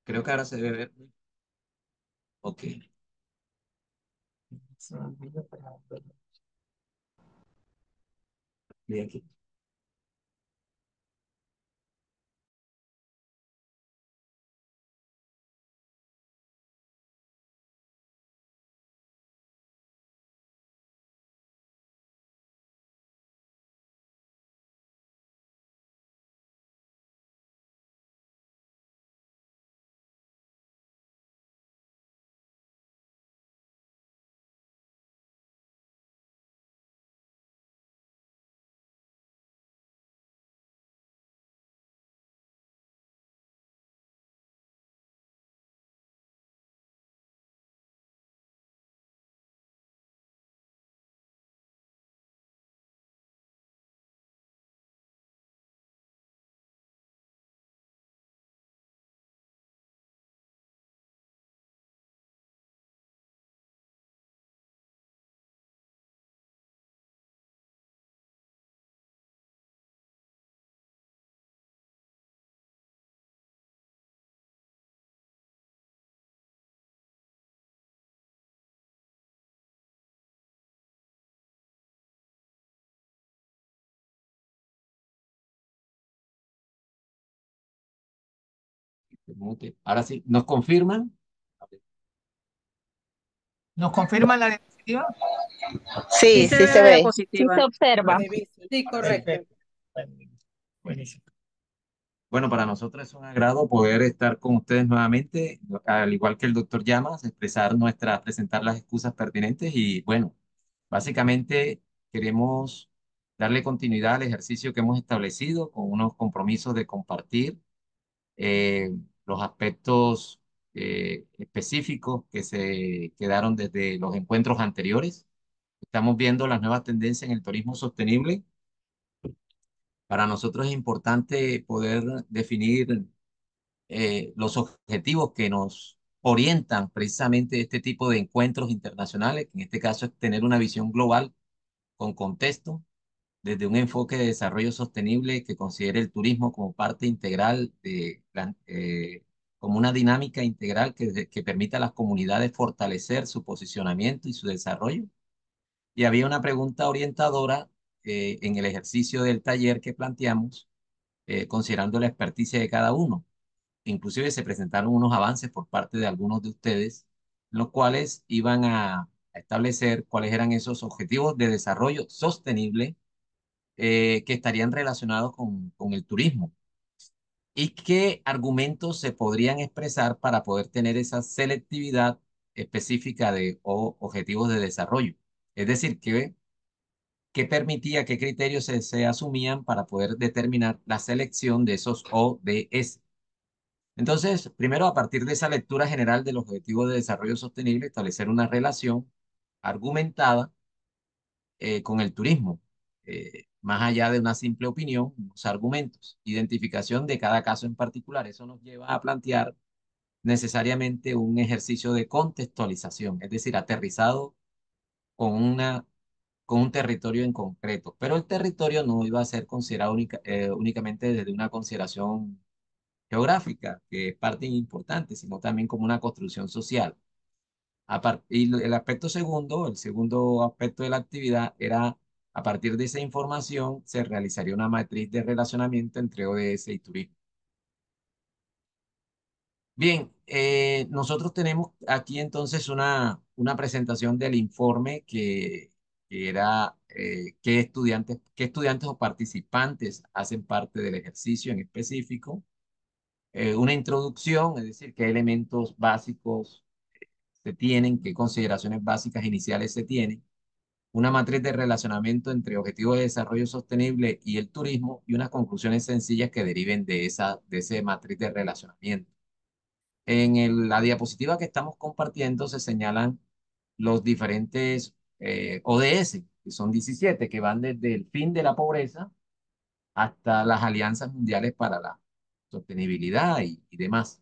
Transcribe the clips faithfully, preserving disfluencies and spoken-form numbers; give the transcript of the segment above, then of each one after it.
Creo que ahora se debe ver. Ok. Bien aquí. Mute. Ahora sí, ¿nos confirman? ¿Nos confirman la diapositiva? Sí, Sí se sí ve se la ve. Sí se diapositiva. observa. Se ve, sí. Sí, correcto. Perfecto. Buenísimo. Bueno, para nosotros es un agrado poder estar con ustedes nuevamente, al igual que el doctor Llamas, expresar nuestras, presentar las excusas pertinentes y bueno, básicamente queremos darle continuidad al ejercicio que hemos establecido con unos compromisos de compartir eh, los aspectos eh, específicos que se quedaron desde los encuentros anteriores. Estamos viendo las nuevas tendencias en el turismo sostenible. Para nosotros es importante poder definir eh, los objetivos que nos orientan precisamente este tipo de encuentros internacionales, que en este caso es tener una visión global con contexto, desde un enfoque de desarrollo sostenible que considere el turismo como parte integral de la, eh, como una dinámica integral que, que permita a las comunidades fortalecer su posicionamiento y su desarrollo. Y había una pregunta orientadora eh, en el ejercicio del taller que planteamos, eh, considerando la experticia de cada uno. Inclusive se presentaron unos avances por parte de algunos de ustedes, los cuales iban a establecer cuáles eran esos objetivos de desarrollo sostenible eh, que estarían relacionados con, con el turismo y qué argumentos se podrían expresar para poder tener esa selectividad específica de o, objetivos de desarrollo. Es decir, qué, qué permitía, qué criterios se, se asumían para poder determinar la selección de esos O D S. Entonces, primero, a partir de esa lectura general de los objetivos de desarrollo sostenible, establecer una relación argumentada eh, con el turismo, eh, más allá de una simple opinión, unos argumentos, identificación de cada caso en particular. Eso nos lleva a plantear necesariamente un ejercicio de contextualización, es decir, aterrizado con una con un territorio en concreto, pero el territorio no iba a ser considerado única- eh, únicamente desde una consideración geográfica, que es parte importante, sino también como una construcción social. A par- y el aspecto segundo, el segundo aspecto de la actividad era, a partir de esa información, se realizaría una matriz de relacionamiento entre O D S y turismo. Bien, eh, nosotros tenemos aquí entonces una, una presentación del informe que, que era eh, qué estudiantes, qué estudiantes o participantes hacen parte del ejercicio en específico, eh, una introducción, es decir, qué elementos básicos se tienen, qué consideraciones básicas iniciales se tienen, una matriz de relacionamiento entre objetivos de desarrollo sostenible y el turismo y unas conclusiones sencillas que deriven de esa, de esa matriz de relacionamiento. En el- la diapositiva que estamos compartiendo se señalan los diferentes eh, O D S, que son diecisiete, que van desde el fin de la pobreza hasta las alianzas mundiales para la sostenibilidad y, y demás.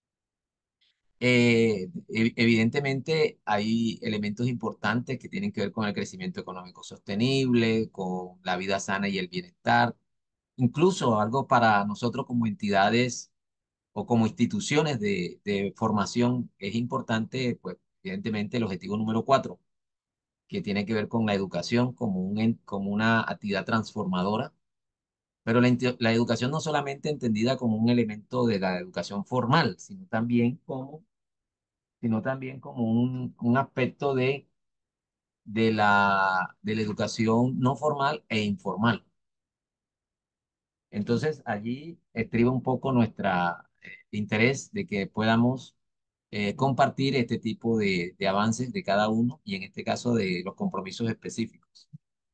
Eh, ev- evidentemente hay elementos importantes que tienen que ver con el crecimiento económico sostenible, con la vida sana y el bienestar, incluso algo para nosotros como entidades o como instituciones de, de formación, es importante, pues, evidentemente, el objetivo número cuatro, que tiene que ver con la educación como, un, en- como una actividad transformadora, pero la, inte- la educación no solamente entendida como un elemento de la educación formal, sino también como, sino también como un, un aspecto de, de la, de la educación no formal e informal. Entonces, allí estriba un poco nuestro interés de que podamos eh, compartir este tipo de, de avances de cada uno y en este caso de los compromisos específicos.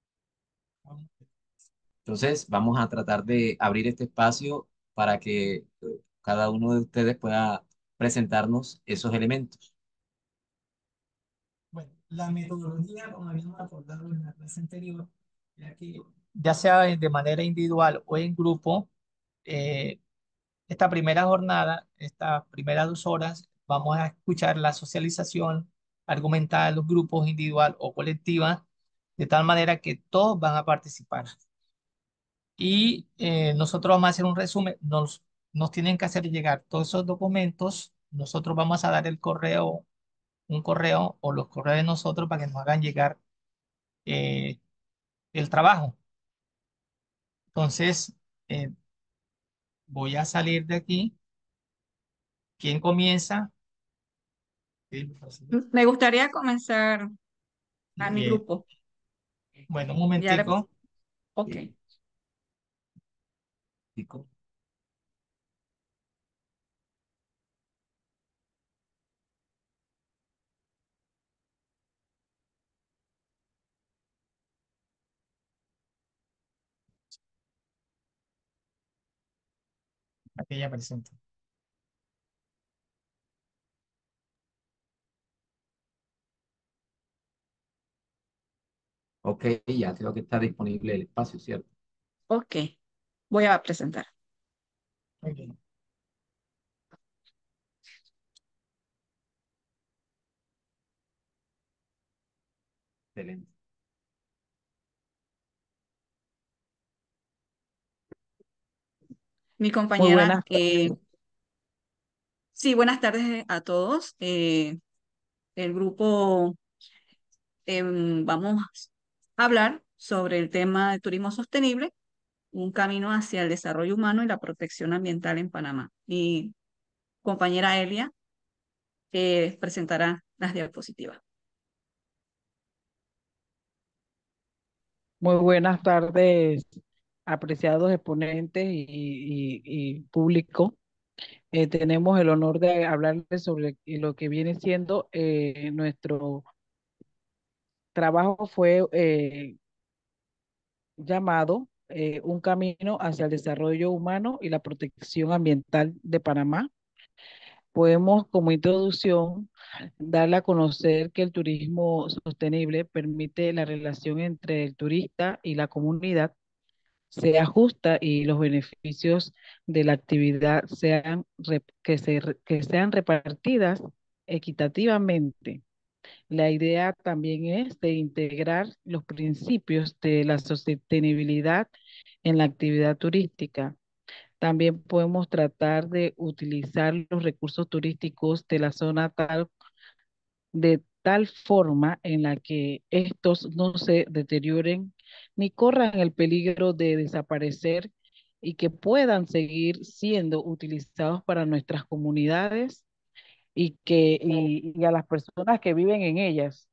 Entonces, vamos a tratar de abrir este espacio para que eh, cada uno de ustedes pueda presentarnos esos elementos. Bueno, la metodología, como habíamos acordado en la clase anterior, era que ya sea de manera individual o en grupo, eh, esta primera jornada, estas primeras dos horas, vamos a escuchar la socialización argumental, los grupos individual o colectiva, de tal manera que todos van a participar. Y eh, nosotros vamos a hacer un resumen, nos, nos tienen que hacer llegar todos esos documentos, nosotros vamos a dar el correo, un correo o los correos de nosotros para que nos hagan llegar eh, el trabajo. Entonces, eh, voy a salir de aquí. ¿Quién comienza? Sí, Me gustaría comenzar a mi bien. grupo. Bueno, un Ya le... momentico. Ok. Sí, Nico. Aquí ya presento. Ok, ya creo que está disponible el espacio, ¿cierto? Ok. Voy a presentar. Muy bien. Excelente. Mi Muy compañera, buenas eh, tardes. sí, buenas tardes a todos. Eh, el grupo, em, vamos a hablar sobre el tema de turismo sostenible, un camino hacia el desarrollo humano y la protección ambiental en Panamá. Mi compañera Elia eh, presentará las diapositivas. Muy buenas tardes, apreciados exponentes y, y- y público. Eh, tenemos el honor de hablarles sobre lo que viene siendo eh, nuestro trabajo fue eh, llamado eh, Un camino hacia el desarrollo humano y la protección ambiental de Panamá. Podemos, como introducción, darle a conocer que el turismo sostenible permite la relación entre el turista y la comunidad sea justa y los beneficios de la actividad sean re- que, se, re- que sean repartidas equitativamente. La idea también es de integrar los principios de la sostenibilidad en la actividad turística. También podemos tratar de utilizar los recursos turísticos de la zona tal de tal forma en la que estos no se deterioren ni corran el peligro de desaparecer y que puedan seguir siendo utilizados para nuestras comunidades y que y, y a las personas que viven en ellas.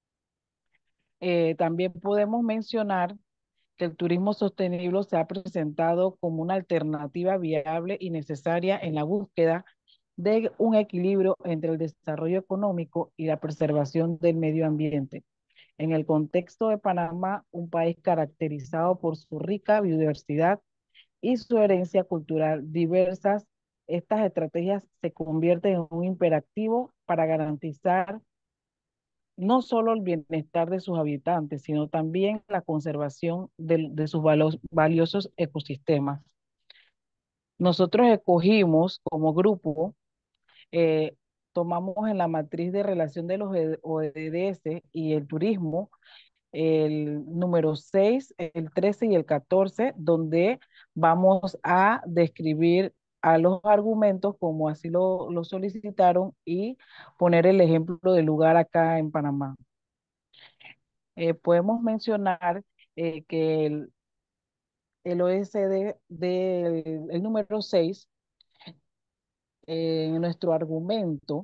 Eh, también podemos mencionar que el turismo sostenible se ha presentado como una alternativa viable y necesaria en la búsqueda de un equilibrio entre el desarrollo económico y la preservación del medio ambiente. En el contexto de Panamá, un país caracterizado por su rica biodiversidad y su herencia cultural diversas, estas estrategias se convierten en un imperativo para garantizar no solo el bienestar de sus habitantes, sino también la conservación de, de sus valos- valiosos ecosistemas. Nosotros escogimos como grupo, eh, tomamos en la matriz de relación de los O D S y el turismo, el número seis, el trece y el catorce, donde vamos a describir a los argumentos como así lo, lo solicitaron y poner el ejemplo del lugar acá en Panamá. Eh, podemos mencionar eh, que el, el O S D del el número seis, eh, en nuestro argumento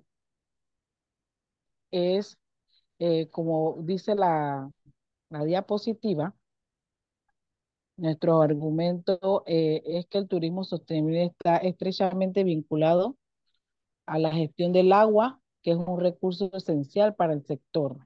es, eh, como dice la, la diapositiva, nuestro argumento eh, es que el turismo sostenible está estrechamente vinculado a la gestión del agua, que es un recurso esencial para el sector.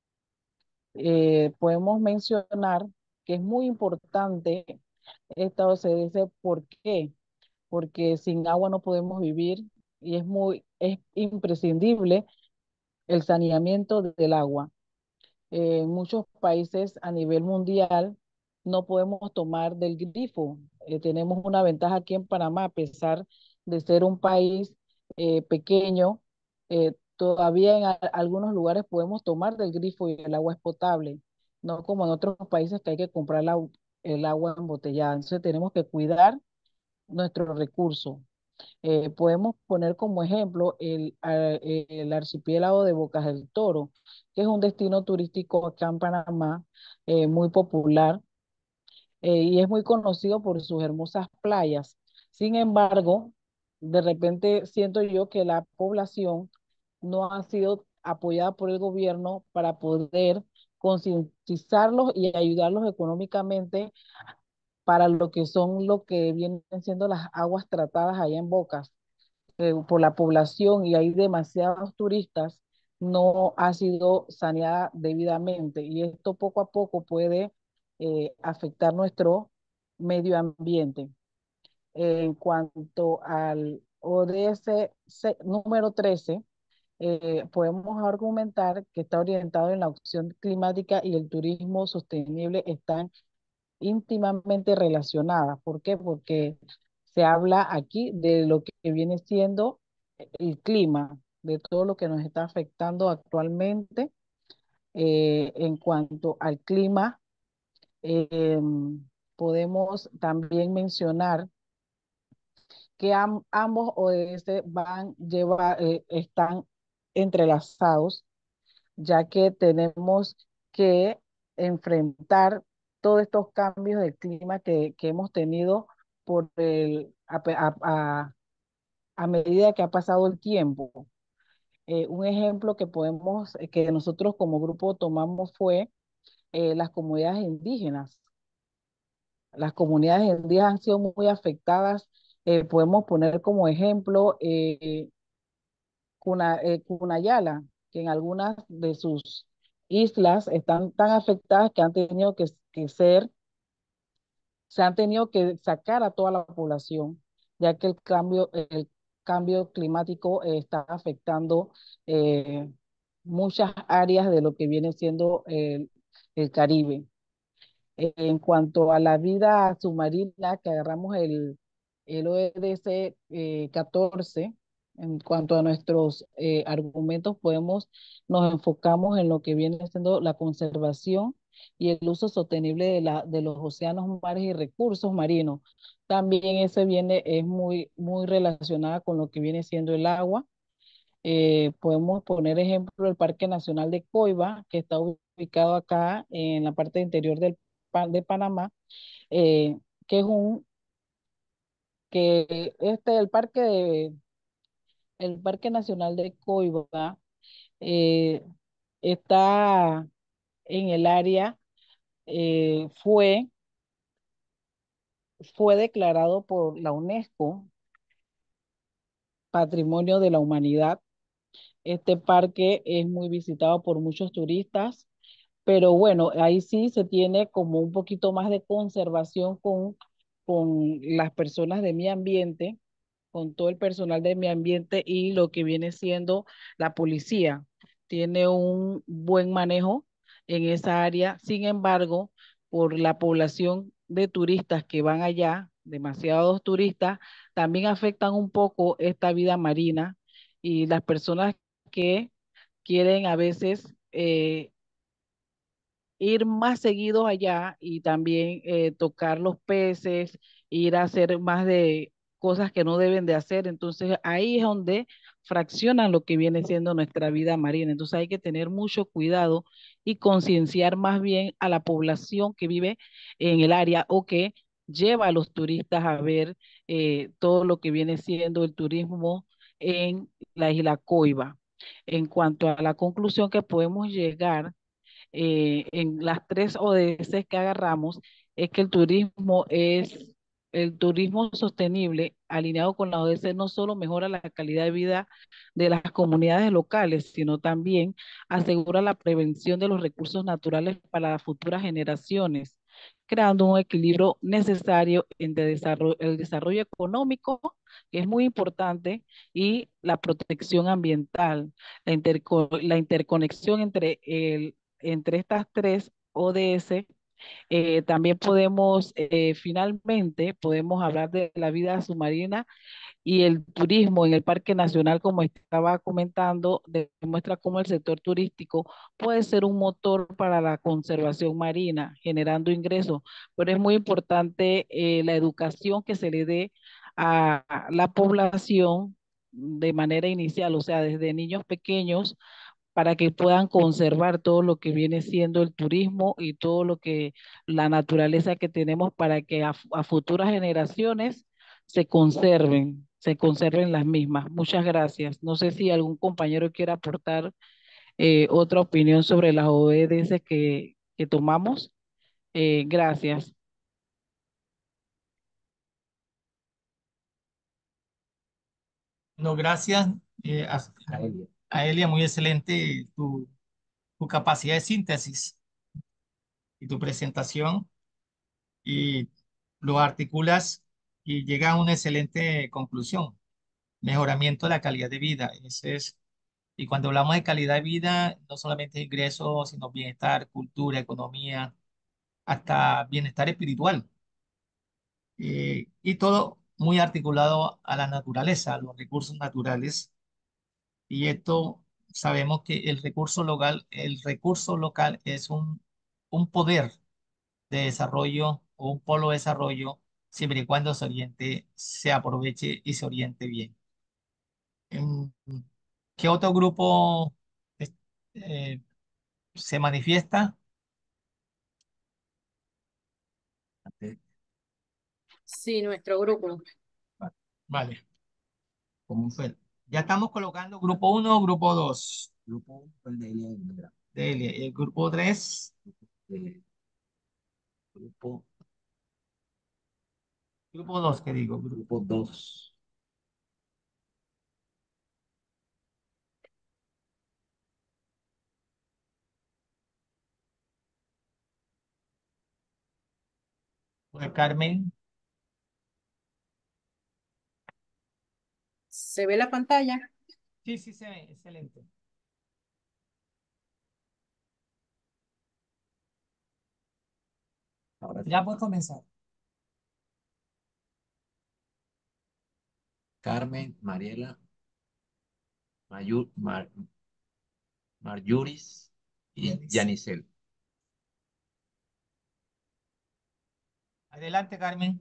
Eh, podemos mencionar que es muy importante esta O C D C. ¿Por qué? Porque sin agua no podemos vivir y es muy, es imprescindible el saneamiento del agua. Eh, en muchos países a nivel mundial no podemos tomar del grifo. Eh, tenemos una ventaja aquí en Panamá, a pesar de ser un país eh, pequeño, eh, todavía en a- algunos lugares podemos tomar del grifo y el agua es potable, no como en otros países que hay que comprar la- el agua embotellada. Entonces tenemos que cuidar nuestros recursos. Eh, podemos poner como ejemplo el, a- el archipiélago de Bocas del Toro, que es un destino turístico acá en Panamá, eh, muy popular, eh, y es muy conocido por sus hermosas playas. Sin embargo, de repente siento yo que la población no ha sido apoyada por el gobierno para poder concientizarlos y ayudarlos económicamente para lo que son lo que vienen siendo las aguas tratadas allá en Bocas. Eh, por la población y hay demasiados turistas, no ha sido saneada debidamente y esto poco a poco puede eh, afectar nuestro medio ambiente. Eh, en cuanto al O D S se- número trece, eh, podemos argumentar que está orientado en la opción climática y el turismo sostenible están íntimamente relacionadas. ¿Por qué? Porque se habla aquí de lo que viene siendo el clima, de todo lo que nos está afectando actualmente. Eh, en cuanto al clima, eh, podemos también mencionar que am- ambos O S van, lleva, eh, están entrelazados, ya que tenemos que enfrentar todos estos cambios del clima que, que hemos tenido por el, a, a- a- a medida que ha pasado el tiempo. Eh, un ejemplo que podemos, eh, que nosotros como grupo tomamos fue eh, las comunidades indígenas. Las comunidades indígenas han sido muy afectadas. Eh, podemos poner como ejemplo eh, Cuna, eh, Cunayala, que en algunas de sus islas están tan afectadas que han tenido que, que ser, se han tenido que sacar a toda la población, ya que el cambio, el cambio climático eh, está afectando eh, muchas áreas de lo que viene siendo el, el Caribe. Eh, En cuanto a la vida submarina, que agarramos el, el O E D C eh, catorce, en cuanto a nuestros eh, argumentos, podemos, nos enfocamos en lo que viene siendo la conservación y el uso sostenible de, la, de los océanos, mares y recursos marinos. También ese viene, es muy, muy relacionada con lo que viene siendo el agua. Eh, podemos poner ejemplo el Parque Nacional de Coiba, que está ubicado acá en la parte interior del, pa- de Panamá, eh, que es un, que este, el Parque, de, el Parque Nacional de Coiba eh, está en el área, eh, fue, fue declarado por la UNESCO Patrimonio de la Humanidad. Este parque es muy visitado por muchos turistas. Pero bueno, ahí sí se tiene como un poquito más de conservación con, con las personas de mi ambiente, con todo el personal de mi ambiente y lo que viene siendo la policía. Tiene un buen manejo en esa área. Sin embargo, por la población de turistas que van allá, demasiados turistas, también afectan un poco esta vida marina y las personas que quieren a veces eh, ir más seguido allá y también eh, tocar los peces, ir a hacer más de cosas que no deben de hacer. Entonces ahí es donde fraccionan lo que viene siendo nuestra vida marina. Entonces hay que tener mucho cuidado y concienciar más bien a la población que vive en el área o que lleva a los turistas a ver eh, todo lo que viene siendo el turismo en la isla Coiba. En cuanto a la conclusión que podemos llegar eh, en las tres O D S que agarramos, es que el turismo es, el turismo sostenible alineado con la O D S no solo mejora la calidad de vida de las comunidades locales, sino también asegura la prevención de los recursos naturales para las futuras generaciones, creando un equilibrio necesario entre desarrollo, el desarrollo económico, que es muy importante, y la protección ambiental, la, interco- la interconexión entre, el, entre estas tres O D S. Eh, también podemos, eh, finalmente, podemos hablar de la vida submarina y el turismo en el Parque Nacional, como estaba comentando, demuestra cómo el sector turístico puede ser un motor para la conservación marina, generando ingresos, pero es muy importante eh, la educación que se le dé a la población de manera inicial, o sea, desde niños pequeños para que puedan conservar todo lo que viene siendo el turismo y todo lo que la naturaleza que tenemos para que a, a futuras generaciones se conserven, se conserven las mismas. Muchas gracias. No sé si algún compañero quiere aportar eh, otra opinión sobre las O E D S que, que tomamos. Eh, gracias. No, gracias eh, a, A Elia. a Elia, muy excelente tu, tu capacidad de síntesis y tu presentación y lo articulas y llega a una excelente conclusión. Mejoramiento de la calidad de vida. Ese es, y cuando hablamos de calidad de vida, no solamente ingresos, sino bienestar, cultura, economía, hasta bienestar espiritual. Eh, y todo muy articulado a la naturaleza, a los recursos naturales. Y esto sabemos que el recurso local, el recurso local es un, un poder de desarrollo o un polo de desarrollo siempre y cuando se oriente, se aproveche y se oriente bien. Em, ¿Qué otro grupo es- eh, se manifiesta? Sí, nuestro grupo. Vale, ¿cómo fue? Ya estamos colocando grupo uno, grupo dos. Grupo el de Elia y Indra. De Elia. Y el grupo tres, Eh, grupo, grupo dos, ¿qué digo? Grupo. grupo dos. Pues, Carmen. ¿Se ve la pantalla? Sí, sí, sí, excelente. Ahora sí. Ya puedes comenzar. Carmen, Mariela, Mayu- Mar- Marjuris y Yanis. Yanisel. Adelante, Carmen.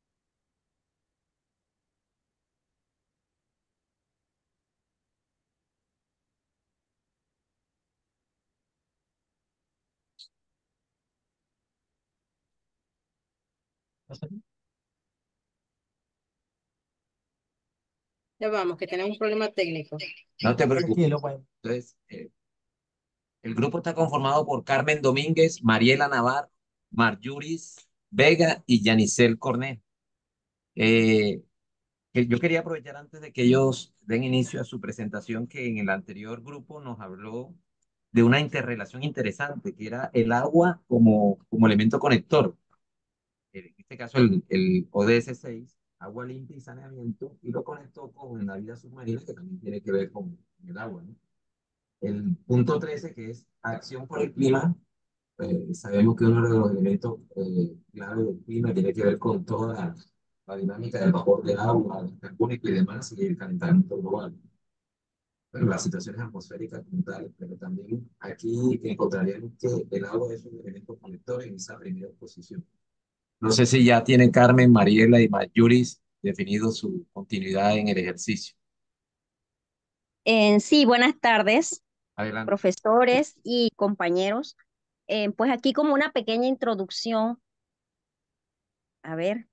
Ya vamos, que tenemos un problema técnico. No te preocupes. Tranquilo, pues. Entonces, eh, el grupo está conformado por Carmen Domínguez, Mariela Navarro, Marjuris Vega y Yanisel Cornet. Eh, que yo quería aprovechar antes de que ellos den inicio a su presentación que en el anterior grupo nos habló de una interrelación interesante, que era el agua como, como elemento conector. En este caso, el, el O D S seis, agua limpia y saneamiento, y lo conectó con la vida submarina, que también tiene que ver con el agua, ¿no? El punto trece, que es acción por el clima, eh, sabemos que uno de los elementos eh, clave del clima tiene que ver con toda la, la dinámica del vapor de agua, el carbónico y demás, y el calentamiento global. Bueno, las situaciones atmosféricas como tal, pero también aquí encontraríamos que el agua es un elemento conector en esa primera posición. No sé si ya tiene Carmen, Mariela y Mayuris definido su continuidad en el ejercicio. Eh, sí, buenas tardes, Adelante. profesores y compañeros. Eh, pues aquí como una pequeña introducción, a ver,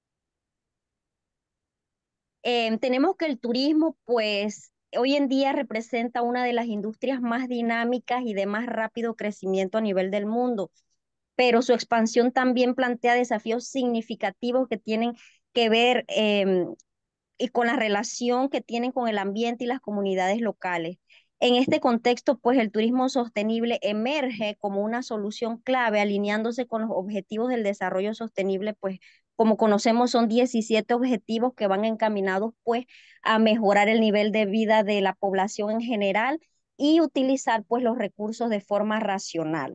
eh, tenemos que el turismo, pues hoy en día representa una de las industrias más dinámicas y de más rápido crecimiento a nivel del mundo, pero su expansión también plantea desafíos significativos que tienen que ver em, y con la relación que tienen con el ambiente y las comunidades locales. En este contexto, pues el turismo sostenible emerge como una solución clave, alineándose con los objetivos del desarrollo sostenible, pues como conocemos son diecisiete objetivos que van encaminados pues a mejorar el nivel de vida de la población en general y utilizar pues los recursos de forma racional.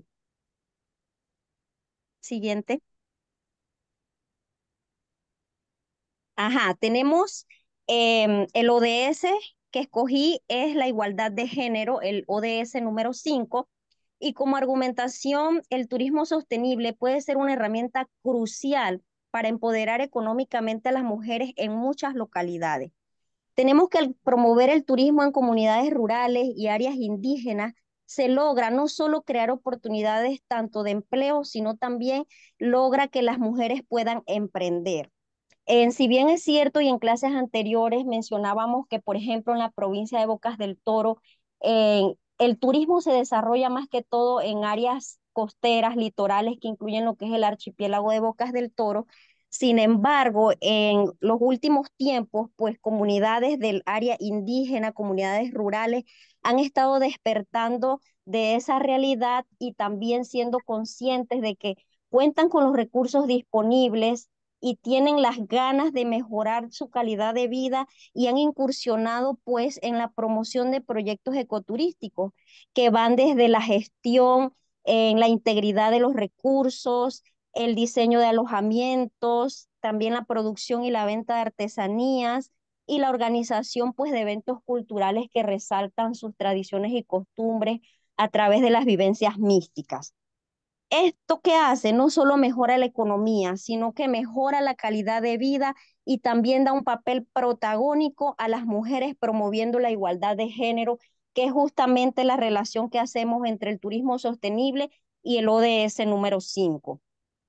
Siguiente. Ajá, tenemos em, el O D S que escogí es la igualdad de género, el O D S número cinco, y como argumentación, el turismo sostenible puede ser una herramienta crucial para empoderar económicamente a las mujeres en muchas localidades. Tenemos que al promover el turismo en comunidades rurales y áreas indígenas, se logra no solo crear oportunidades tanto de empleo, sino también logra que las mujeres puedan emprender. En, si bien es cierto y en clases anteriores mencionábamos que, por ejemplo, en la provincia de Bocas del Toro, eh, el turismo se desarrolla más que todo en áreas costeras, litorales, que incluyen lo que es el archipiélago de Bocas del Toro. Sin embargo, en los últimos tiempos, pues comunidades del área indígena, comunidades rurales, han estado despertando de esa realidad y también siendo conscientes de que cuentan con los recursos disponibles y tienen las ganas de mejorar su calidad de vida y han incursionado pues en la promoción de proyectos ecoturísticos que van desde la gestión, en la integridad de los recursos, el diseño de alojamientos, también la producción y la venta de artesanías y la organización pues de eventos culturales que resaltan sus tradiciones y costumbres a través de las vivencias místicas. Esto que hace no solo mejora la economía, sino que mejora la calidad de vida y también da un papel protagónico a las mujeres promoviendo la igualdad de género, que es justamente la relación que hacemos entre el turismo sostenible y el O D S número cinco.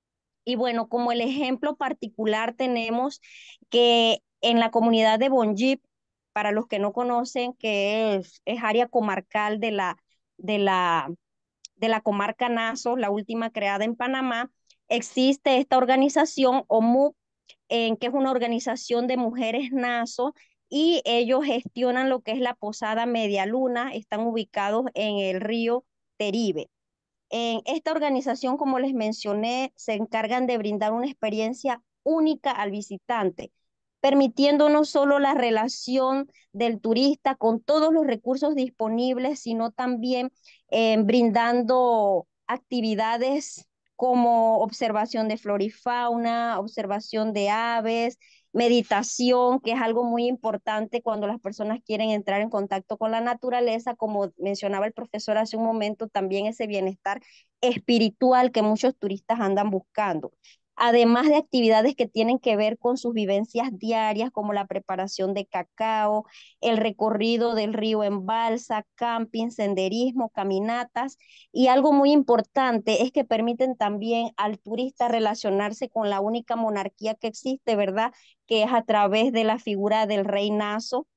Y bueno, como el ejemplo particular tenemos que en la comunidad de Bonjip, para los que no conocen, que es, es área comarcal de la, de la de la comarca Naso, la última creada en Panamá, existe esta organización, O M U, en que es una organización de mujeres Naso, y ellos gestionan lo que es la Posada Media Luna, están ubicados en el río Teribe. En esta organización, como les mencioné, se encargan de brindar una experiencia única al visitante, permitiendo no solo la relación del turista con todos los recursos disponibles, sino también eh, brindando actividades como observación de flora y fauna, observación de aves, meditación, que es algo muy importante cuando las personas quieren entrar en contacto con la naturaleza, como mencionaba el profesor hace un momento, también ese bienestar espiritual que muchos turistas andan buscando. Además de actividades que tienen que ver con sus vivencias diarias, como la preparación de cacao, el recorrido del río en balsa, camping, senderismo, caminatas, y algo muy importante es que permiten también al turista relacionarse con la única monarquía que existe, ¿verdad? Que es a través de la figura del rey Naso,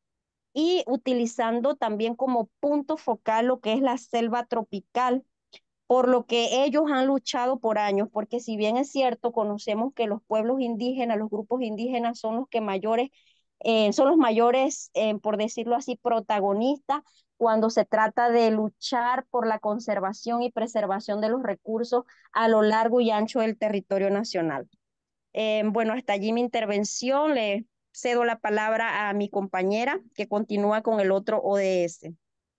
y utilizando también como punto focal lo que es la selva tropical, por lo que ellos han luchado por años, porque si bien es cierto, conocemos que los pueblos indígenas, los grupos indígenas son los que mayores, eh, son los mayores, eh, por decirlo así, protagonistas cuando se trata de luchar por la conservación y preservación de los recursos a lo largo y ancho del territorio nacional. Eh, bueno, hasta allí mi intervención. Le cedo la palabra a mi compañera que continúa con el otro O D S.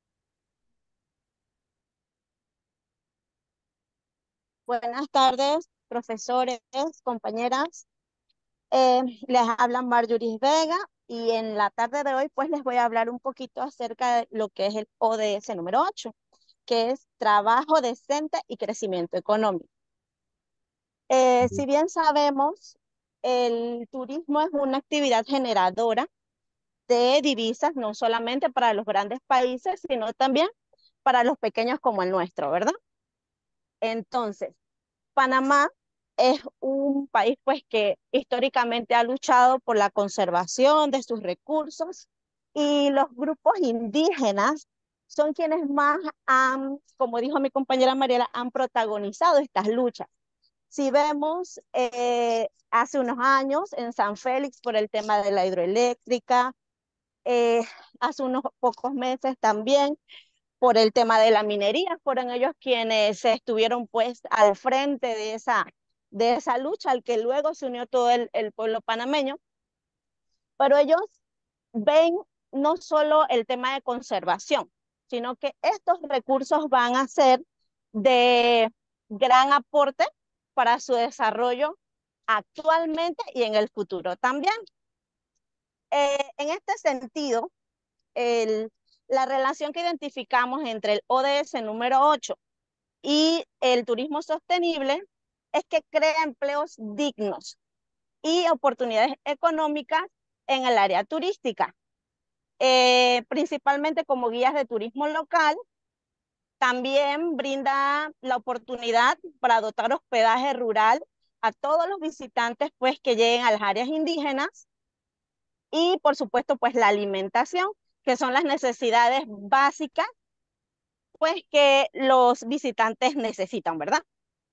Buenas tardes, profesores, compañeras. Eh, les habla Marjorie Vega y en la tarde de hoy pues les voy a hablar un poquito acerca de lo que es el O D S número ocho, que es trabajo decente y crecimiento económico. Eh, si bien sabemos el turismo es una actividad generadora de divisas, no solamente para los grandes países, sino también para los pequeños como el nuestro, ¿verdad? Entonces, Panamá es un país pues que históricamente ha luchado por la conservación de sus recursos y los grupos indígenas son quienes más han, como dijo mi compañera Mariela, han protagonizado estas luchas. Si vemos eh, hace unos años en San Félix por el tema de la hidroeléctrica, eh, hace unos pocos meses también por el tema de la minería, fueron ellos quienes estuvieron pues al frente de esa, de esa lucha, al que luego se unió todo el, el pueblo panameño, pero ellos ven no solo el tema de conservación, sino que estos recursos van a ser de gran aporte para su desarrollo actualmente y en el futuro también. Eh, en este sentido, el, la relación que identificamos entre el O D S número ocho y el turismo sostenible es que crea empleos dignos y oportunidades económicas en el área turística, eh, principalmente como guías de turismo local. También brinda la oportunidad para dotar hospedaje rural a todos los visitantes pues, que lleguen a las áreas indígenas y, por supuesto, pues la alimentación, que son las necesidades básicas pues, que los visitantes necesitan, ¿verdad?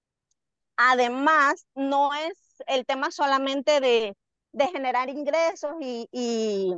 Además, no es el tema solamente de, de generar ingresos y, y,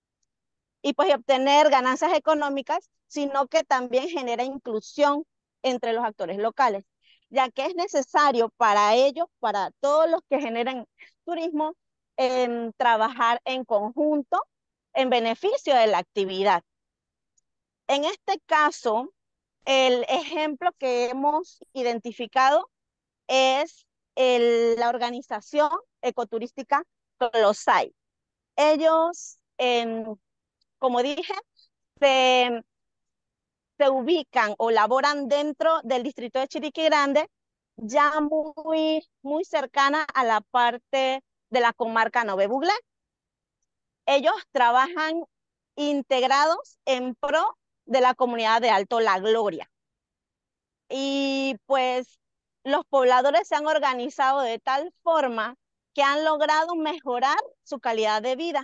y pues obtener ganancias económicas, sino que también genera inclusión entre los actores locales, ya que es necesario para ellos, para todos los que generan turismo, en trabajar en conjunto en beneficio de la actividad. En este caso, el ejemplo que hemos identificado es el, la organización ecoturística Closai. Ellos, en, como dije, se, se ubican o laboran dentro del distrito de Chiriquí Grande, ya muy, muy cercana a la parte de la comarca Nove Buglé. Ellos trabajan integrados en pro de la comunidad de Alto La Gloria. Y pues los pobladores se han organizado de tal forma que han logrado mejorar su calidad de vida.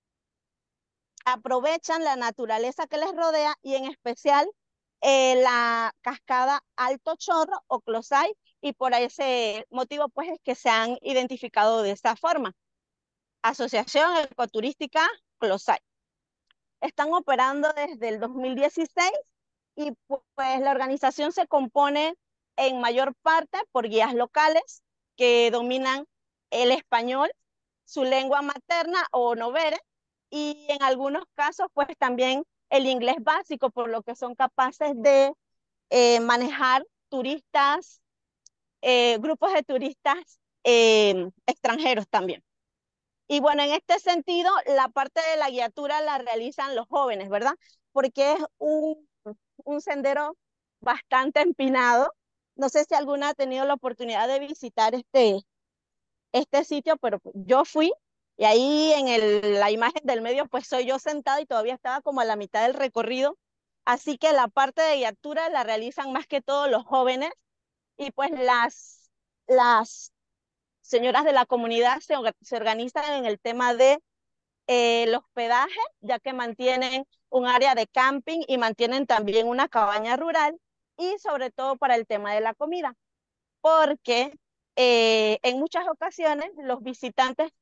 Aprovechan la naturaleza que les rodea y en especial eh, la cascada Alto Chorro o Closay, y por ese motivo pues es que se han identificado de esta forma. Asociación Ecoturística Closay. Están operando desde el dos mil dieciséis y pues la organización se compone en mayor parte por guías locales que dominan el español, su lengua materna o novere, y en algunos casos pues también el inglés básico, por lo que son capaces de eh, manejar turistas, eh, grupos de turistas eh, extranjeros también. Y bueno, en este sentido, la parte de la guiatura la realizan los jóvenes, ¿verdad? Porque es un, un sendero bastante empinado. No sé si alguna ha tenido la oportunidad de visitar este, este sitio, pero yo fui y ahí en el, la imagen del medio, pues soy yo sentada y todavía estaba como a la mitad del recorrido. Así que la parte de guiatura la realizan más que todo los jóvenes y pues las, las señoras de la comunidad se, se organizan en el tema de eh, el hospedaje, ya que mantienen un área de camping y mantienen también una cabaña rural, y sobre todo para el tema de la comida, porque eh, en muchas ocasiones los visitantes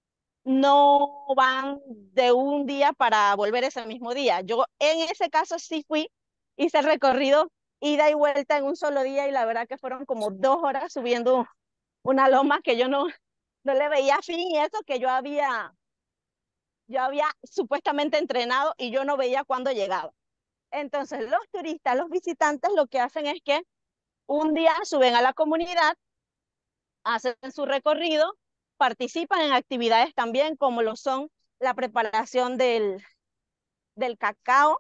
no van de un día para volver ese mismo día. Yo en ese caso sí fui, hice el recorrido ida y vuelta en un solo día y la verdad que fueron como dos horas subiendo una loma que yo no, no le veía fin, y eso que yo había yo había supuestamente entrenado y yo no veía cuándo llegaba. Entonces, los turistas, los visitantes, lo que hacen es que un día suben a la comunidad, hacen su recorrido, participan en actividades también como lo son la preparación del, del cacao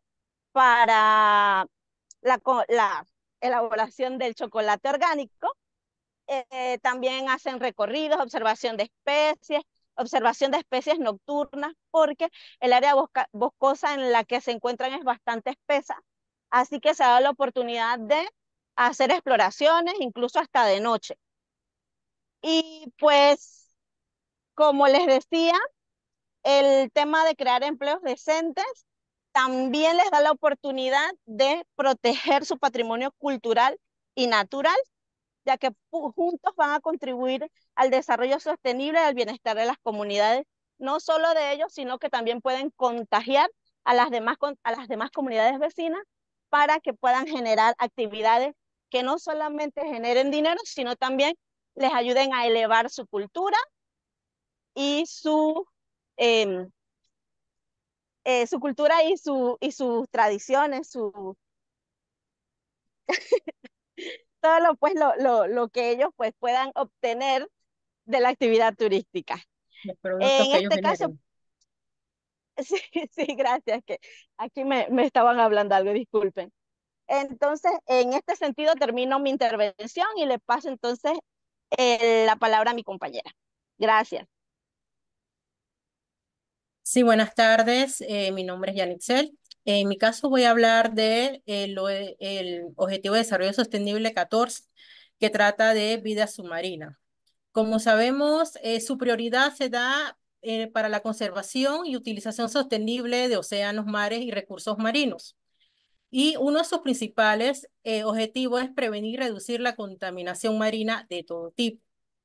para la, la elaboración del chocolate orgánico, Eh, también hacen recorridos, observación de especies, observación de especies nocturnas, porque el área bosca- boscosa en la que se encuentran es bastante espesa, así que se da la oportunidad de hacer exploraciones, incluso hasta de noche. Y pues, como les decía, el tema de crear empleos decentes también les da la oportunidad de proteger su patrimonio cultural y natural, ya que juntos van a contribuir al desarrollo sostenible y al bienestar de las comunidades, no solo de ellos, sino que también pueden contagiar a las demás, a las demás comunidades vecinas para que puedan generar actividades que no solamente generen dinero, sino también les ayuden a elevar su cultura y su, eh, eh, su cultura y, su, y sus tradiciones, su, todo lo, pues, lo, lo, lo que ellos pues, puedan obtener de la actividad turística. Los productos En que ellos este caso, generen. sí, sí, gracias, que aquí me, me estaban hablando algo, disculpen. Entonces, en este sentido termino mi intervención y le paso entonces eh, la palabra a mi compañera. Gracias. Sí, buenas tardes. Eh, mi nombre es Yanitzel. En mi caso voy a hablar de el, o- el Objetivo de Desarrollo Sostenible catorce, que trata de vida submarina. Como sabemos, eh, su prioridad se da eh, para la conservación y utilización sostenible de océanos, mares y recursos marinos. Y uno de sus principales eh, objetivos es prevenir y reducir la contaminación marina de todo tipo.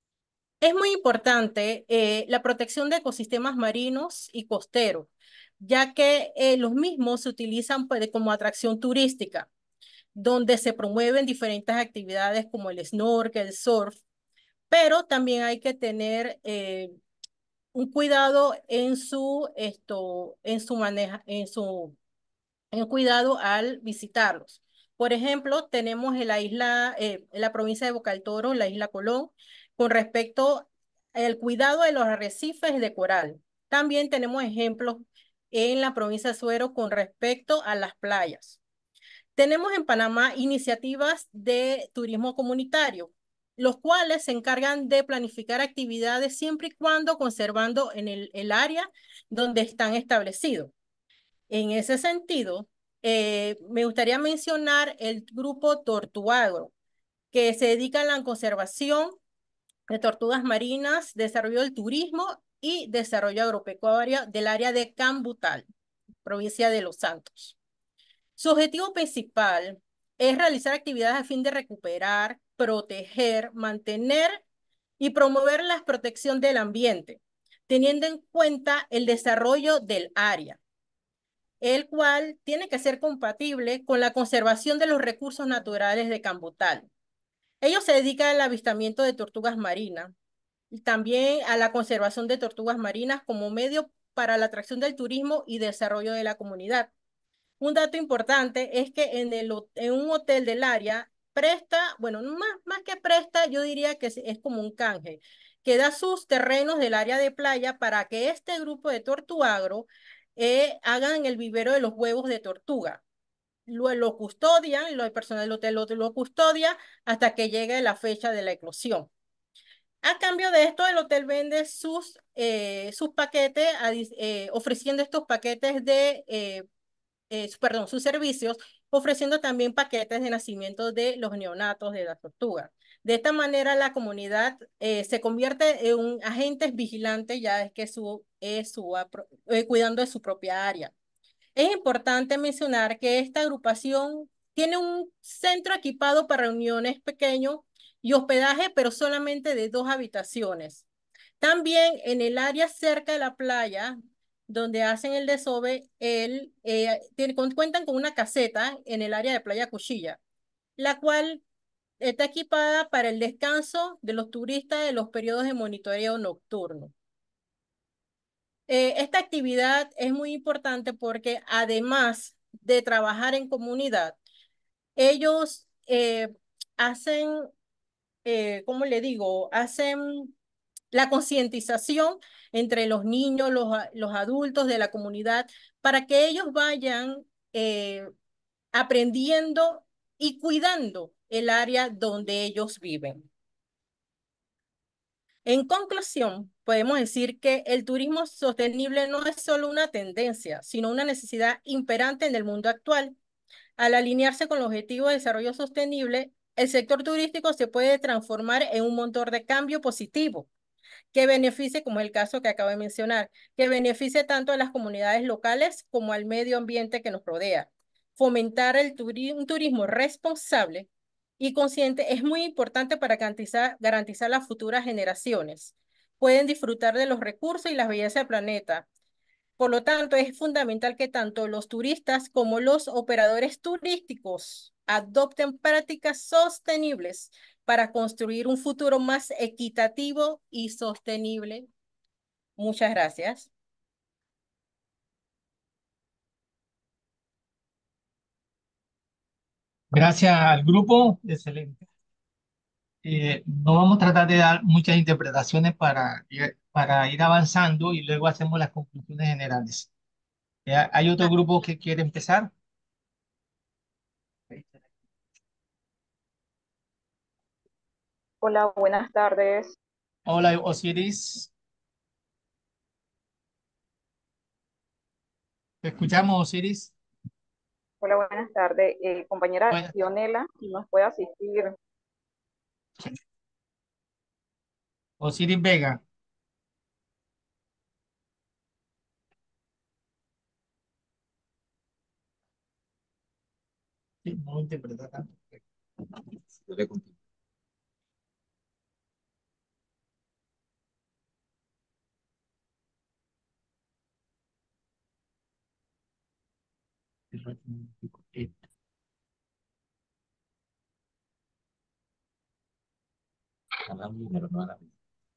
Es muy importante eh, la protección de ecosistemas marinos y costeros, ya que eh, los mismos se utilizan pues, como atracción turística, donde se promueven diferentes actividades como el snorkel, el surf, pero también hay que tener eh, un cuidado en su, esto, en su maneja, en su en cuidado al visitarlos. Por ejemplo, tenemos en la isla, eh, en la provincia de Boca del Toro, la isla Colón, con respecto al cuidado de los arrecifes de coral. También tenemos ejemplos en la provincia de Suero con respecto a las playas. Tenemos en Panamá iniciativas de turismo comunitario, los cuales se encargan de planificar actividades siempre y cuando conservando en el, el área donde están establecidos. En ese sentido, eh, me gustaría mencionar el grupo Tortuagro, que se dedica a la conservación de tortugas marinas, desarrollo del turismo y desarrollo agropecuario del área de Cambutal, provincia de Los Santos. Su objetivo principal es realizar actividades a fin de recuperar, proteger, mantener y promover la protección del ambiente, teniendo en cuenta el desarrollo del área, el cual tiene que ser compatible con la conservación de los recursos naturales de Cambutal. Ellos se dedican al avistamiento de tortugas marinas y también a la conservación de tortugas marinas como medio para la atracción del turismo y desarrollo de la comunidad. Un dato importante es que en, el, en un hotel del área presta, bueno, más, más que presta, yo diría que es, es como un canje, que da sus terrenos del área de playa para que este grupo de Tortuagro eh, hagan el vivero de los huevos de tortuga. Lo, lo custodian, lo, el personal del hotel lo, lo custodia hasta que llegue la fecha de la eclosión. A cambio de esto, el hotel vende sus, eh, sus paquetes, eh, ofreciendo estos paquetes de eh, eh, perdón, sus servicios, ofreciendo también paquetes de nacimiento de los neonatos de la tortuga. De esta manera, la comunidad eh, se convierte en un agentes vigilantes, ya es que su, es su, eh, cuidando de su propia área. Es importante mencionar que esta agrupación tiene un centro equipado para reuniones pequeños y hospedaje, pero solamente de dos habitaciones. También en el área cerca de la playa, donde hacen el desove, el, eh, tiene, cuentan con una caseta en el área de Playa Cuchilla, la cual está equipada para el descanso de los turistas de los periodos de monitoreo nocturno. Eh, esta actividad es muy importante porque además de trabajar en comunidad, ellos eh, hacen, eh, ¿cómo le digo? Hacen la concientización entre los niños, los, los adultos de la comunidad, para que ellos vayan eh, aprendiendo y cuidando el área donde ellos viven. En conclusión, podemos decir que el turismo sostenible no es solo una tendencia, sino una necesidad imperante en el mundo actual. Al alinearse con los objetivos de desarrollo sostenible, el sector turístico se puede transformar en un motor de cambio positivo que beneficie, como es el caso que acabo de mencionar, que beneficie tanto a las comunidades locales como al medio ambiente que nos rodea. Fomentar el turi un turismo responsable y consciente es muy importante para garantizar, garantizar las futuras generaciones. Pueden disfrutar de los recursos y las bellezas del planeta. Por lo tanto, es fundamental que tanto los turistas como los operadores turísticos adopten prácticas sostenibles para construir un futuro más equitativo y sostenible. Muchas gracias. Gracias al grupo, excelente. Eh, no vamos a tratar de dar muchas interpretaciones para, ir- para ir avanzando y luego hacemos las conclusiones generales. Eh, ¿Hay otro Ah, grupo que quiere empezar? Hola, buenas tardes. Hola, Osiris. ¿Te escuchamos, Osiris? Hola, buenas tardes. Eh, compañera Buenas tardes. Dionela, si nos puede asistir. Osiris Vega. Sí, no interpreta tanto. Yo le continúo. Hablamos, pero no hablamos.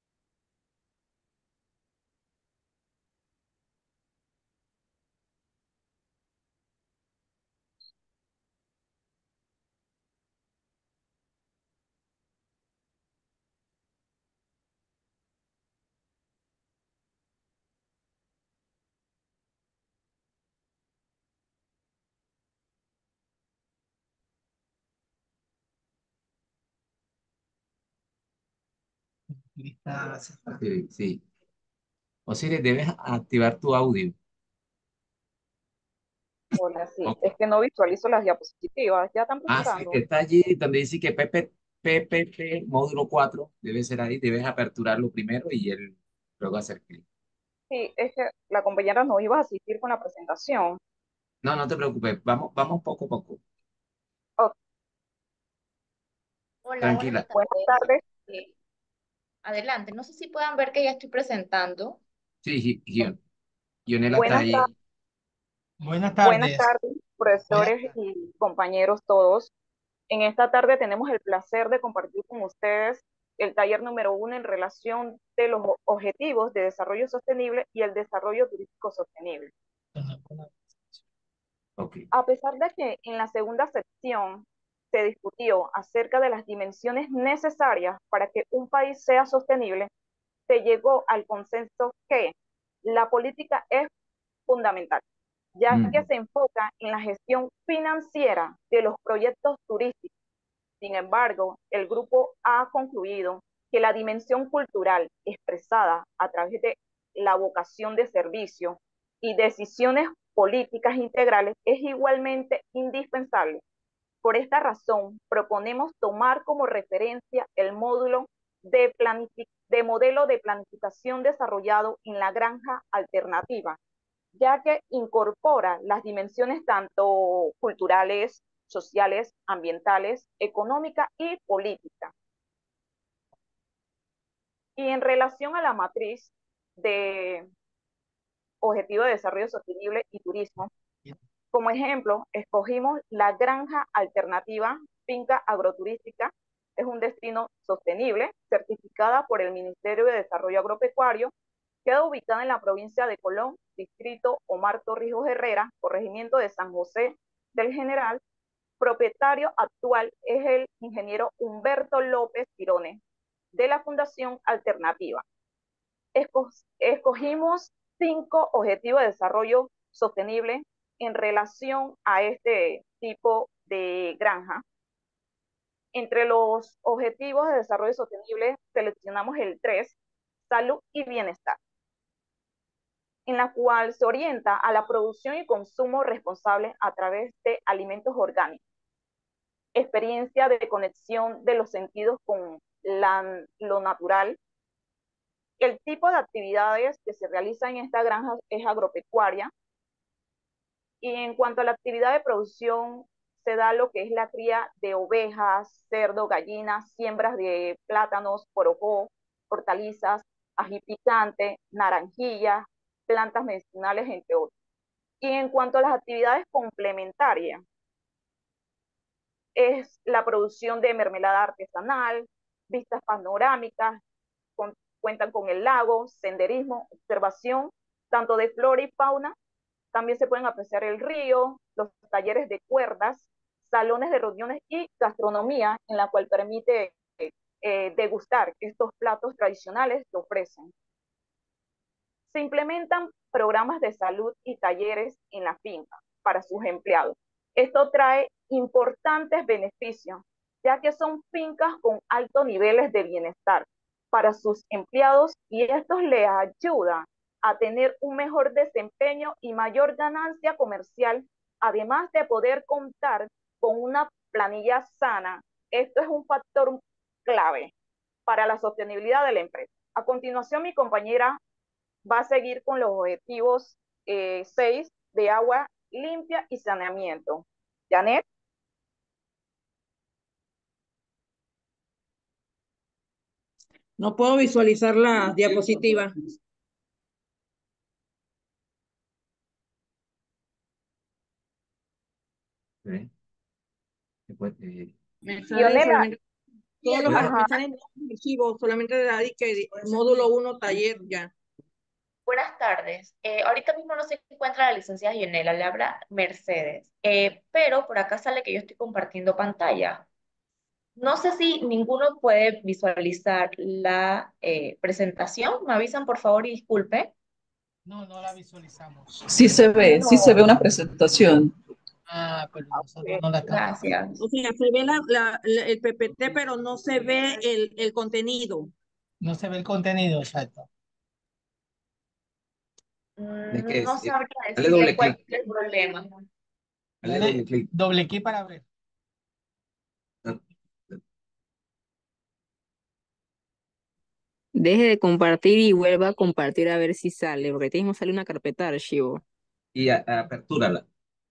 Lista- Sí, sí. Osiris, debes activar tu audio. Hola, sí. Ok. Es que no visualizo las diapositivas. ¿Ya están Ah, sí, que presentando? está allí donde dice que P P P P P módulo cuatro debe ser ahí, debes aperturarlo primero y él luego hacer clic. Sí, es que la compañera nos iba a asistir con la presentación. No, no te preocupes, vamos, vamos poco a poco. Ok, Hola, buenas Tranquila. buenas tardes. tardes. Eh, adelante, no sé si puedan ver que ya estoy presentando. Sí, Gi- Gion- Gionela está Buenas ahí. tardes, Buenas buenas tardes. tardes, Buenas profesores tardes. y compañeros todos. En esta tarde tenemos el placer de compartir con ustedes el taller número uno en relación de los objetivos de desarrollo sostenible y el desarrollo turístico sostenible. Ok. A pesar de que en la segunda sección se discutió acerca de las dimensiones necesarias para que un país sea sostenible, se llegó al consenso que la política es fundamental, ya que Mm, se enfoca en la gestión financiera de los proyectos turísticos. Sin embargo, el grupo ha concluido que la dimensión cultural expresada a través de la vocación de servicio y decisiones políticas integrales es igualmente indispensable. Por esta razón, proponemos tomar como referencia el módulo de, de modelo de planificación desarrollado en la granja alternativa, ya que incorpora las dimensiones tanto culturales, sociales, ambientales, económica y política. Y en relación a la matriz de Objetivo de Desarrollo Sostenible y Turismo, como ejemplo, escogimos la granja alternativa finca agroturística. Es un destino sostenible, certificada por el Ministerio de Desarrollo Agropecuario. Queda ubicada en la provincia de Colón, distrito Omar Torrijos Herrera, corregimiento de San José del General. Propietario actual es el ingeniero Humberto López Quirones, de la Fundación Alternativa. Esco escogimos cinco objetivos de desarrollo sostenible en relación a este tipo de granja. Entre los objetivos de desarrollo sostenible seleccionamos el tres, salud y bienestar, en la cual se orienta a la producción y consumo responsable a través de alimentos orgánicos, experiencia de conexión de los sentidos con la, lo natural. El tipo de actividades que se realizan en esta granja es agropecuaria, y en cuanto a la actividad de producción, se da lo que es la cría de ovejas, cerdo, gallinas, siembras de plátanos, porojó, hortalizas, ají picante, naranjillas, plantas medicinales, entre otros. Y en cuanto a las actividades complementarias, es la producción de mermelada artesanal, vistas panorámicas, con, cuentan con el lago, senderismo, observación, tanto de flora y fauna. También se pueden apreciar el río, los talleres de cuerdas, salones de reuniones y gastronomía, en la cual permite eh, degustar estos platos tradicionales que ofrecen. Se implementan programas de salud y talleres en la finca para sus empleados. Esto trae importantes beneficios, ya que son fincas con altos niveles de bienestar para sus empleados, y esto les ayuda a tener un mejor desempeño y mayor ganancia comercial, además de poder contar con una planilla sana. Esto es un factor clave para la sostenibilidad de la empresa. A continuación, mi compañera va a seguir con los objetivos eh, seis de agua limpia y saneamiento. Janet. No puedo visualizar la diapositiva. Okay. Después, eh, Me sale solamente, todos los Ajá. me salen archivos, solamente da que módulo uno taller ya. Buenas tardes. Eh, ahorita mismo no se encuentra la licenciada Yonela, le habla Mercedes, Eh, pero por acá sale que yo estoy compartiendo pantalla. No sé si ninguno puede visualizar la eh, presentación. Me avisan, por favor, y disculpe. No, no la visualizamos. Sí se ve, No. sí se ve una presentación. Ah, pero nosotros no la estamos. Gracias. O sea, se ve la, la, la- el P P T, pero no se ve el, el contenido. No se ve el contenido, exacto. es que Mm, No es, eh, sabría dale doble decirle cuál clic, es el problema. dale Dale doble clic. doble clic para abrir. Ah, Deje de compartir y vuelva a compartir a ver si sale, porque tengo que salir una carpeta de archivo. Y a, a- apertúrala.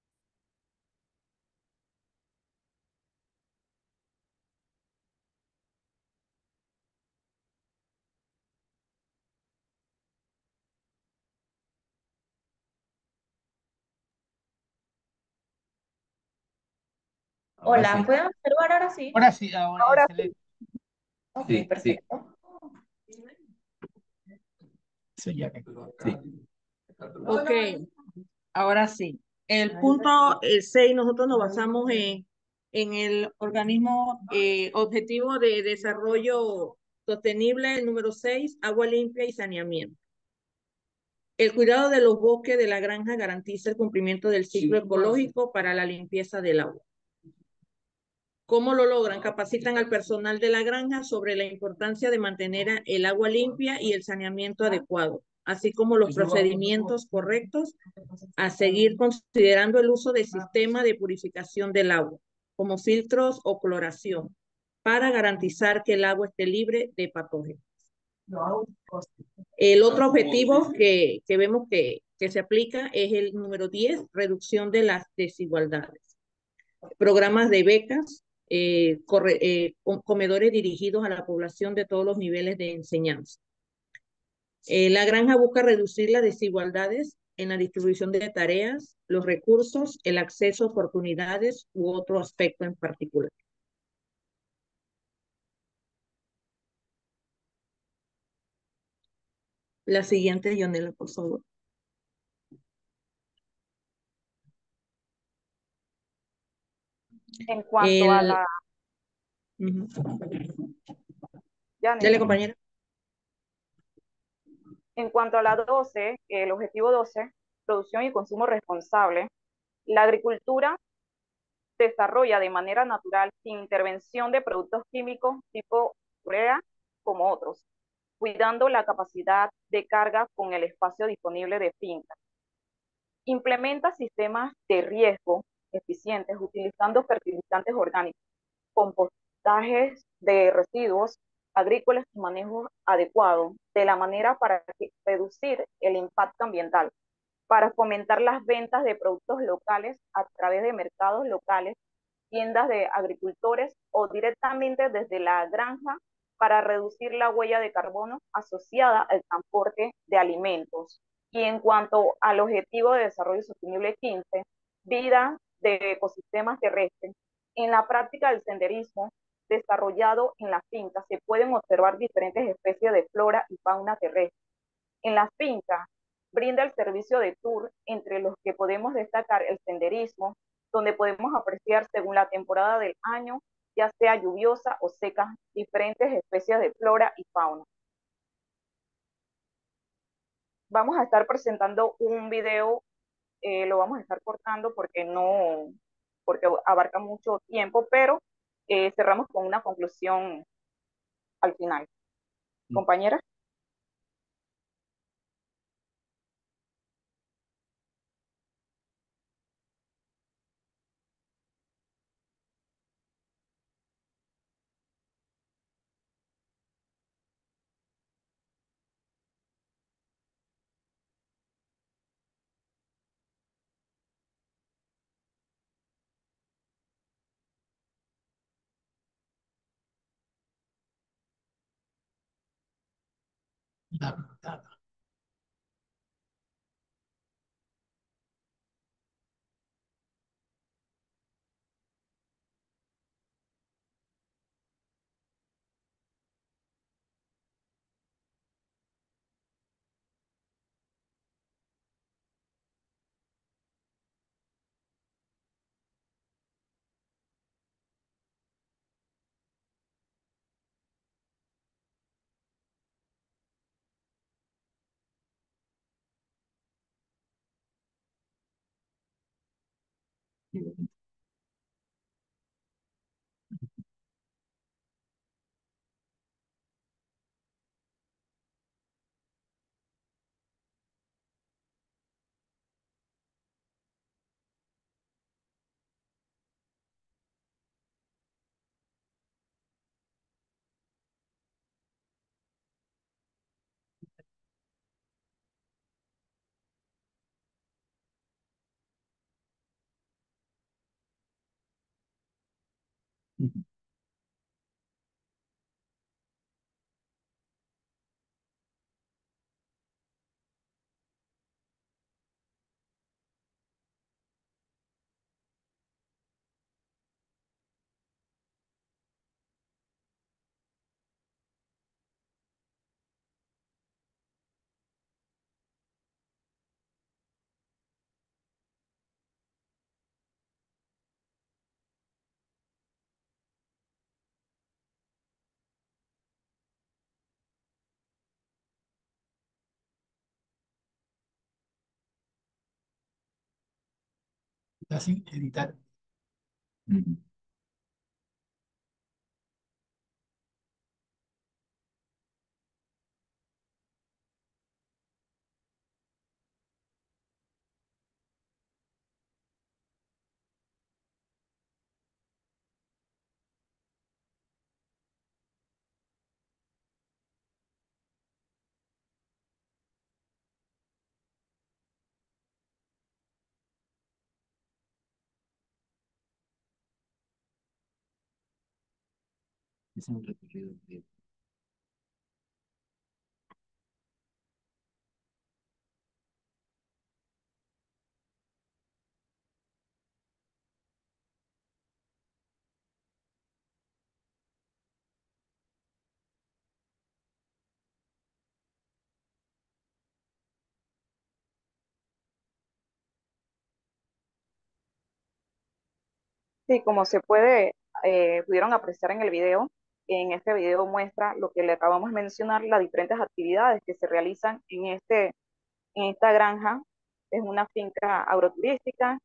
Ahora Hola, sí, ¿pueden observar ahora sí? Ahora sí, ahora, Ahora excelente. Ok, sí, sí, perfecto. Sí, ya que- sí. Ok, ahora sí. El punto el seis, nosotros nos basamos en, en el organismo eh, objetivo de desarrollo sostenible, el número seis, agua limpia y saneamiento. El cuidado de los bosques de la granja garantiza el cumplimiento del ciclo ecológico para la limpieza del agua. ¿Cómo lo logran? Capacitan al personal de la granja sobre la importancia de mantener el agua limpia y el saneamiento adecuado, así como los procedimientos correctos a seguir, considerando el uso de sistema de purificación del agua, como filtros o cloración, para garantizar que el agua esté libre de patógenos. El otro objetivo que, que vemos que, que se aplica es el número diez, reducción de las desigualdades. Programas de becas, eh, corre, eh, comedores dirigidos a la población de todos los niveles de enseñanza. Eh, la granja busca reducir las desigualdades en la distribución de tareas, los recursos, el acceso a oportunidades u otro aspecto en particular. La siguiente, Yonela, por favor. En cuanto El... a la... Uh-huh. Janet. Dale, compañera. En cuanto a la doce, el objetivo doce, producción y consumo responsable, la agricultura desarrolla de manera natural sin intervención de productos químicos tipo urea como otros, cuidando la capacidad de carga con el espacio disponible de finca. Implementa sistemas de riesgo eficientes utilizando fertilizantes orgánicos, compostajes de residuos agrícolas y manejo adecuado de la manera para reducir el impacto ambiental, para fomentar las ventas de productos locales a través de mercados locales, tiendas de agricultores o directamente desde la granja para reducir la huella de carbono asociada al transporte de alimentos. Y en cuanto al Objetivo de Desarrollo Sostenible quince, vida de ecosistemas terrestres, en la práctica del senderismo desarrollado en las fincas se pueden observar diferentes especies de flora y fauna terrestre. En las fincas brinda el servicio de tour, entre los que podemos destacar el senderismo, donde podemos apreciar según la temporada del año, ya sea lluviosa o seca, diferentes especies de flora y fauna. Vamos a estar presentando un video, eh, lo vamos a estar cortando porque no, porque abarca mucho tiempo, pero eh, cerramos con una conclusión al final. Compañera. La ventana. Está sin editar. Ujú. Es un recorrido de- Sí, como se puede, eh, pudieron apreciar en el video, en este video muestra lo que le acabamos de mencionar, las diferentes actividades que se realizan en, este, en esta granja. Es una finca agroturística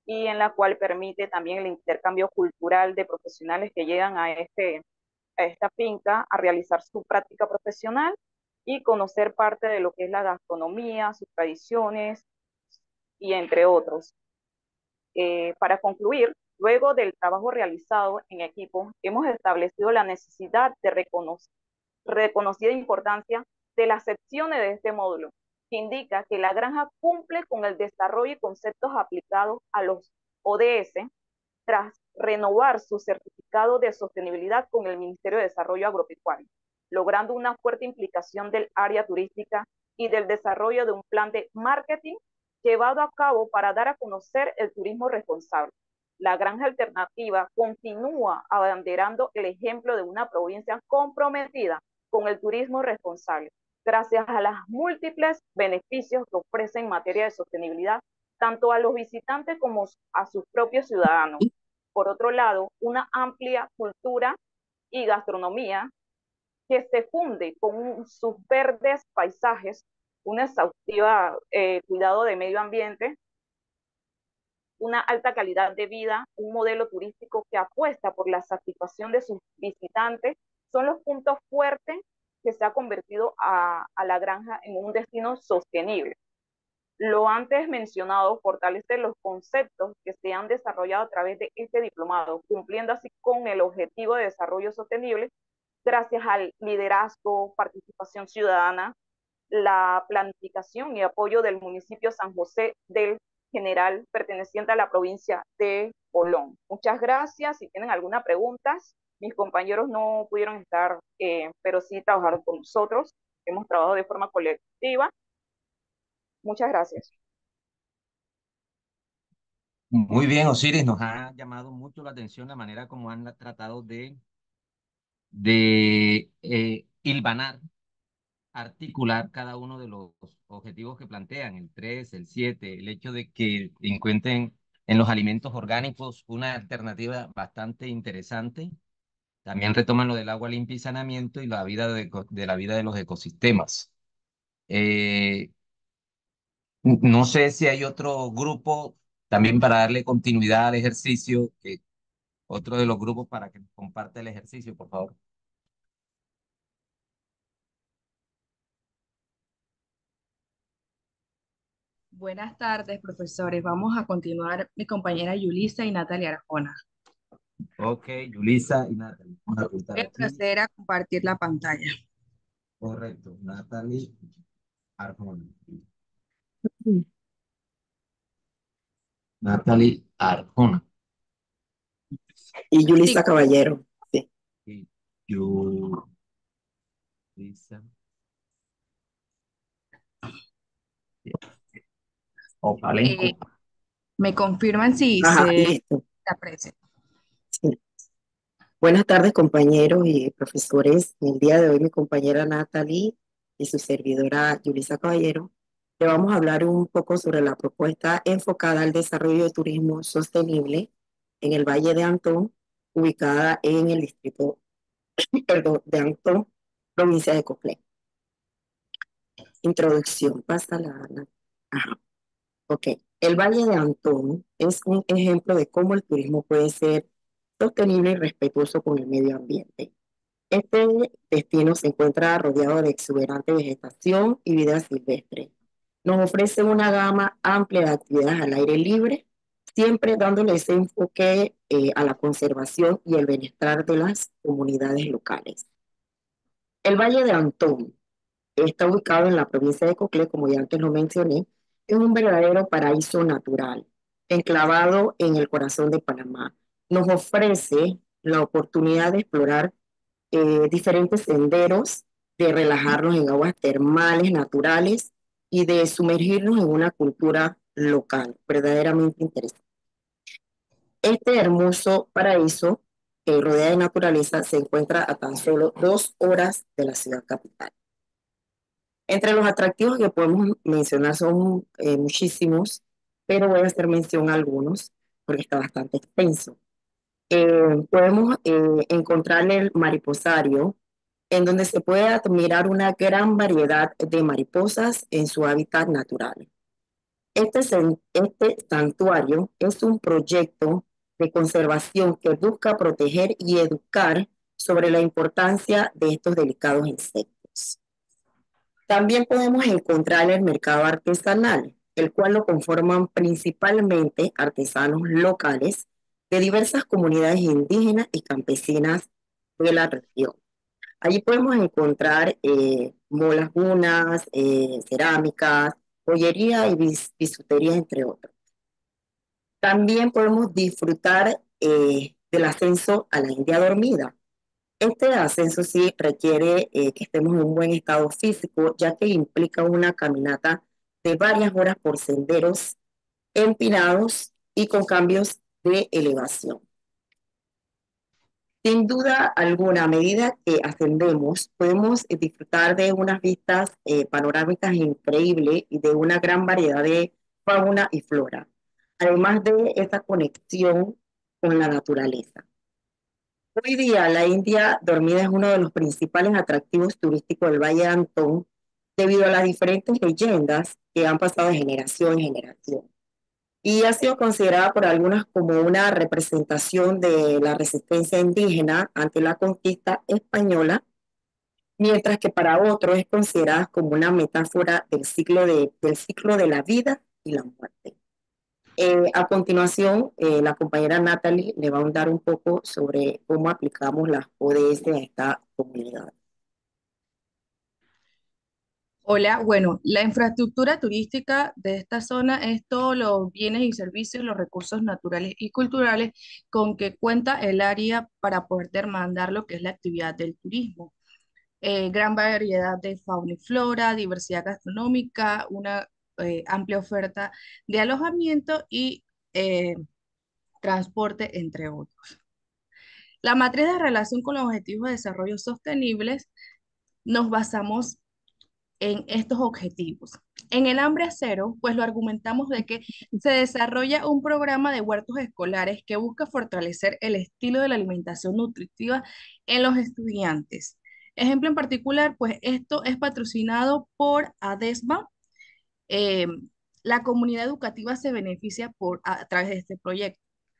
y en la cual permite también el intercambio cultural de profesionales que llegan a, este, a esta finca a realizar su práctica profesional y conocer parte de lo que es la gastronomía, sus tradiciones y entre otros. Eh, para concluir, luego del trabajo realizado en equipo, hemos establecido la necesidad de reconocer reconocida importancia de las secciones de este módulo, que indica que la granja cumple con el desarrollo y conceptos aplicados a los O D S tras renovar su certificado de sostenibilidad con el Ministerio de Desarrollo Agropecuario, logrando una fuerte implicación del área turística y del desarrollo de un plan de marketing llevado a cabo para dar a conocer el turismo responsable. La granja alternativa continúa abanderando el ejemplo de una provincia comprometida con el turismo responsable, gracias a los múltiples beneficios que ofrece en materia de sostenibilidad, tanto a los visitantes como a sus propios ciudadanos. Por otro lado, una amplia cultura y gastronomía que se funde con sus verdes paisajes, un exhaustivo eh, cuidado de medio ambiente, una alta calidad de vida, un modelo turístico que apuesta por la satisfacción de sus visitantes, son los puntos fuertes que se ha convertido a, a la granja en un destino sostenible. Lo antes mencionado fortalece los conceptos que se han desarrollado a través de este diplomado, cumpliendo así con el objetivo de desarrollo sostenible gracias al liderazgo, participación ciudadana, la planificación y apoyo del municipio San José del General, perteneciente a la provincia de Colón. Muchas gracias. Si tienen alguna pregunta, mis compañeros no pudieron estar, eh, pero sí trabajaron con nosotros. Hemos trabajado de forma colectiva. Muchas gracias. Muy bien, Osiris, nos ha llamado mucho la atención la manera como han tratado de, de eh, hilvanar, articular cada uno de los objetivos que plantean, el tres, el siete, el hecho de que encuentren en los alimentos orgánicos una alternativa bastante interesante. También retoman lo del agua limpia y saneamiento y la vida de, de la vida de los ecosistemas. Eh, no sé si hay otro grupo también para darle continuidad al ejercicio, que otro de los grupos para que nos comparte el ejercicio, por favor. Buenas tardes, profesores. Vamos a continuar mi compañera Yulisa y Natalia Arjona. Ok, Yulisa y Natalie. Vamos a apuntar Voy a aquí. proceder a compartir la pantalla. Correcto, Natalie Arjona. Natalie Arjona. Y Yulisa Caballero. Sí. Y Yulisa. O Palenco. Eh, ¿me confirman si Ajá, se listo. aprecia? Sí. Buenas tardes, compañeros y profesores. El día de hoy mi compañera Natalie y su servidora Yulisa Caballero le vamos a hablar un poco sobre la propuesta enfocada al desarrollo de turismo sostenible en el Valle de Antón, ubicada en el distrito perdón, de Antón, provincia de Coclé. Introducción, pasa la, la- Ajá, ok. El Valle de Antón es un ejemplo de cómo el turismo puede ser sostenible y respetuoso con el medio ambiente. Este destino se encuentra rodeado de exuberante vegetación y vida silvestre. Nos ofrece una gama amplia de actividades al aire libre, siempre dándole ese enfoque eh, a la conservación y el bienestar de las comunidades locales. El Valle de Antón está ubicado en la provincia de Coclé, como ya antes lo mencioné, es un verdadero paraíso natural, enclavado en el corazón de Panamá. Nos ofrece la oportunidad de explorar eh, diferentes senderos, de relajarnos en aguas termales naturales y de sumergirnos en una cultura local, verdaderamente interesante. Este hermoso paraíso que rodea de naturaleza se encuentra a tan solo dos horas de la ciudad capital. Entre los atractivos que podemos mencionar son eh, muchísimos, pero voy a hacer mención a algunos porque está bastante extenso. Eh, podemos eh, encontrar el mariposario, en donde se puede admirar una gran variedad de mariposas en su hábitat natural. Este, sen- este santuario es un proyecto de conservación que busca proteger y educar sobre la importancia de estos delicados insectos. También podemos encontrar el mercado artesanal, el cual lo conforman principalmente artesanos locales de diversas comunidades indígenas y campesinas de la región. Allí podemos encontrar eh, molas gunas, eh, cerámicas, joyería y bis- bisutería, entre otros. También podemos disfrutar eh, del ascenso a la India dormida. Este ascenso sí requiere eh, que estemos en un buen estado físico, ya que implica una caminata de varias horas por senderos empinados y con cambios de elevación. Sin duda alguna, a medida que ascendemos, podemos eh, disfrutar de unas vistas eh, panorámicas increíbles y de una gran variedad de fauna y flora, además de esa conexión con la naturaleza. Hoy día, la India dormida es uno de los principales atractivos turísticos del Valle de Antón, debido a las diferentes leyendas que han pasado de generación en generación. Y ha sido considerada por algunas como una representación de la resistencia indígena ante la conquista española, mientras que para otros es considerada como una metáfora del ciclo de, del ciclo de la vida y la muerte. Eh, a continuación, eh, la compañera Natalie le va a ahondar un poco sobre cómo aplicamos las O D S a esta comunidad. Hola, bueno, la infraestructura turística de esta zona es todos los bienes y servicios, los recursos naturales y culturales con que cuenta el área para poder demandar lo que es la actividad del turismo. Eh, gran variedad de fauna y flora, diversidad gastronómica, una eh, amplia oferta de alojamiento y eh, transporte, entre otros. La matriz de relación con los objetivos de desarrollo sostenibles nos basamos en estos objetivos. En el hambre cero, pues lo argumentamos de que se desarrolla un programa de huertos escolares que busca fortalecer el estilo de la alimentación nutritiva en los estudiantes. Ejemplo en particular, pues esto es patrocinado por ADESBA. Eh, la comunidad educativa se beneficia por, a, a través de este proyecto.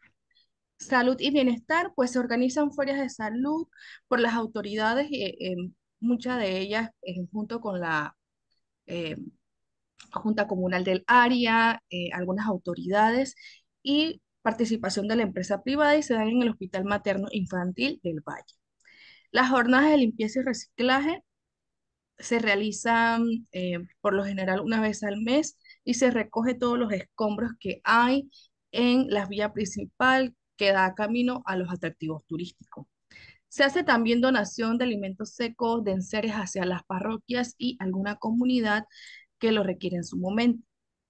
Salud y bienestar, pues se organizan ferias de salud por las autoridades, eh, eh, muchas de ellas eh, junto con la eh, Junta Comunal del área, eh, algunas autoridades y participación de la empresa privada y se dan en el Hospital Materno Infantil del Valle. Las jornadas de limpieza y reciclaje se realizan eh, por lo general una vez al mes y se recoge todos los escombros que hay en la vía principal que da camino a los atractivos turísticos. Se hace también donación de alimentos secos de enseres hacia las parroquias y alguna comunidad que lo requiere en su momento.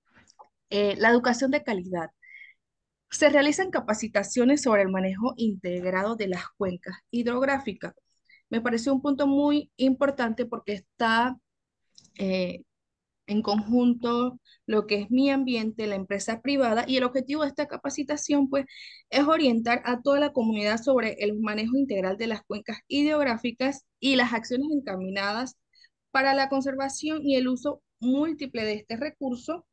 Eh, la educación de calidad. Se realizan capacitaciones sobre el manejo integrado de las cuencas hidrográficas. Me pareció un punto muy importante porque está eh, en conjunto lo que es mi ambiente, la empresa privada, y el objetivo de esta capacitación, pues, es orientar a toda la comunidad sobre el manejo integral de las cuencas hidrográficas y las acciones encaminadas para la conservación y el uso múltiple de este recurso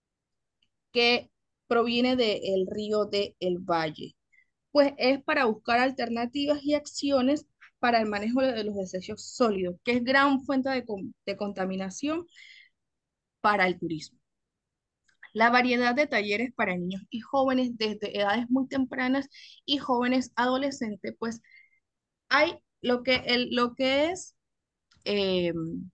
que proviene del río de El Valle. Pues es para buscar alternativas y acciones para el manejo de los desechos sólidos, que es gran fuente de, de contaminación para el turismo. La variedad de talleres para niños y jóvenes desde edades muy tempranas y jóvenes adolescentes, pues hay lo que, el, lo que es, eh,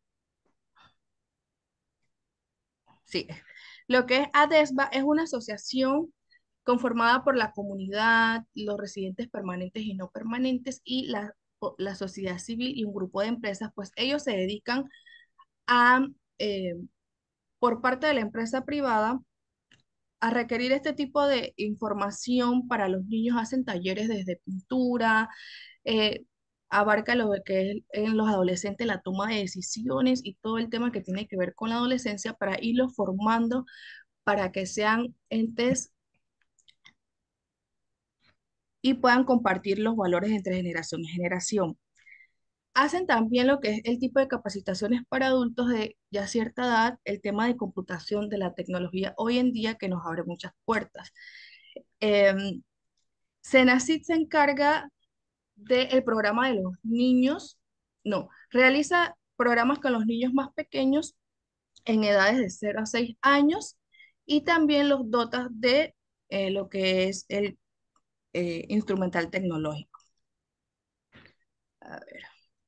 sí, lo que es ADESBA es una asociación conformada por la comunidad, los residentes permanentes y no permanentes y la, o- la sociedad civil y un grupo de empresas, pues ellos se dedican a, eh, por parte de la empresa privada, a requerir este tipo de información para los niños. Hacen talleres desde pintura, eh, abarca lo de que es en los adolescentes la toma de decisiones y todo el tema que tiene que ver con la adolescencia para irlos formando para que sean entes y puedan compartir los valores entre generación y generación. Hacen también lo que es el tipo de capacitaciones para adultos de ya cierta edad, el tema de computación de la tecnología hoy en día que nos abre muchas puertas. Em, Senacid se encarga del programa de los niños, no, realiza programas con los niños más pequeños en edades de cero a seis años y también los dotas de eh, lo que es el eh, instrumental tecnológico. A ver,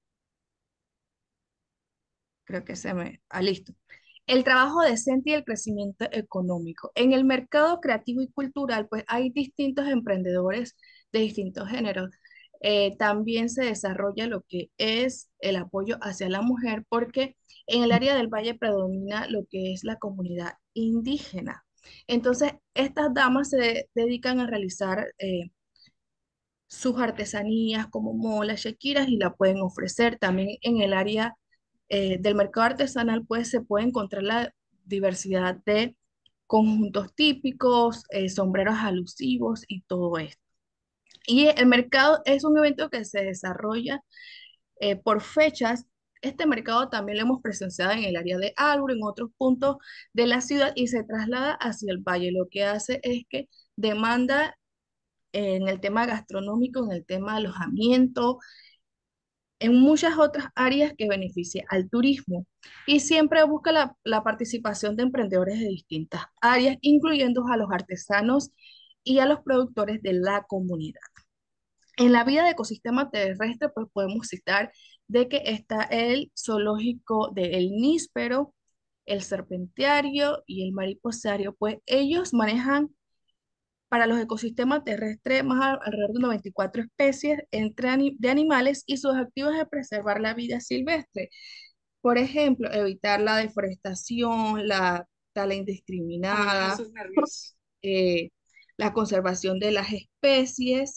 creo que se me... Ah, listo. El trabajo decente y el crecimiento económico. En el mercado creativo y cultural, pues hay distintos emprendedores de distintos géneros. Eh, también se desarrolla lo que es el apoyo hacia la mujer, porque en el área del valle predomina lo que es la comunidad indígena. Entonces, estas damas se dedican a realizar eh, sus artesanías como molas, shakiras y la pueden ofrecer. También en el área eh, del mercado artesanal, pues se puede encontrar la diversidad de conjuntos típicos, eh, sombreros alusivos y todo esto. Y el mercado es un evento que se desarrolla eh, por fechas. Este mercado también lo hemos presenciado en el área de Albur, en otros puntos de la ciudad y se traslada hacia el valle. Lo que hace es que demanda eh, en el tema gastronómico, en el tema de alojamiento, en muchas otras áreas que beneficia al turismo y siempre busca la, la participación de emprendedores de distintas áreas, incluyendo a los artesanos y a los productores de la comunidad. En la vida de ecosistema terrestre, pues podemos citar de que está el zoológico del níspero, el serpentiario y el mariposario, pues ellos manejan para los ecosistemas terrestres más al- alrededor de noventa y cuatro especies entre ani- de animales y sus objetivos es preservar la vida silvestre. Por ejemplo, evitar la deforestación, la tala indiscriminada, eh, la conservación de las especies,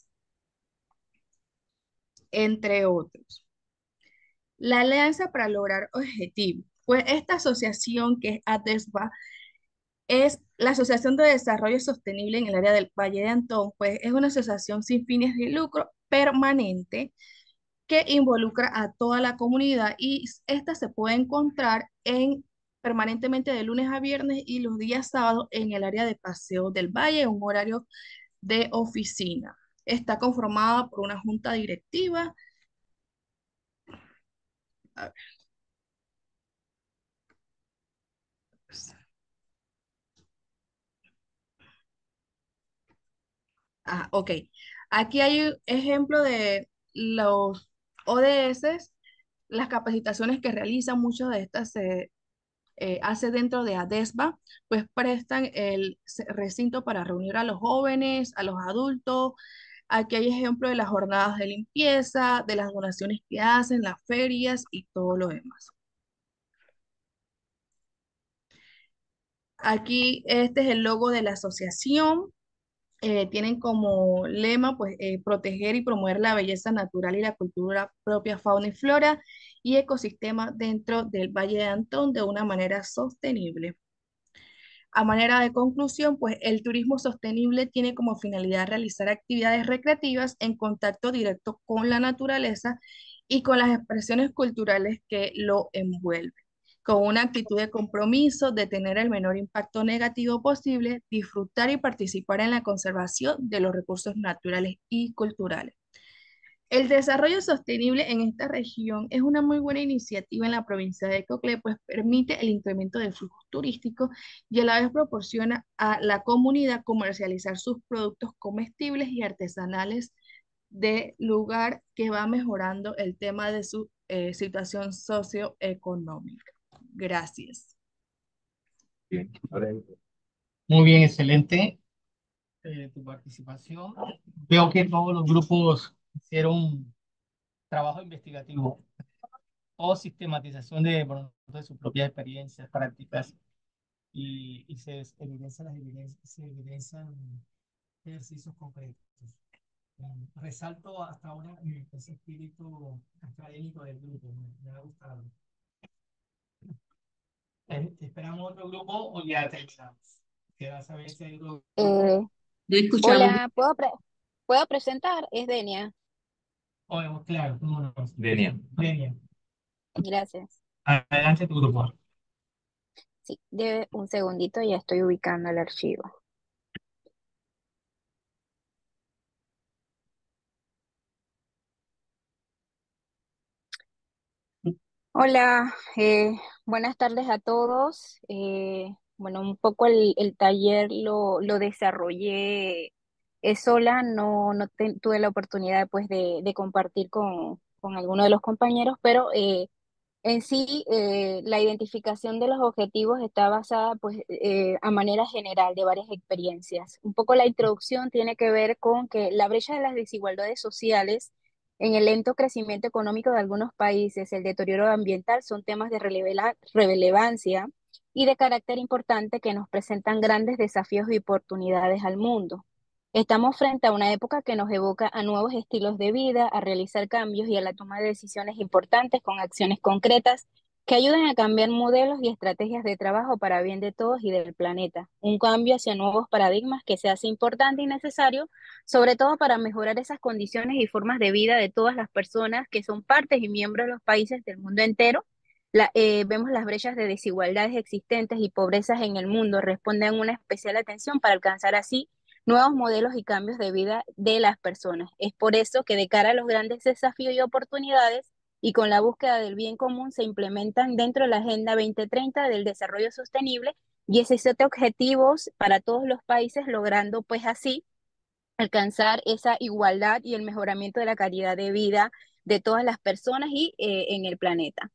entre otros. La Alianza para lograr objetivos. Pues esta asociación que es ADESBA es la Asociación de Desarrollo Sostenible en el área del Valle de Antón, pues es una asociación sin fines de lucro permanente que involucra a toda la comunidad y esta se puede encontrar en permanentemente de lunes a viernes y los días sábados en el área de Paseo del Valle, en un horario de oficina. Está conformada por una junta directiva. A ver, pues, ah, ok. Aquí hay un ejemplo de los O D S, las capacitaciones que realizan, muchas de estas se eh, hace dentro de ADESBA, pues prestan el se- recinto para reunir a los jóvenes, a los adultos. Aquí hay ejemplo de las jornadas de limpieza, de las donaciones que hacen, las ferias y todo lo demás. Aquí este es el logo de la asociación. Eh, tienen como lema pues eh, proteger y promover la belleza natural y la cultura propia, fauna y flora y ecosistema dentro del Valle de Antón de una manera sostenible. A manera de conclusión, pues el turismo sostenible tiene como finalidad realizar actividades recreativas en contacto directo con la naturaleza y con las expresiones culturales que lo envuelven, con una actitud de compromiso, de tener el menor impacto negativo posible, disfrutar y participar en la conservación de los recursos naturales y culturales. El desarrollo sostenible en esta región es una muy buena iniciativa en la provincia de Coclé, pues permite el incremento del flujo turístico y a la vez proporciona a la comunidad comercializar sus productos comestibles y artesanales de lugar que va mejorando el tema de su eh, situación socioeconómica. Gracias. Bien, ahora, Muy bien, excelente eh, tu participación. Veo que todos los grupos hicieron trabajo investigativo o sistematización de, bueno, de sus propias experiencias, prácticas y, y se evidencian las evidencias, se evidencian ejercicios concretos. Um, resalto hasta ahora eh, ese espíritu académico del grupo, me, me ha gustado. Eh, ¿Esperamos otro grupo o ya terminamos? Queda saber si hay otro grupo. Eh, Ya escuchamos. hola, ¿puedo, pre- ¿puedo presentar? Es Denia. O, claro, cómo no. Denia. Denia, Gracias. adelante tu grupo. Sí, de un segundito, ya estoy ubicando el archivo. Hola, eh, buenas tardes a todos. Eh, bueno, un poco el, el taller lo, lo desarrollé eh, sola, no, no te- tuve la oportunidad pues de, de compartir con, con alguno de los compañeros, pero eh, en sí, eh, la identificación de los objetivos está basada pues, eh, a manera general de varias experiencias. Un poco la introducción tiene que ver con que la brecha de las desigualdades sociales en el lento crecimiento económico de algunos países, el deterioro ambiental son temas de relevela- relevancia y de carácter importante que nos presentan grandes desafíos y oportunidades al mundo. Estamos frente a una época que nos evoca a nuevos estilos de vida, a realizar cambios y a la toma de decisiones importantes con acciones concretas que ayuden a cambiar modelos y estrategias de trabajo para bien de todos y del planeta. Un cambio hacia nuevos paradigmas que se hace importante y necesario, sobre todo para mejorar esas condiciones y formas de vida de todas las personas que son partes y miembros de los países del mundo entero. La- eh, vemos las brechas de desigualdades existentes y pobrezas en el mundo, responden una especial atención para alcanzar así nuevos modelos y cambios de vida de las personas. Es por eso que de cara a los grandes desafíos y oportunidades y con la búsqueda del bien común se implementan dentro de la Agenda dos mil treinta del Desarrollo Sostenible diecisiete objetivos para todos los países, logrando pues así alcanzar esa igualdad y el mejoramiento de la calidad de vida de todas las personas y eh, en el planeta.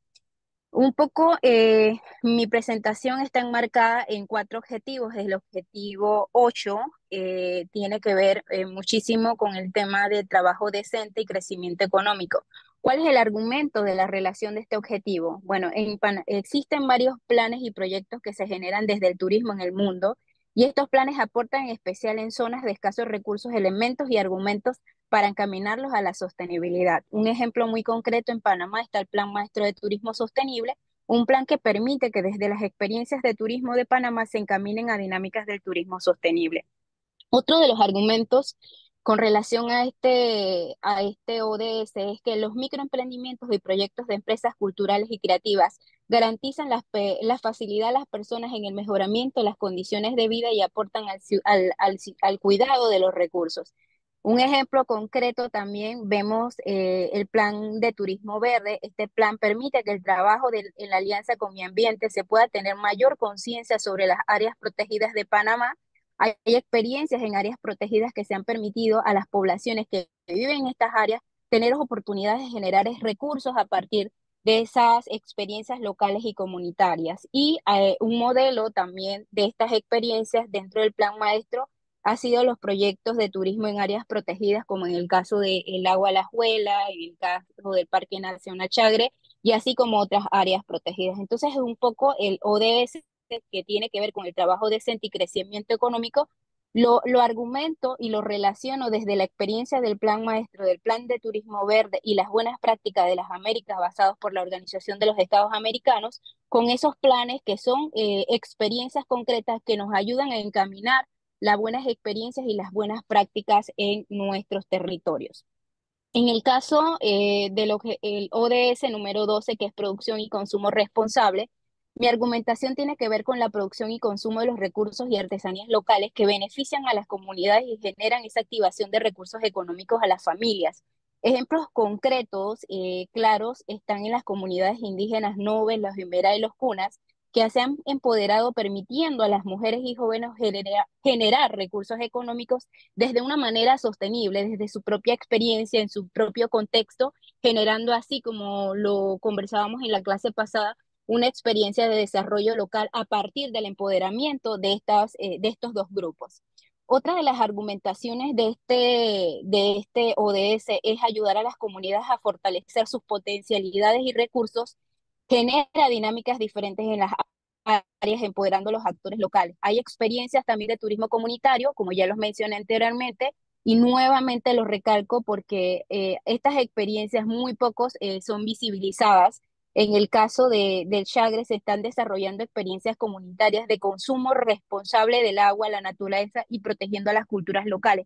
Un poco, eh, mi presentación está enmarcada en cuatro objetivos. El objetivo ocho eh, tiene que ver eh, muchísimo con el tema de trabajo decente y crecimiento económico. ¿Cuál es el argumento de la relación de este objetivo? Bueno, en Pan- existen varios planes y proyectos que se generan desde el turismo en el mundo y estos planes aportan en especial en zonas de escasos recursos elementos y argumentos para encaminarlos a la sostenibilidad. Un ejemplo muy concreto en Panamá está el Plan Maestro de Turismo Sostenible, un plan que permite que desde las experiencias de turismo de Panamá se encaminen a dinámicas del turismo sostenible. Otro de los argumentos con relación a este, a este O D S es que los microemprendimientos y proyectos de empresas culturales y creativas garantizan la, la facilidad a las personas en el mejoramiento de las condiciones de vida y aportan al, al, al, al cuidado de los recursos. Un ejemplo concreto también vemos eh, el plan de turismo verde. Este plan permite que el trabajo de, en la alianza con mi ambiente se pueda tener mayor conciencia sobre las áreas protegidas de Panamá. Hay experiencias en áreas protegidas que se han permitido a las poblaciones que viven en estas áreas tener oportunidades de generar recursos a partir de esas experiencias locales y comunitarias. Y eh, un modelo también de estas experiencias dentro del Plan Maestro ha sido los proyectos de turismo en áreas protegidas, como en el caso del Lago Alajuela, en el caso del Parque Nacional Chagre, y así como otras áreas protegidas. Entonces es un poco el O D S que tiene que ver con el trabajo decente y crecimiento económico, lo, lo argumento y lo relaciono desde la experiencia del Plan Maestro, del Plan de Turismo Verde y las buenas prácticas de las Américas basados por la Organización de los Estados Americanos, con esos planes que son eh, experiencias concretas que nos ayudan a encaminar las buenas experiencias y las buenas prácticas en nuestros territorios. En el caso eh, del el O D S número doce, que es producción y consumo responsable, mi argumentación tiene que ver con la producción y consumo de los recursos y artesanías locales que benefician a las comunidades y generan esa activación de recursos económicos a las familias. Ejemplos concretos, eh, claros, están en las comunidades indígenas Nobel, los Jimera y los Cunas, que se han empoderado permitiendo a las mujeres y jóvenes genera, generar recursos económicos desde una manera sostenible, desde su propia experiencia, en su propio contexto, generando así, como lo conversábamos en la clase pasada, una experiencia de desarrollo local a partir del empoderamiento de, estas, eh, de estos dos grupos. Otra de las argumentaciones de este, de este O D S es ayudar a las comunidades a fortalecer sus potencialidades y recursos, genera dinámicas diferentes en las áreas, empoderando a los actores locales. Hay experiencias también de turismo comunitario, como ya los mencioné anteriormente, y nuevamente lo recalco porque eh, estas experiencias muy pocos eh, son visibilizadas. En el caso de, del Chagre se están desarrollando experiencias comunitarias de consumo responsable del agua, la naturaleza y protegiendo a las culturas locales.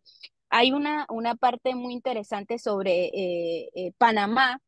Hay una, una parte muy interesante sobre eh, eh, Panamá.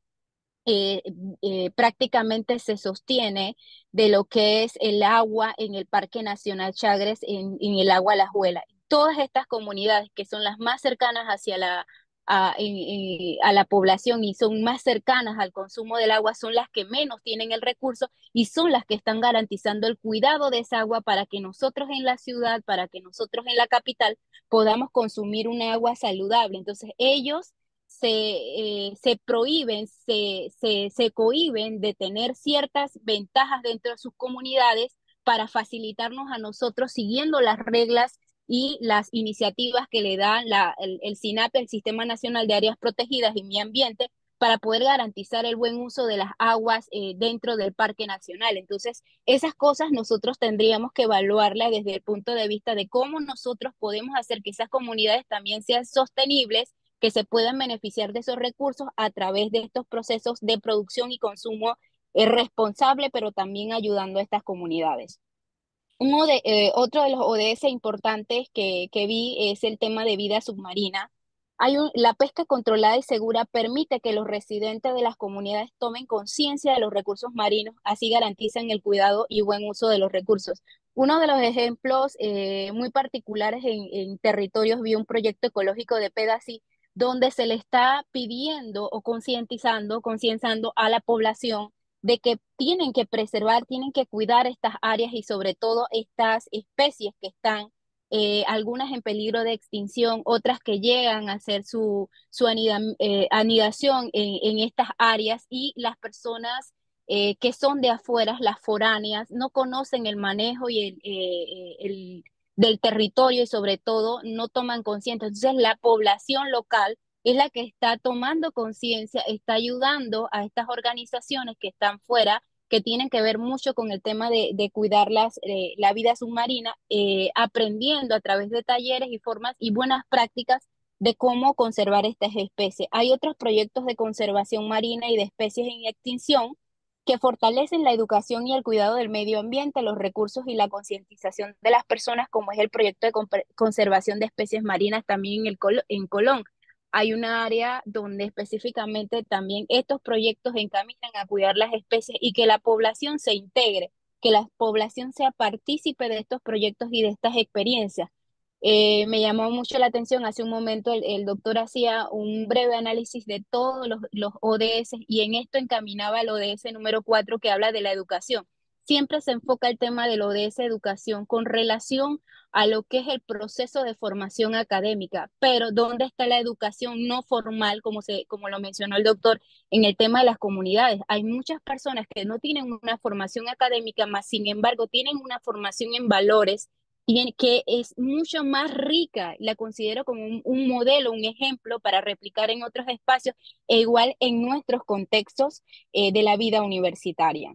eh, eh, prácticamente se sostiene de lo que es el agua en el Parque Nacional Chagres, en, en el agua Alajuela. Todas estas comunidades que son las más cercanas hacia la, a, en- en- a la población y son más cercanas al consumo del agua son las que menos tienen el recurso y son las que están garantizando el cuidado de esa agua para que nosotros en la ciudad, para que nosotros en la capital podamos consumir una agua saludable. Entonces ellos se, eh, se prohíben, se, se, se cohíben de tener ciertas ventajas dentro de sus comunidades para facilitarnos a nosotros siguiendo las reglas y las iniciativas que le da la, el, el SINAPE, el Sistema Nacional de Áreas Protegidas y Medio Ambiente, para poder garantizar el buen uso de las aguas eh, dentro del Parque Nacional. Entonces, esas cosas nosotros tendríamos que evaluarlas desde el punto de vista de cómo nosotros podemos hacer que esas comunidades también sean sostenibles, que se puedan beneficiar de esos recursos a través de estos procesos de producción y consumo eh, responsable, pero también ayudando a estas comunidades. Uno de, eh, otro de los O D S importantes que, que vi es el tema de vida submarina. Hay un- la pesca controlada y segura permite que los residentes de las comunidades tomen conciencia de los recursos marinos, así garantizan el cuidado y buen uso de los recursos. Uno de los ejemplos eh, muy particulares en, en territorios, vi un proyecto ecológico de Pedací, donde se le está pidiendo o concientizando, concienciando a la población de que tienen que preservar, tienen que cuidar estas áreas y sobre todo estas especies que están, eh, algunas en peligro de extinción, otras que llegan a hacer su, su anida, eh, anidación en, en estas áreas y las personas eh, que son de afuera, las foráneas, no conocen el manejo y el, eh, el del territorio y sobre todo no toman conciencia. Entonces la población local es la que está tomando conciencia, está ayudando a estas organizaciones que están fuera, que tienen que ver mucho con el tema de, de cuidar las, eh, la vida submarina, eh, aprendiendo a través de talleres y formas y buenas prácticas de cómo conservar estas especies. Hay otros proyectos de conservación marina y de especies en extinción que fortalecen la educación y el cuidado del medio ambiente, los recursos y la concientización de las personas, como es el proyecto de conservación de especies marinas también en, el Col en Colón. Hay una área donde específicamente también estos proyectos encaminan a cuidar las especies y que la población se integre, que la población sea partícipe de estos proyectos y de estas experiencias. Eh, me llamó mucho la atención, hace un momento el, el doctor hacía un breve análisis de todos los, los O D S y en esto encaminaba el O D S número cuatro que habla de la educación. Siempre se enfoca el tema del O D S educación con relación a lo que es el proceso de formación académica, pero ¿dónde está la educación no formal, como, se, como lo mencionó el doctor, en el tema de las comunidades? Hay muchas personas que no tienen una formación académica, más sin embargo tienen una formación en valores y en, que es mucho más rica, la considero como un, un modelo, un ejemplo para replicar en otros espacios e igual en nuestros contextos eh, de la vida universitaria.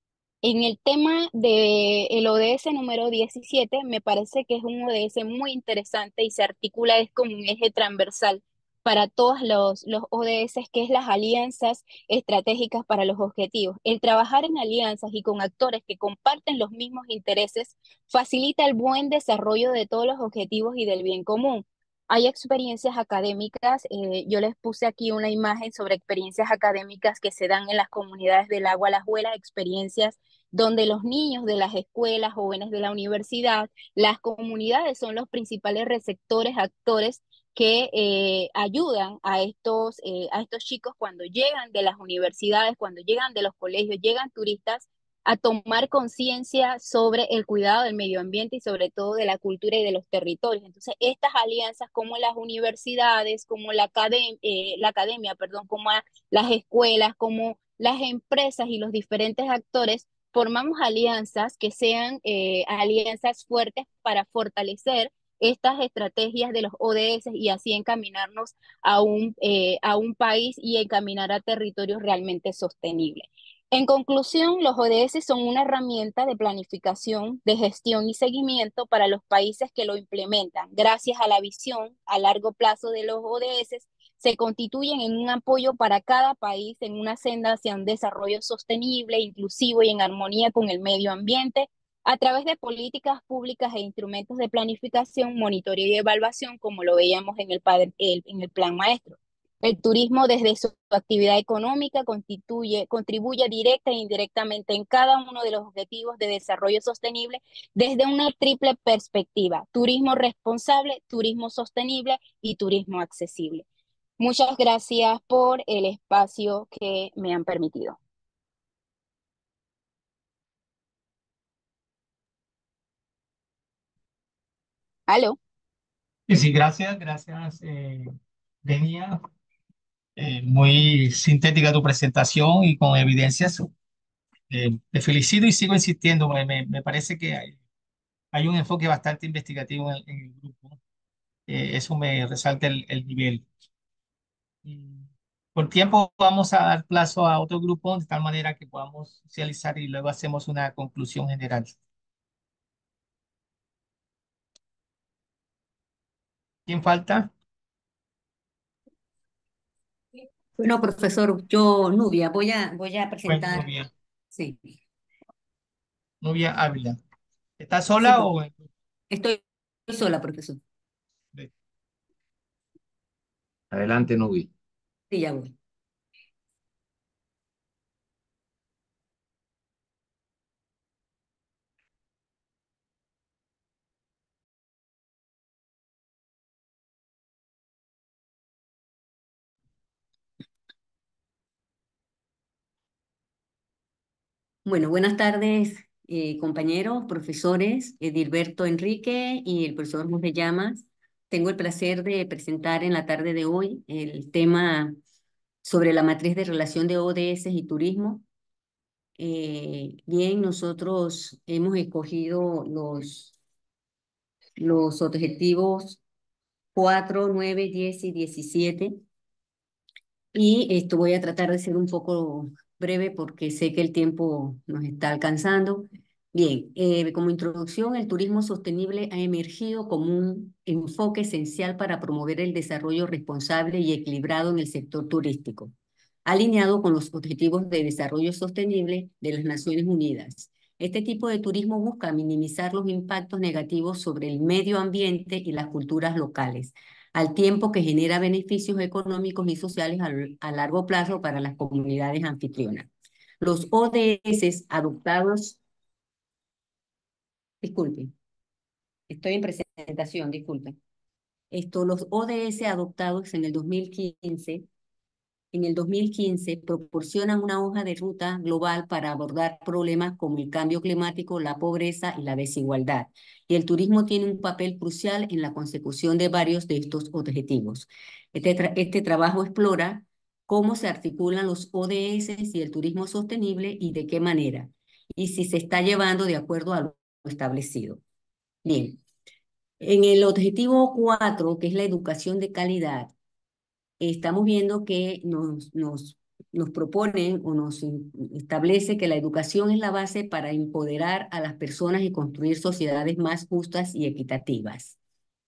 En el tema del O D S número diecisiete, me parece que es un O D S muy interesante y se articula, es como un eje transversal para todos los, los O D S, que es las alianzas estratégicas para los objetivos. El trabajar en alianzas y con actores que comparten los mismos intereses facilita el buen desarrollo de todos los objetivos y del bien común. Hay experiencias académicas, eh, yo les puse aquí una imagen sobre experiencias académicas que se dan en las comunidades del agua Alajuela, experiencias donde los niños de las escuelas, jóvenes de la universidad, las comunidades son los principales receptores, actores que eh, ayudan a estos, eh, a estos chicos cuando llegan de las universidades, cuando llegan de los colegios, llegan turistas a tomar conciencia sobre el cuidado del medio ambiente y sobre todo de la cultura y de los territorios. Entonces, estas alianzas como las universidades, como la, academ eh, la academia, perdón, como las escuelas, como las empresas y los diferentes actores, formamos alianzas que sean eh, alianzas fuertes para fortalecer estas estrategias de los O D S y así encaminarnos a un, eh, a un país y encaminar a territorios realmente sostenibles. En conclusión, los O D S son una herramienta de planificación, de gestión y seguimiento para los países que lo implementan. Gracias a la visión a largo plazo de los O D S, se constituyen en un apoyo para cada país en una senda hacia un desarrollo sostenible, inclusivo y en armonía con el medio ambiente, a través de políticas públicas e instrumentos de planificación, monitoreo y evaluación, como lo veíamos en el, padre- el- en el plan maestro. El turismo desde su actividad económica constituye, contribuye directa e indirectamente en cada uno de los objetivos de desarrollo sostenible desde una triple perspectiva: turismo responsable, turismo sostenible y turismo accesible. Muchas gracias por el espacio que me han permitido. ¿Aló? Y sí, gracias, gracias, eh, Denia. Eh, muy sintética tu presentación y con evidencias. Eh, te felicito y sigo insistiendo. Me, me- me parece que hay, hay un enfoque bastante investigativo en, en el grupo. Eh, eso me resalta el, el nivel. Y por tiempo vamos a dar plazo a otro grupo de tal manera que podamos socializar y luego hacemos una conclusión general. ¿Quién falta? Bueno, profesor, yo, Nubia, voy a, voy a Bueno, presentar, Nubia, sí, Nubia Ávila. ¿Estás sí, sola pro- o...? estoy sola, profesor. Adelante, Nubi. Sí, ya voy. Bueno, buenas tardes, eh, compañeros, profesores, Edilberto Enrique y el profesor José Llamas. Tengo el placer de presentar en la tarde de hoy el tema sobre la matriz de relación de O D S y turismo. Eh, bien, nosotros hemos escogido los, los objetivos cuatro, nueve, diez y diecisiete. Y esto voy a tratar de ser un poco breve porque sé que el tiempo nos está alcanzando. Bien, eh, como introducción, el turismo sostenible ha emergido como un enfoque esencial para promover el desarrollo responsable y equilibrado en el sector turístico, alineado con los Objetivos de Desarrollo Sostenible de las Naciones Unidas. Este tipo de turismo busca minimizar los impactos negativos sobre el medio ambiente y las culturas locales, al tiempo que genera beneficios económicos y sociales a, a largo plazo para las comunidades anfitrionas. Los O D S adoptados, disculpen, estoy en presentación, disculpen. Esto, los O D S adoptados en el dos mil quince en el dos mil quince proporcionan una hoja de ruta global para abordar problemas como el cambio climático, la pobreza y la desigualdad. Y el turismo tiene un papel crucial en la consecución de varios de estos objetivos. Este, tra este trabajo explora cómo se articulan los O D S y el turismo sostenible y de qué manera, y si se está llevando de acuerdo a lo establecido. Bien, en el objetivo cuatro, que es la educación de calidad, estamos viendo que nos, nos, nos proponen o nos establece que la educación es la base para empoderar a las personas y construir sociedades más justas y equitativas.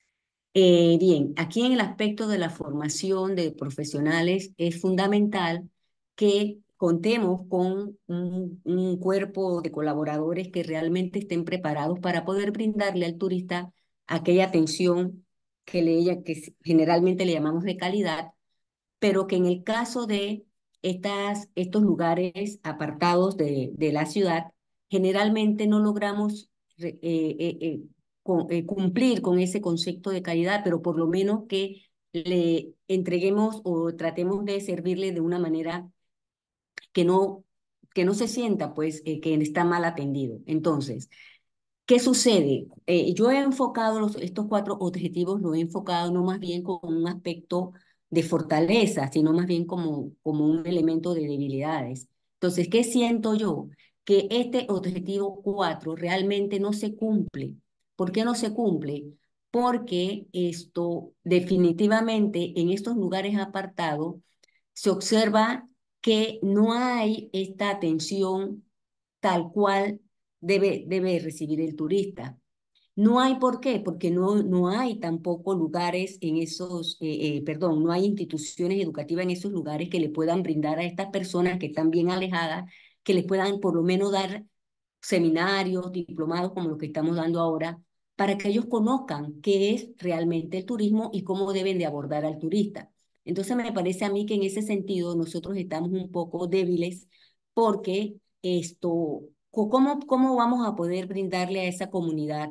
Eh, bien, aquí en el aspecto de la formación de profesionales es fundamental que contemos con un, un cuerpo de colaboradores que realmente estén preparados para poder brindarle al turista aquella atención que, le, que generalmente le llamamos de calidad, pero que en el caso de estas, estos lugares apartados de, de la ciudad, generalmente no logramos eh, eh, eh, con, eh, cumplir con ese concepto de calidad, pero por lo menos que le entreguemos o tratemos de servirle de una manera que no, que no se sienta pues eh, que está mal atendido. Entonces, ¿qué sucede? Eh, yo he enfocado los, estos cuatro objetivos, lo he enfocado no más bien como un aspecto de fortaleza, sino más bien como, como un elemento de debilidades. Entonces, ¿qué siento yo? Que este objetivo cuatro realmente no se cumple. ¿Por qué no se cumple? Porque esto definitivamente en estos lugares apartados se observa que no hay esta atención tal cual debe, debe recibir el turista. No hay por qué, porque no, no hay tampoco lugares en esos, eh, eh, perdón, no hay instituciones educativas en esos lugares que le puedan brindar a estas personas que están bien alejadas, que les puedan por lo menos dar seminarios, diplomados como los que estamos dando ahora, para que ellos conozcan qué es realmente el turismo y cómo deben de abordar al turista. Entonces me parece a mí que en ese sentido nosotros estamos un poco débiles porque esto, ¿cómo, cómo vamos a poder brindarle a esa comunidad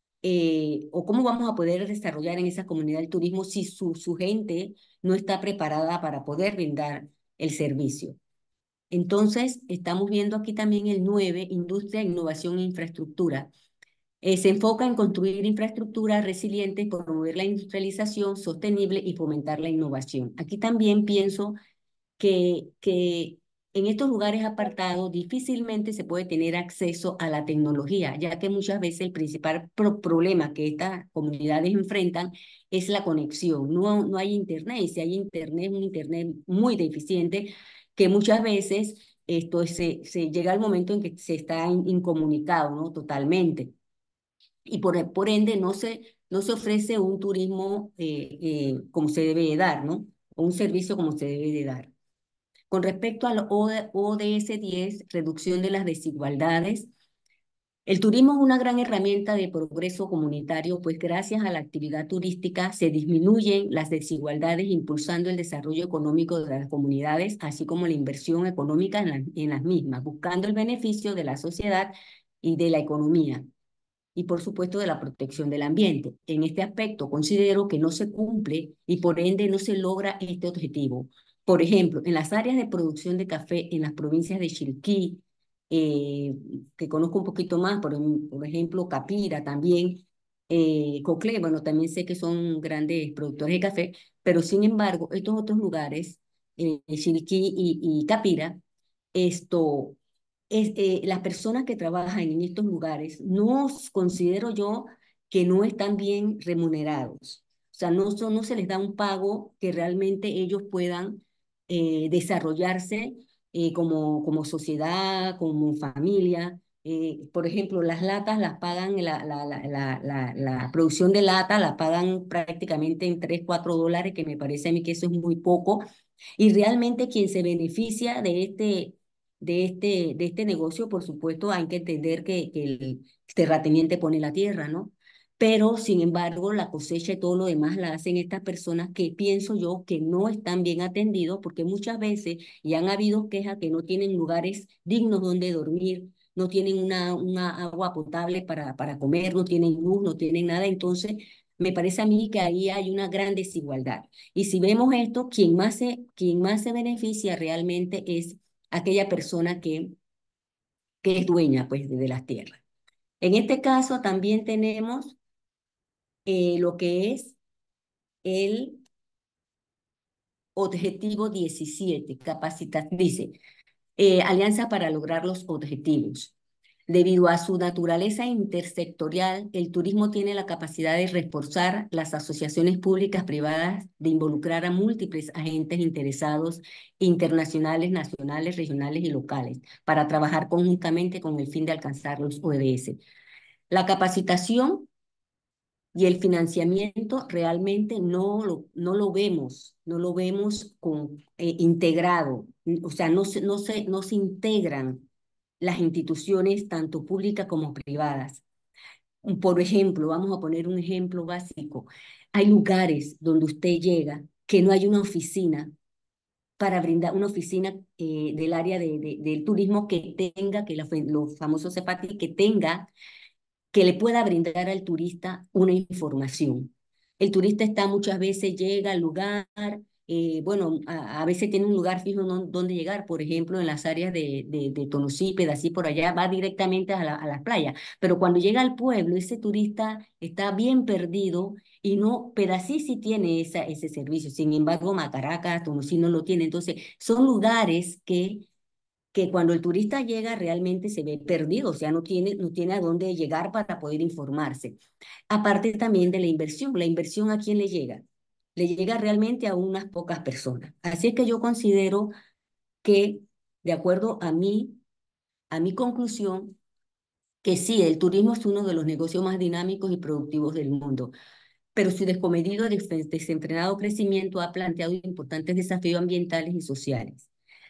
eh, o cómo vamos a poder desarrollar en esa comunidad el turismo si su, su gente no está preparada para poder brindar el servicio? Entonces, estamos viendo aquí también el nueve, Industria, Innovación e Infraestructura. Eh, se enfoca en construir infraestructuras resilientes, promover la industrialización sostenible y fomentar la innovación. Aquí también pienso que, que en estos lugares apartados difícilmente se puede tener acceso a la tecnología, ya que muchas veces el principal pro problema que estas comunidades enfrentan es la conexión. No, no hay internet, y si hay internet, es un internet muy deficiente, que muchas veces esto se, se llega al momento en que se está in, incomunicado, ¿no? Totalmente. Y por, por ende no se, no se ofrece un turismo eh, eh, como se debe de dar, ¿no? O un servicio como se debe de dar. Con respecto al O D S diez, reducción de las desigualdades, el turismo es una gran herramienta de progreso comunitario, pues gracias a la actividad turística se disminuyen las desigualdades, impulsando el desarrollo económico de las comunidades, así como la inversión económica en, la, en las mismas, buscando el beneficio de la sociedad y de la economía, y por supuesto de la protección del ambiente. En este aspecto considero que no se cumple y por ende no se logra este objetivo. Por ejemplo, en las áreas de producción de café en las provincias de Chiriquí, eh, que conozco un poquito más, por, por ejemplo, Capira también, eh, Coclé, bueno, también sé que son grandes productores de café, pero sin embargo, estos otros lugares, eh, Chiriquí y, y Capira, esto es, eh, las personas que trabajan en estos lugares, no s- considero yo que no están bien remunerados. O sea, no, son- no se les da un pago que realmente ellos puedan eh, desarrollarse eh, como, como sociedad, como familia. Eh, por ejemplo, las latas las pagan, la, la, la, la, la, la producción de lata la pagan prácticamente en tres cuatro dólares, que me parece a mí que eso es muy poco. Y realmente quien se beneficia de este de este, de este negocio, por supuesto, hay que entender que, que el terrateniente pone la tierra, ¿no? Pero, sin embargo, la cosecha y todo lo demás la hacen estas personas que pienso yo que no están bien atendidos, porque muchas veces, y han habido quejas que no tienen lugares dignos donde dormir, no tienen una, una agua potable para, para comer, no tienen luz, no tienen nada. Entonces, me parece a mí que ahí hay una gran desigualdad. Y si vemos esto, quien más se, quien más se beneficia realmente es aquella persona que, que es dueña pues, de, de las tierras. En este caso también tenemos eh, lo que es el objetivo diecisiete, capacita, dice, eh, alianza para lograr los objetivos. Debido a su naturaleza intersectorial, el turismo tiene la capacidad de reforzar las asociaciones públicas privadas, de involucrar a múltiples agentes interesados, internacionales, nacionales, regionales y locales, para trabajar conjuntamente con el fin de alcanzar los O D S. La capacitación y el financiamiento realmente no lo, no lo vemos, no lo vemos con, eh, integrado, o sea, no se, no, se, no se integran las instituciones tanto públicas como privadas. Por ejemplo, vamos a poner un ejemplo básico. Hay lugares donde usted llega que no hay una oficina para brindar, una oficina eh, del área de, de, del turismo que tenga, que la, los famosos CEPATI, que tenga que le pueda brindar al turista una información. El turista está muchas veces, llega al lugar, eh, bueno, a, a, veces tiene un lugar fijo no, donde llegar, por ejemplo, en las áreas de, de, de Tonosí, Pedací, por allá, va directamente a, la, a las playas. Pero cuando llega al pueblo, ese turista está bien perdido y no, Pedací sí tiene esa, ese servicio, sin embargo, Macaracas, Tonosí no lo tiene. Entonces, son lugares que que cuando el turista llega realmente se ve perdido, o sea, no tiene, no tiene a dónde llegar para poder informarse. Aparte también de la inversión, la inversión a quién le llega, le llega realmente a unas pocas personas. Así es que yo considero que, de acuerdo a mí, a mi conclusión, que sí, el turismo es uno de los negocios más dinámicos y productivos del mundo, pero su descomedido, desenfrenado crecimiento ha planteado importantes desafíos ambientales y sociales.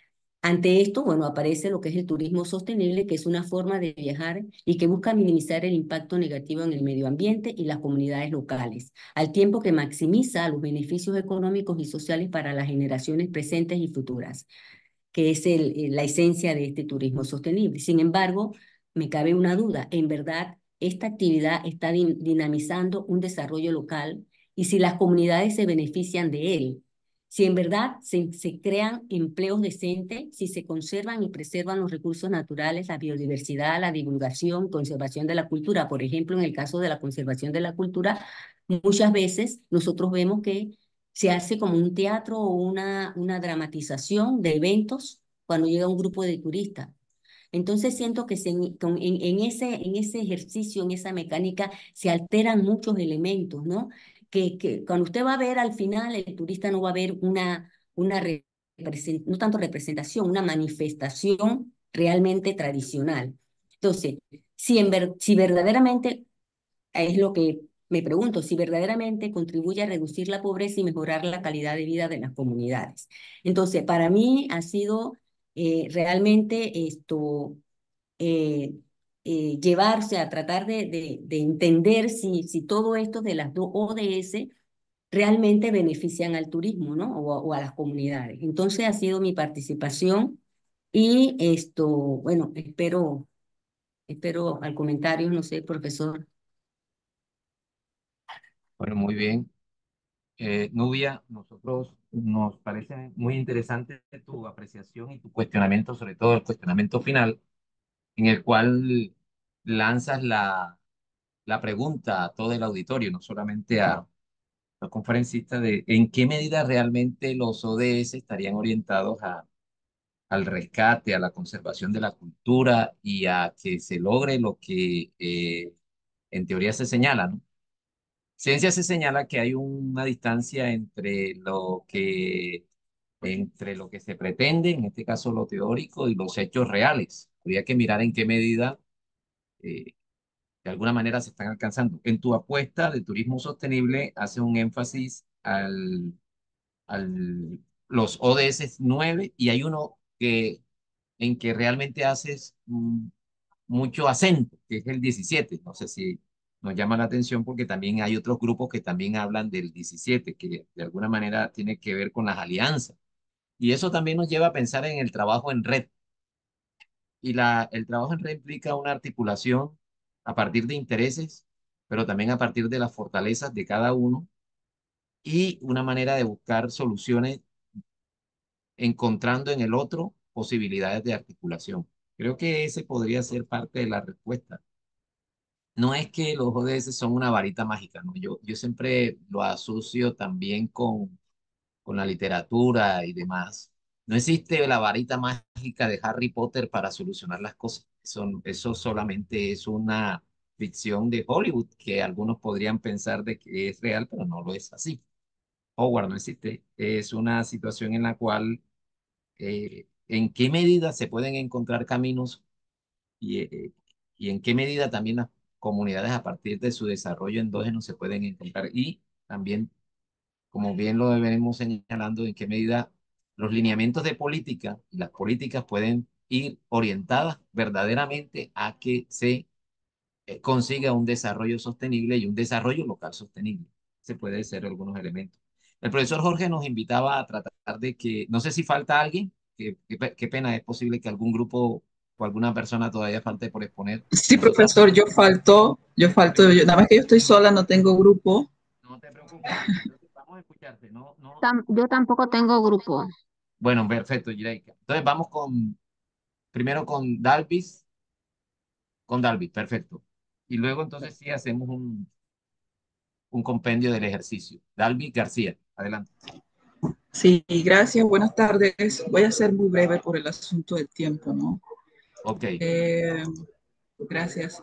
Ante esto, bueno, aparece lo que es el turismo sostenible, que es una forma de viajar y que busca minimizar el impacto negativo en el medio ambiente y las comunidades locales, al tiempo que maximiza los beneficios económicos y sociales para las generaciones presentes y futuras, que es el, eh, la esencia de este turismo sostenible. Sin embargo, me cabe una duda. ¿En verdad esta actividad está din- dinamizando un desarrollo local y si las comunidades se benefician de él? Si en verdad se, se crean empleos decentes, si se conservan y preservan los recursos naturales, la biodiversidad, la divulgación, conservación de la cultura. Por ejemplo, en el caso de la conservación de la cultura, muchas veces nosotros vemos que se hace como un teatro o una, una dramatización de eventos cuando llega un grupo de turistas. Entonces siento que se- en, con- en- en ese, en ese ejercicio, en esa mecánica, se alteran muchos elementos, ¿no? Que, que cuando usted va a ver al final, el turista no va a ver una, una re- represen- no tanto representación, una manifestación realmente tradicional. Entonces, si, en ver- si verdaderamente es lo que me pregunto, si verdaderamente contribuye a reducir la pobreza y mejorar la calidad de vida de las comunidades. Entonces, para mí ha sido eh, realmente esto, eh, eh, llevarse a tratar de, de, de entender si, si todo esto de las dos O D S realmente benefician al turismo, ¿no? O, a- o a las comunidades. Entonces, ha sido mi participación y esto, bueno, espero, espero al comentario, no sé, profesor. Bueno, muy bien. Eh, Nubia, nosotros nos parece muy interesante tu apreciación y tu cuestionamiento, sobre todo el cuestionamiento final, en el cual lanzas la, la pregunta a todo el auditorio, no solamente a los conferencistas, de en qué medida realmente los O D S estarían orientados a, al rescate, a la conservación de la cultura y a que se logre lo que eh, en teoría se señala, ¿no? Ciencia se señala que hay una distancia entre lo que, entre lo que se pretende, en este caso lo teórico, y los hechos reales. Habría que mirar en qué medida, eh, de alguna manera, se están alcanzando. En tu apuesta de turismo sostenible, hace un énfasis al, al los O D S nueve y hay uno que, en que realmente haces mm, mucho acento, que es el diecisiete. No sé si nos llama la atención porque también hay otros grupos que también hablan del diecisiete, que de alguna manera tiene que ver con las alianzas. Y eso también nos lleva a pensar en el trabajo en red. Y la, el trabajo en red implica una articulación a partir de intereses, pero también a partir de las fortalezas de cada uno y una manera de buscar soluciones encontrando en el otro posibilidades de articulación. Creo que ese podría ser parte de la respuesta. No es que los O D S son una varita mágica, ¿no? Yo, yo siempre lo asocio también con, con la literatura y demás. No existe la varita mágica de Harry Potter para solucionar las cosas. Eso, eso solamente es una ficción de Hollywood que algunos podrían pensar de que es real, pero no lo es así. Howard no existe. Es una situación en la cual, eh, ¿en qué medida se pueden encontrar caminos y, eh, y en qué medida también las comunidades a partir de su desarrollo endógeno se pueden encontrar? Y también, como bien lo venimos señalando, en qué medida los lineamientos de política y las políticas pueden ir orientadas verdaderamente a que se eh, consiga un desarrollo sostenible y un desarrollo local sostenible. Se puede ser algunos elementos. El profesor Jorge nos invitaba a tratar de que, no sé si falta alguien, que, que- qué pena, es posible que algún grupo o alguna persona todavía falte por exponer. Sí, Nosotros, profesor, yo falto, yo falto, yo, nada más que yo estoy sola, no tengo grupo. no te preocupes, entonces vamos a escucharte, no, no. Tam- yo tampoco tengo grupo. Bueno, perfecto, Jireika. Entonces vamos con, primero con Dalvis, con Dalvis, perfecto. Y luego entonces sí hacemos un, un compendio del ejercicio. Dalvis García, adelante. Sí, gracias, buenas tardes. Voy a ser muy breve por el asunto del tiempo, ¿no? Ok. Eh, gracias.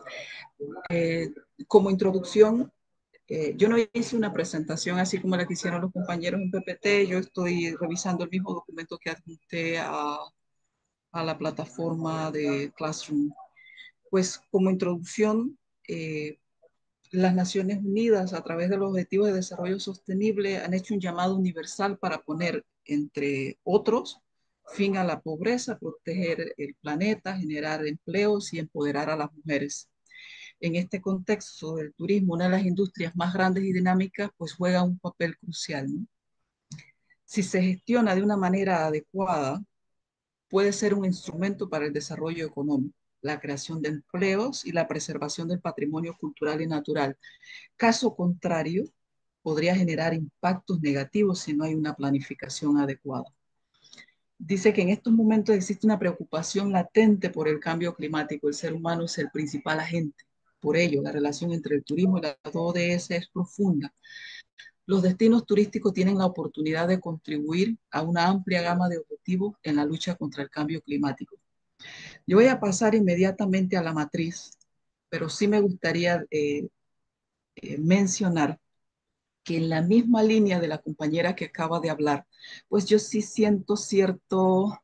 Eh, como introducción, eh, yo no hice una presentación así como la que hicieron los compañeros en P P T, yo estoy revisando el mismo documento que adjunté a, a la plataforma de Classroom. Pues como introducción, eh, las Naciones Unidas, a través de los Objetivos de Desarrollo Sostenible, han hecho un llamado universal para poner, entre otros, fin a la pobreza, proteger el planeta, generar empleos y empoderar a las mujeres. En este contexto del turismo, una de las industrias más grandes y dinámicas, pues juega un papel crucial, ¿no? Si se gestiona de una manera adecuada, puede ser un instrumento para el desarrollo económico, la creación de empleos y la preservación del patrimonio cultural y natural. Caso contrario, podría generar impactos negativos si no hay una planificación adecuada. Dice que en estos momentos existe una preocupación latente por el cambio climático. El ser humano es el principal agente. Por ello, la relación entre el turismo y la O D S es profunda. Los destinos turísticos tienen la oportunidad de contribuir a una amplia gama de objetivos en la lucha contra el cambio climático. Yo voy a pasar inmediatamente a la matriz, pero sí me gustaría eh, eh, mencionar que en la misma línea de la compañera que acaba de hablar, pues yo sí siento cierto,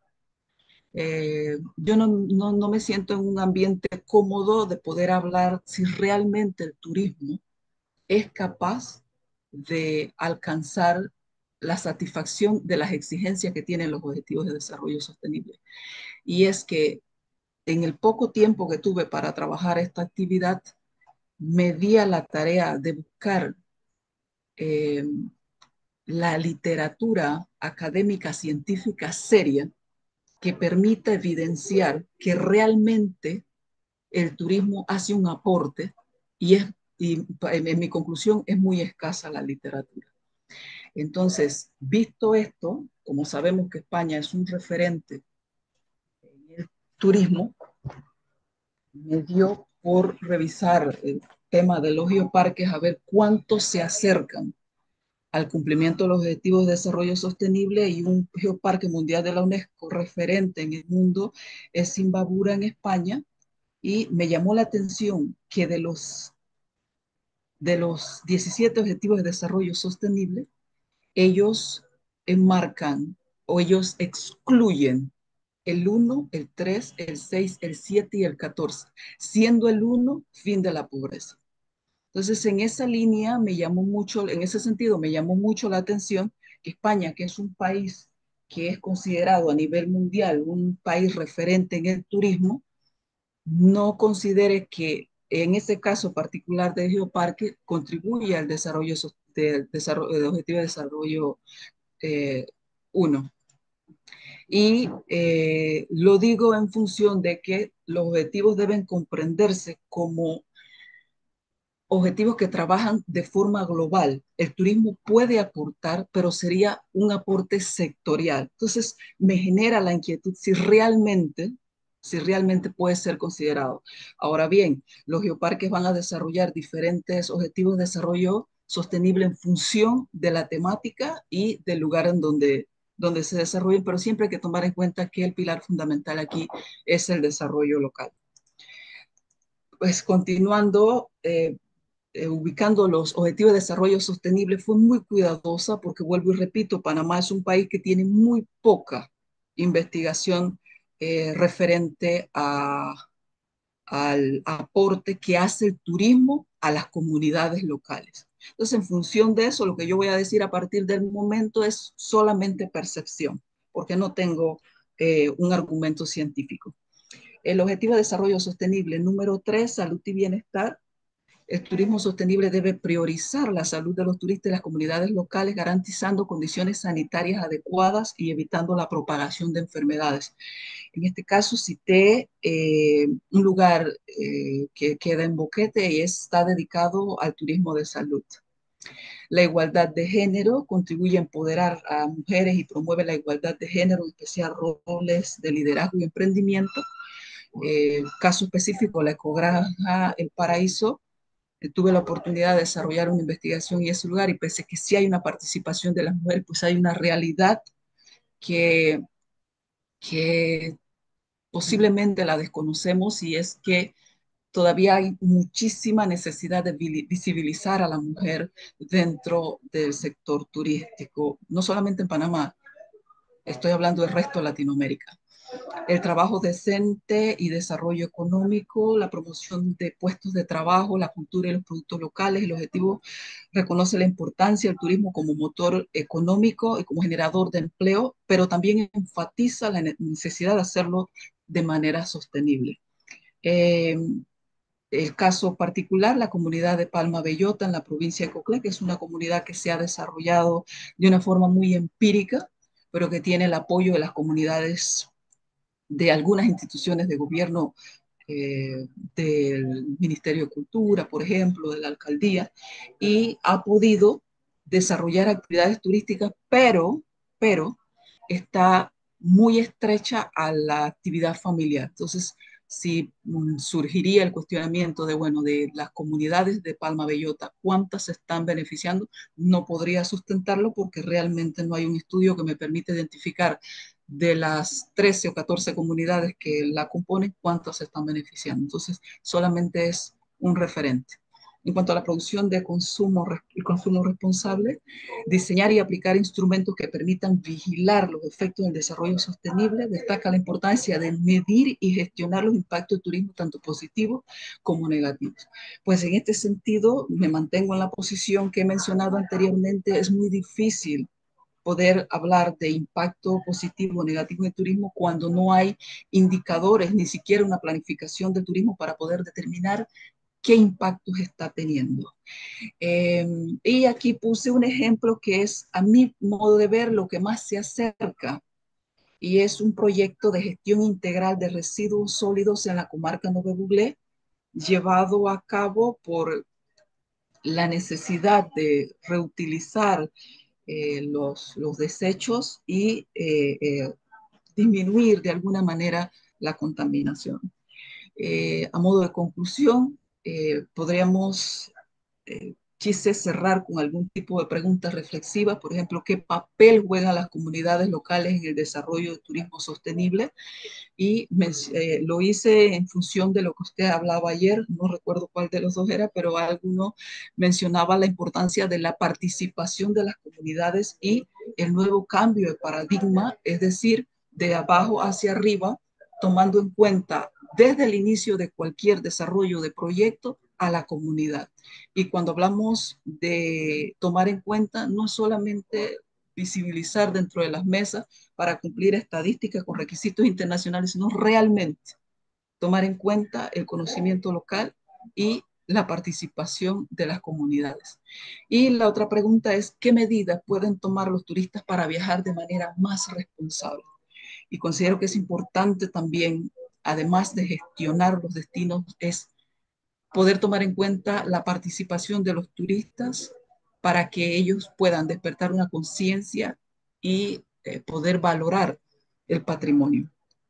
eh, yo no, no, no me siento en un ambiente cómodo de poder hablar si realmente el turismo es capaz de alcanzar la satisfacción de las exigencias que tienen los objetivos de desarrollo sostenible. Y es que en el poco tiempo que tuve para trabajar esta actividad, me di a la tarea de buscar eh, la literatura académica científica seria que permita evidenciar que realmente el turismo hace un aporte y, es, y en, en mi conclusión es muy escasa la literatura. Entonces, visto esto, como sabemos que España es un referente en el turismo, me dio por revisar el tema de los geoparques a ver cuántos se acercan al cumplimiento de los Objetivos de Desarrollo Sostenible, y un geoparque mundial de la UNESCO referente en el mundo es Zimbabura en España, y me llamó la atención que de los, de los diecisiete Objetivos de Desarrollo Sostenible, ellos enmarcan o ellos excluyen el uno, el tres, el seis, el siete y el catorce, siendo el uno fin de la pobreza. Entonces, en esa línea me llamó mucho, en ese sentido me llamó mucho la atención que España, que es un país que es considerado a nivel mundial un país referente en el turismo, no considere que en ese caso particular de Geoparque contribuye al desarrollo del desarrollo, de objetivo de desarrollo eh, uno. Y eh, lo digo en función de que los objetivos deben comprenderse como objetivos que trabajan de forma global. El turismo puede aportar, pero sería un aporte sectorial. Entonces, me genera la inquietud si realmente, si realmente puede ser considerado. Ahora bien, los geoparques van a desarrollar diferentes objetivos de desarrollo sostenible en función de la temática y del lugar en donde, donde se desarrollen, pero siempre hay que tomar en cuenta que el pilar fundamental aquí es el desarrollo local. Pues continuando, eh, eh, ubicando los objetivos de desarrollo sostenible, fue muy cuidadosa porque, vuelvo y repito, Panamá es un país que tiene muy poca investigación eh, referente a, al aporte que hace el turismo a las comunidades locales. Entonces, en función de eso, lo que yo voy a decir a partir del momento es solamente percepción, porque no tengo eh, un argumento científico. El objetivo de desarrollo sostenible número tres, salud y bienestar. El turismo sostenible debe priorizar la salud de los turistas y las comunidades locales, garantizando condiciones sanitarias adecuadas y evitando la propagación de enfermedades. En este caso cité eh, un lugar eh, que queda en Boquete y está dedicado al turismo de salud. La igualdad de género contribuye a empoderar a mujeres y promueve la igualdad de género, en especial roles de liderazgo y emprendimiento. Eh, caso específico, la ecogranja El Paraíso. Eh, tuve la oportunidad de desarrollar una investigación en ese lugar, y pese a que sí hay una participación de las mujeres, pues hay una realidad que, que posiblemente la desconocemos, y es que todavía hay muchísima necesidad de visibilizar a la mujer dentro del sector turístico, no solamente en Panamá, estoy hablando del resto de Latinoamérica. el trabajo decente y desarrollo económico, la promoción de puestos de trabajo, la cultura y los productos locales. El objetivo reconoce la importancia del turismo como motor económico y como generador de empleo, pero también enfatiza la necesidad de hacerlo de manera sostenible. Eh, el caso particular, la comunidad de Palma Bellota en la provincia de Coclé, que es una comunidad que se ha desarrollado de una forma muy empírica, pero que tiene el apoyo de las comunidades de algunas instituciones de gobierno, eh, del Ministerio de Cultura, por ejemplo, de la alcaldía, y ha podido desarrollar actividades turísticas, pero, pero está muy estrecha a la actividad familiar. Entonces, si mm, surgiría el cuestionamiento de, bueno, de las comunidades de Palma Bellota, ¿cuántas se están beneficiando? No podría sustentarlo porque realmente no hay un estudio que me permita identificar de las trece o catorce comunidades que la componen, cuántas se están beneficiando. Entonces, solamente es un referente. En cuanto a la producción de consumo y consumo responsable, diseñar y aplicar instrumentos que permitan vigilar los efectos del desarrollo sostenible, destaca la importancia de medir y gestionar los impactos del turismo, tanto positivos como negativos. Pues en este sentido, me mantengo en la posición que he mencionado anteriormente, es muy difícil poder hablar de impacto positivo o negativo en el turismo cuando no hay indicadores, ni siquiera una planificación del turismo para poder determinar qué impactos está teniendo. Eh, y aquí puse un ejemplo que es, a mi modo de ver, lo que más se acerca, y es un proyecto de gestión integral de residuos sólidos en la comarca Nove Buglé, llevado a cabo por la necesidad de reutilizar eh, los, los desechos y eh, eh, disminuir de alguna manera la contaminación. Eh, a modo de conclusión, eh, podríamos, eh, quise cerrar con algún tipo de preguntas reflexivas, por ejemplo, ¿qué papel juegan las comunidades locales en el desarrollo del turismo sostenible? Y me, eh, lo hice en función de lo que usted hablaba ayer, no recuerdo cuál de los dos era, pero alguno mencionaba la importancia de la participación de las comunidades y el nuevo cambio de paradigma, es decir, de abajo hacia arriba, tomando en cuenta desde el inicio de cualquier desarrollo de proyecto a la comunidad. Y cuando hablamos de tomar en cuenta, no solamente visibilizar dentro de las mesas para cumplir estadísticas con requisitos internacionales, sino realmente tomar en cuenta el conocimiento local y la participación de las comunidades. Y la otra pregunta es, ¿qué medidas pueden tomar los turistas para viajar de manera más responsable? Y considero que es importante también, además de gestionar los destinos, es poder tomar en cuenta la participación de los turistas para que ellos puedan despertar una conciencia y eh, poder valorar el patrimonio.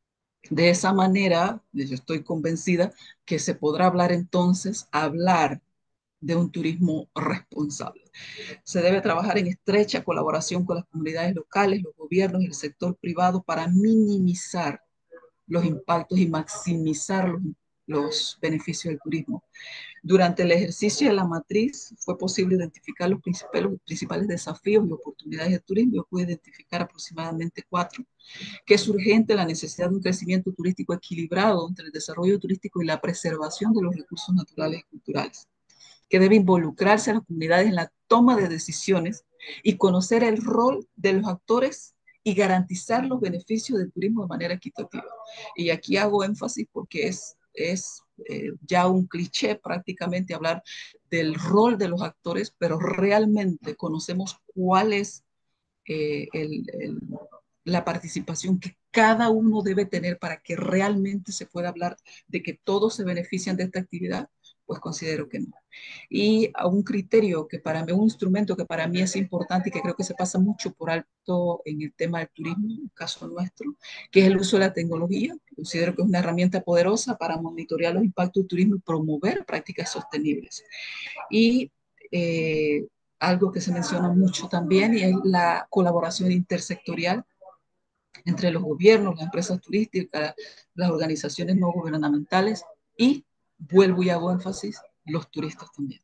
De esa manera, yo estoy convencida que se podrá hablar entonces, hablar de un turismo responsable. Se debe trabajar en estrecha colaboración con las comunidades locales, los gobiernos y el sector privado para minimizar los impactos y maximizar los, los beneficios del turismo. Durante el ejercicio de la matriz fue posible identificar los principales, los principales desafíos y oportunidades del turismo. Yo pude identificar aproximadamente cuatro, que es urgente la necesidad de un crecimiento turístico equilibrado entre el desarrollo turístico y la preservación de los recursos naturales y culturales, que debe involucrarse a las comunidades en la toma de decisiones y conocer el rol de los actores y garantizar los beneficios del turismo de manera equitativa. Y aquí hago énfasis porque es, es eh, ya un cliché prácticamente hablar del rol de los actores, pero realmente conocemos cuál es eh, el, el, la participación que cada uno debe tener para que realmente se pueda hablar de que todos se benefician de esta actividad, pues considero que no. Y a un criterio que para mí, un instrumento que para mí es importante y que creo que se pasa mucho por alto en el tema del turismo, en el caso nuestro, que es el uso de la tecnología. Considero que es una herramienta poderosa para monitorear los impactos del turismo y promover prácticas sostenibles. Y eh, algo que se menciona mucho también y es la colaboración intersectorial entre los gobiernos, las empresas turísticas, las organizaciones no gubernamentales y, vuelvo y hago énfasis, los turistas también.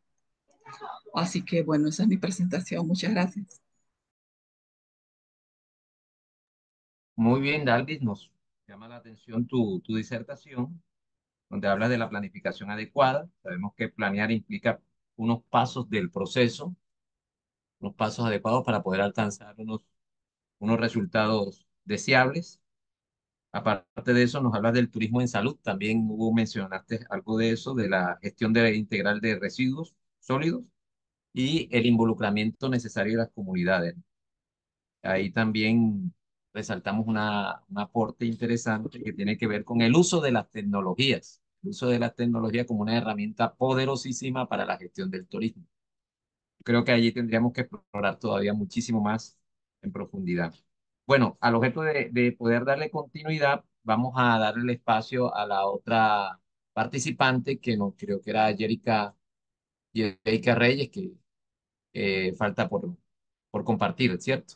Así que bueno, esa es mi presentación. Muchas gracias. Muy bien, Dalvis, nos llama la atención tu, tu disertación, donde hablas de la planificación adecuada. Sabemos que planear implica unos pasos del proceso, unos pasos adecuados para poder alcanzar unos, unos resultados deseables. Aparte de eso, nos hablas del turismo en salud. También hubo, mencionaste algo de eso, de la gestión de- integral de residuos sólidos y el involucramiento necesario de las comunidades. Ahí también resaltamos una, un aporte interesante que tiene que ver con el uso de las tecnologías, el uso de las tecnologías como una herramienta poderosísima para la gestión del turismo. Creo que allí tendríamos que explorar todavía muchísimo más en profundidad. Bueno, al objeto de, de poder darle continuidad, vamos a darle el espacio a la otra participante, que no creo que era Jerica, Jerica Reyes, que eh, falta por, por compartir, ¿cierto?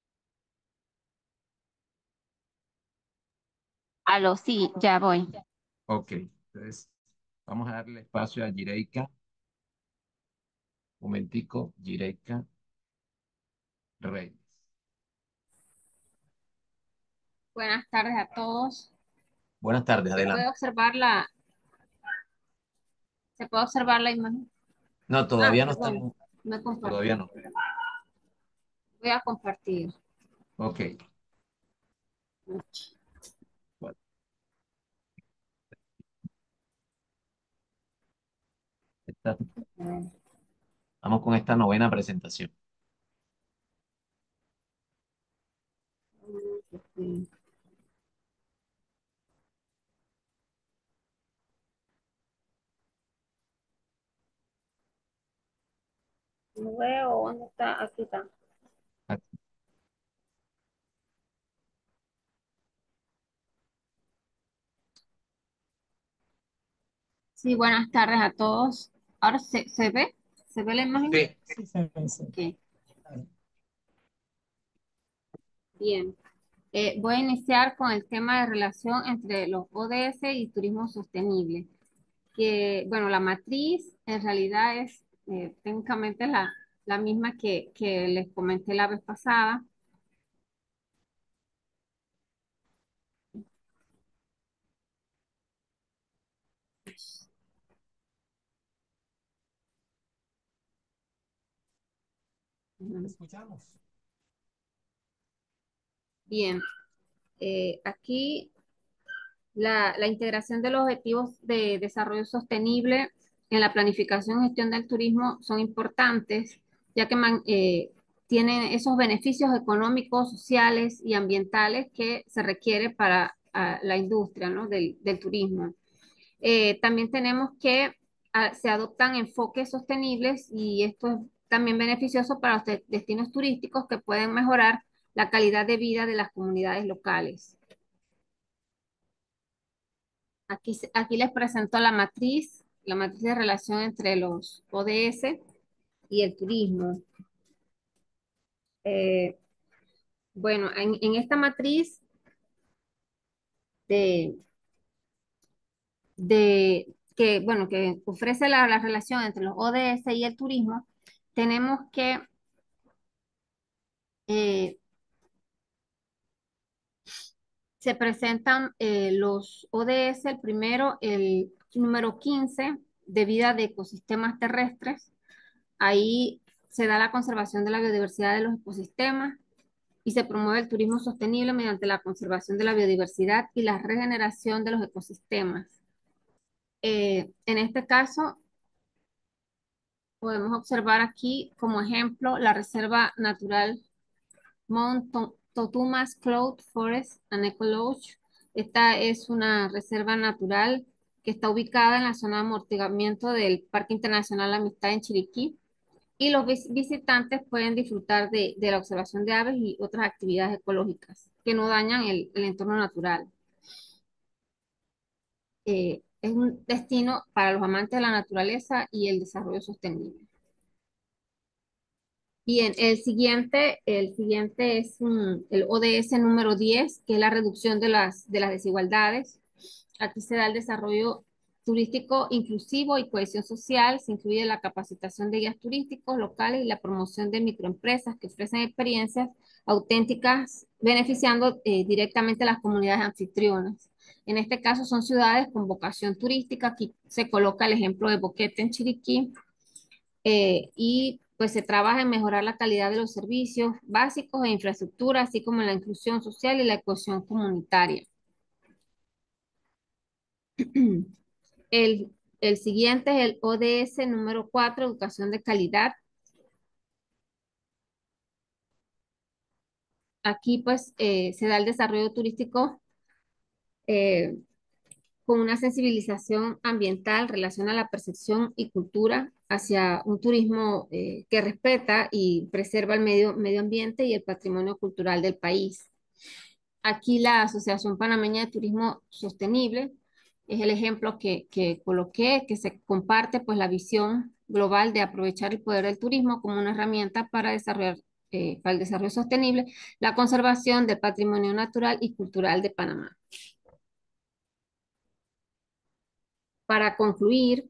Aló, sí, ya voy. Ok, entonces vamos a darle espacio a Jireika. Un momentico, Jireika Reyes. Buenas tardes a todos. Buenas tardes, ¿Se puede adelante. observar la, se puede observar la imagen? No, Ah, todavía no perdón, estamos, no he todavía compartido. no. Voy a compartir. Ok. Bueno, esta- vamos con esta novena presentación. No veo, ¿dónde está? Aquí está. Sí, buenas tardes a todos. Ahora se, ¿se ve? ¿Se ve la imagen? Sí. Sí, se ve, sí. Ok, bien. Eh, voy a iniciar con el tema de relación entre los O D S y turismo sostenible. Que, bueno, la matriz en realidad es eh, técnicamente la, la misma que, que les comenté la vez pasada. Te escuchamos. Bien, eh, aquí la, la integración de los objetivos de desarrollo sostenible en la planificación y gestión del turismo son importantes, ya que man- eh, tienen esos beneficios económicos, sociales y ambientales que se requiere para ah, la industria, ¿no? del, del turismo. Eh, también tenemos que ah, se adoptan enfoques sostenibles y esto es también beneficioso para los de- destinos turísticos que pueden mejorar la calidad de vida de las comunidades locales. Aquí, se- aquí les presento la matriz, la matriz de relación entre los O D S y el turismo. Eh, bueno, en, en esta matriz de, de que, bueno, que ofrece la, la relación entre los O D S y el turismo, tenemos que eh, se presentan eh, los O D S, el primero, el número quince de vida de ecosistemas terrestres. Ahí se da la conservación de la biodiversidad de los ecosistemas y se promueve el turismo sostenible mediante la conservación de la biodiversidad y la regeneración de los ecosistemas. Eh, en este caso, podemos observar aquí como ejemplo la Reserva Natural Mount To- Totumas Cloud Forest and Eco Lodge. Esta es una reserva natural que está ubicada en la zona de amortiguamiento del Parque Internacional La Amistad en Chiriquí. Y los vis- visitantes pueden disfrutar de, de la observación de aves y otras actividades ecológicas que no dañan el, el entorno natural. Eh, es un destino para los amantes de la naturaleza y el desarrollo sostenible. Bien, el siguiente, el siguiente es mm, el O D S número diez, que es la reducción de las, de las desigualdades. Aquí se da el desarrollo turístico inclusivo y cohesión social. Se incluye la capacitación de guías turísticos locales y la promoción de microempresas que ofrecen experiencias auténticas, beneficiando eh, directamente a las comunidades anfitrionas. En este caso son ciudades con vocación turística. Aquí se coloca el ejemplo de Boquete en Chiriquí, eh, y pues se trabaja en mejorar la calidad de los servicios básicos e infraestructura, así como en la inclusión social y la cohesión comunitaria. El, el siguiente es el O D S número cuatro, educación de calidad. Aquí pues eh, se da el desarrollo turístico eh, con una sensibilización ambiental, relaciona la percepción y cultura hacia un turismo eh, que respeta y preserva el medio, medio ambiente y el patrimonio cultural del país. Aquí la Asociación Panameña de Turismo Sostenible es el ejemplo que, que coloqué, que se comparte pues la visión global de aprovechar el poder del turismo como una herramienta para desarrollar, eh, para el desarrollo sostenible, la conservación del patrimonio natural y cultural de Panamá. Para concluir,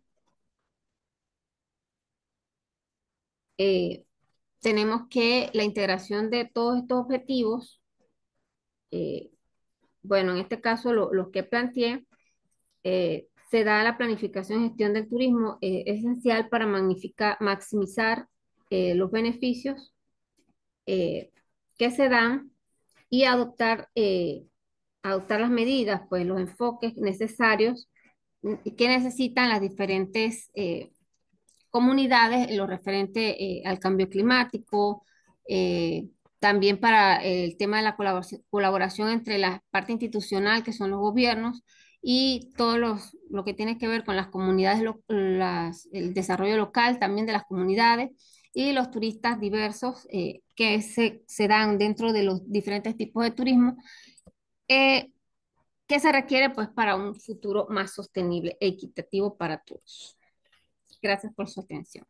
eh, tenemos que la integración de todos estos objetivos, eh, bueno, en este caso lo- los que planteé, eh, se da la planificación y gestión del turismo, eh, esencial para magnificar, maximizar eh, los beneficios eh, que se dan y adoptar, eh, adoptar las medidas, pues los enfoques necesarios mm, que necesitan las diferentes eh, comunidades en lo referente eh, al cambio climático, eh, también para el tema de la colaboración, colaboración entre la parte institucional, que son los gobiernos, y todo los, lo que tiene que ver con las comunidades, lo- las- el desarrollo local también de las comunidades y los turistas diversos eh, que se, se dan dentro de los diferentes tipos de turismo, eh, que se requiere pues para un futuro más sostenible e equitativo para todos. Gracias por su atención.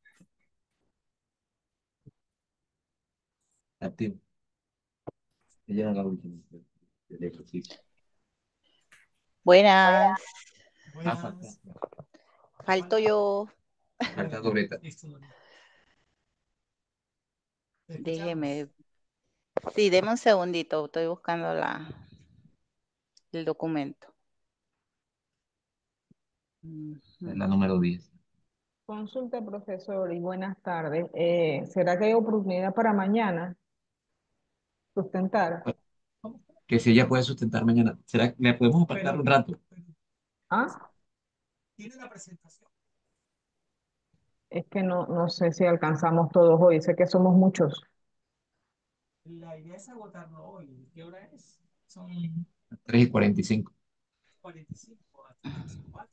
Activo. Ella era la última del ejercicio. Buenas, Ah, falta, falto yo. falta Doreta. Déjeme. Sí, deme un segundito, estoy buscando la, el documento. Es la número diez. Consulta, profesor, y buenas tardes. Eh, ¿será que hay oportunidad para mañana sustentar? Que si ella puede sustentar mañana. ¿Será que me podemos apartar un rato? ¿Ah? Es que no, no sé si alcanzamos todos hoy, sé que somos muchos. La idea es agotarlo hoy. ¿Qué hora es? Son tres y cuarenta y cinco. cuarenta y cinco hasta las cuatro.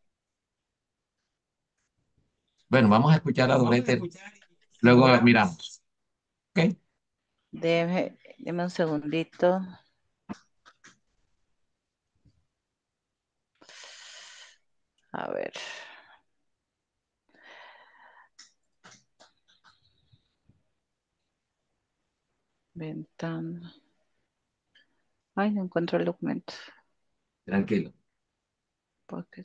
Bueno, vamos a escuchar a Vamos a Doreta. escuchar y Luego valoramos. miramos. ¿Ok? Deme, deme un segundito. A ver. Ventana. Ay, no encuentro el documento. Tranquilo. Porque...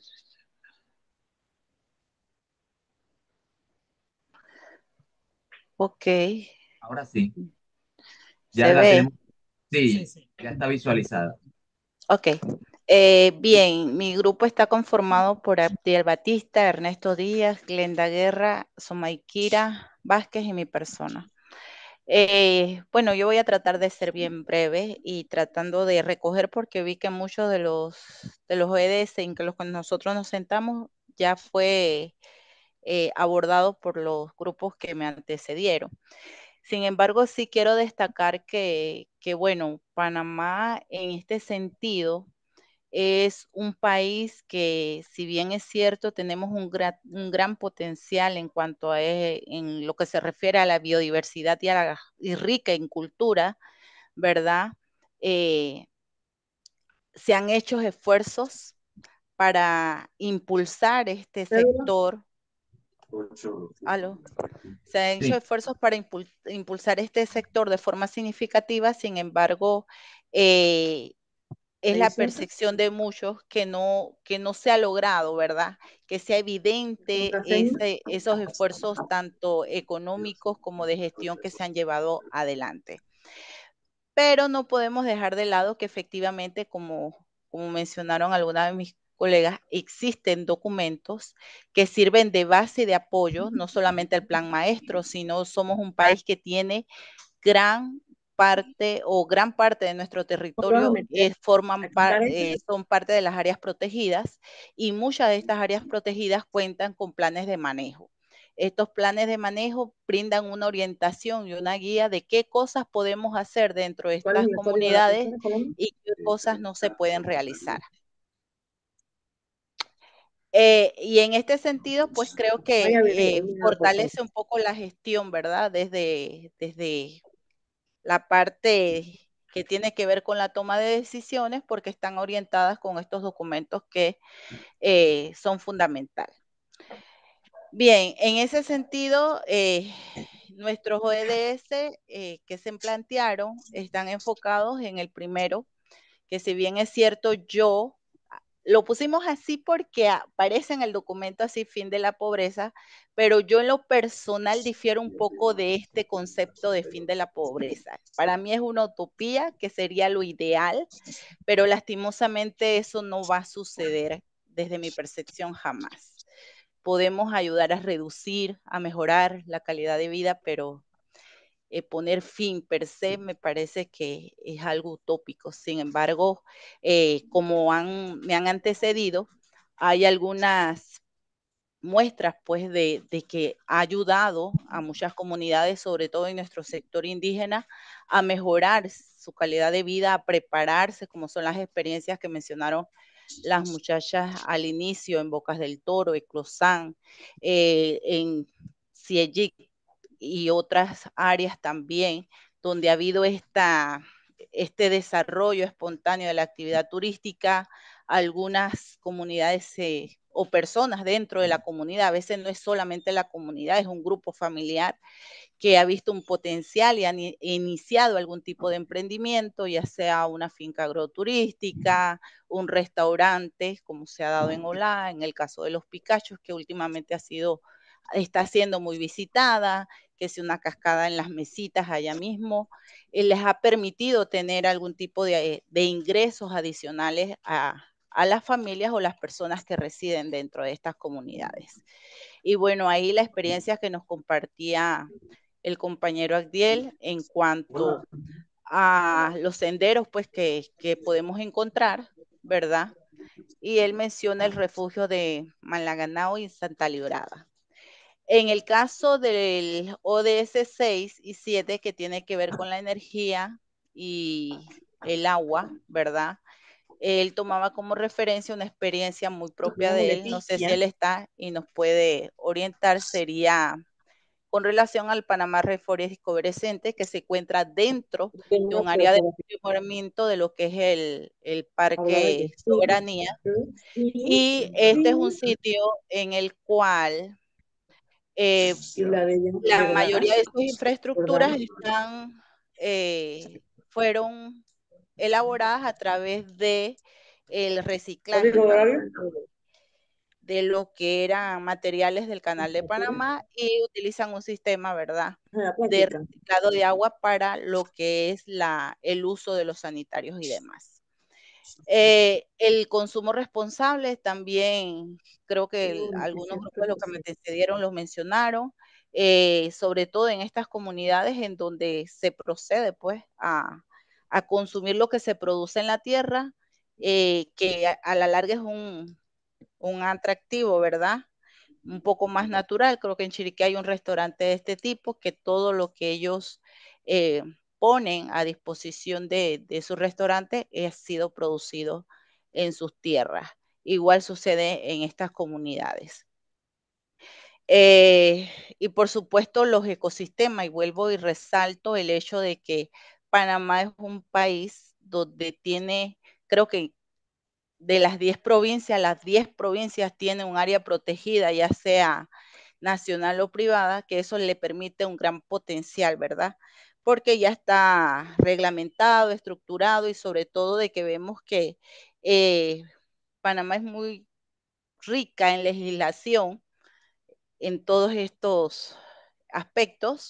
Ok. Ahora sí. Ya ¿Se la ve? tenemos. Sí, ya está visualizada. Ok. Eh, bien, mi grupo está conformado por Abdiel Batista, Ernesto Díaz, Glenda Guerra, Somaikira Vázquez y mi persona. Eh, bueno, yo voy a tratar de ser bien breve y tratando de recoger porque vi que muchos de los, de los O E D S en que los que nosotros nos sentamos ya fue eh, abordado por los grupos que me antecedieron. Sin embargo, sí quiero destacar que, que, bueno, Panamá en este sentido es un país que, si bien es cierto, tenemos un gran, un gran potencial en cuanto a eh, en lo que se refiere a la biodiversidad y, a la, y rica en cultura, ¿verdad? Eh, se han hecho esfuerzos para impulsar este sector. ¿Aló? Se han hecho Sí. esfuerzos para impul impulsar este sector de forma significativa, sin embargo, eh, es la percepción de muchos que no, que no se ha logrado, ¿verdad? Que sea evidente ese, esos esfuerzos tanto económicos como de gestión que se han llevado adelante. pero no podemos dejar de lado que efectivamente, como, como mencionaron algunas de mis colegas, existen documentos que sirven de base y de apoyo, no solamente el plan maestro, sino somos un país que tiene gran parte o gran parte de nuestro territorio eh, forman par, eh, son parte de las áreas protegidas y muchas de estas áreas protegidas cuentan con planes de manejo. Estos planes de manejo brindan una orientación y una guía de qué cosas podemos hacer dentro de estas comunidades y qué cosas no se pueden realizar. Eh, y en este sentido, pues creo que eh, fortalece un poco la gestión, ¿verdad? Desde, desde la parte que tiene que ver con la toma de decisiones, porque están orientadas con estos documentos que eh, son fundamentales. Bien, en ese sentido, eh, nuestros O E D S eh, que se plantearon están enfocados en el primero, que si bien es cierto, yo lo pusimos así porque aparece en el documento así, fin de la pobreza, pero yo en lo personal difiero un poco de este concepto de fin de la pobreza. Para mí es una utopía que sería lo ideal, pero lastimosamente eso no va a suceder desde mi percepción jamás. Podemos ayudar a reducir, a mejorar la calidad de vida, pero eh, poner fin per se me parece que es algo utópico. Sin embargo, eh, como han, me han antecedido, hay algunas muestras pues de, de, que ha ayudado a muchas comunidades, sobre todo en nuestro sector indígena, a mejorar su calidad de vida, a prepararse, como son las experiencias que mencionaron las muchachas al inicio en Bocas del Toro, Eclosán, eh, en Ciejic y otras áreas también, donde ha habido esta, este desarrollo espontáneo de la actividad turística. Algunas comunidades se, o personas dentro de la comunidad, a veces no es solamente la comunidad, es un grupo familiar que ha visto un potencial y han iniciado algún tipo de emprendimiento, ya sea una finca agroturística, un restaurante, como se ha dado en Olá, en el caso de los Picachos, que últimamente ha sido, está siendo muy visitada, que es una cascada en las mesitas allá mismo, eh, les ha permitido tener algún tipo de, de ingresos adicionales a, a las familias o las personas que residen dentro de estas comunidades. Y bueno, ahí la experiencia que nos compartía el compañero Agdiel en cuanto a los senderos pues que, que podemos encontrar, ¿verdad? Y él menciona el refugio de Malaganao y Santa Librada. En el caso del O D S seis y siete, que tiene que ver con la energía y el agua, ¿verdad? Él tomaba como referencia una experiencia muy propia de él, no sé si él está y nos puede orientar, sería con relación al Panamá Rainforest Discovery Center, que se encuentra dentro de un área de mejoramiento de lo que es el, el Parque Soberanía. Y este es un sitio en el cual eh, la mayoría de sus infraestructuras están, eh, fueron elaboradas a través de el reciclaje, ¿no? De lo que eran materiales del Canal de Panamá y utilizan un sistema, ¿verdad?, de reciclado de agua para lo que es la, el uso de los sanitarios y demás. Eh, el consumo responsable también, creo que el, algunos grupos de los que me antecedieron los mencionaron, eh, sobre todo en estas comunidades en donde se procede pues a, a consumir lo que se produce en la tierra, eh, que a, a la larga es un, un atractivo, ¿verdad? Un poco más natural. Creo que en Chiriquí hay un restaurante de este tipo que todo lo que ellos eh, ponen a disposición de, de su restaurante ha sido producido en sus tierras. Igual sucede en estas comunidades. Eh, y por supuesto los ecosistemas, y vuelvo y resalto el hecho de que Panamá es un país donde tiene, creo que de las diez provincias, las diez provincias tienen un área protegida, ya sea nacional o privada, que eso le permite un gran potencial, ¿verdad? Porque ya está reglamentado, estructurado y sobre todo de que vemos que eh, Panamá es muy rica en legislación en todos estos aspectos,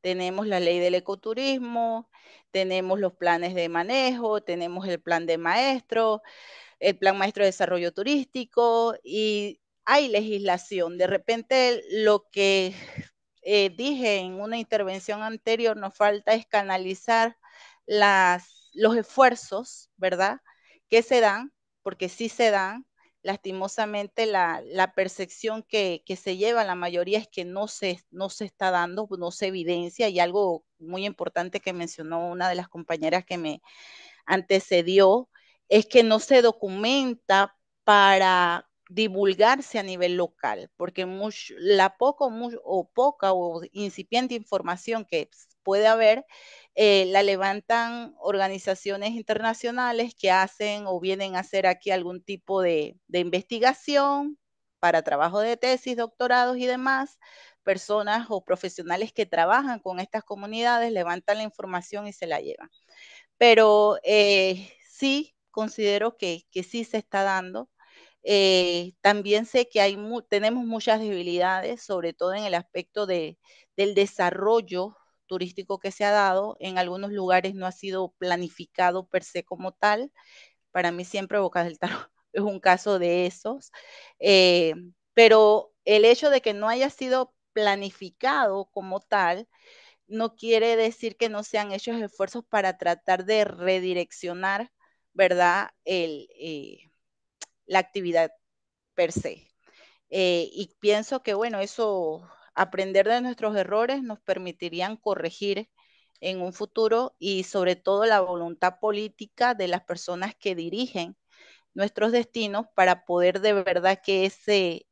Tenemos la ley del ecoturismo, tenemos los planes de manejo, tenemos el plan de maestro, el plan maestro de desarrollo turístico y hay legislación. De repente lo que eh, dije en una intervención anterior, nos falta es canalizar las, los esfuerzos, ¿verdad? Que se dan, porque sí se dan. Lastimosamente la, la percepción que, que, se lleva la mayoría es que no se, no se está dando, no se evidencia, y algo muy importante que mencionó una de las compañeras que me antecedió, es que no se documenta para divulgarse a nivel local, porque mucho, la poco, mucho, o poca o incipiente información que puede haber, eh, la levantan organizaciones internacionales que hacen o vienen a hacer aquí algún tipo de, de investigación para trabajo de tesis, doctorados y demás. Personas o profesionales que trabajan con estas comunidades levantan la información y se la llevan. Pero eh, sí considero que, que sí se está dando. Eh, también sé que hay mu tenemos muchas debilidades, sobre todo en el aspecto de, del desarrollo turístico que se ha dado. En algunos lugares no ha sido planificado per se como tal. Para mí siempre Bocas del Toro es un caso de esos. Eh, pero el hecho de que no haya sido planificado como tal, no quiere decir que no se han hecho esfuerzos para tratar de redireccionar, ¿verdad? El, eh, la actividad per se. Eh, y pienso que, bueno, eso, aprender de nuestros errores nos permitirían corregir en un futuro y sobre todo la voluntad política de las personas que dirigen nuestros destinos para poder de verdad que ese,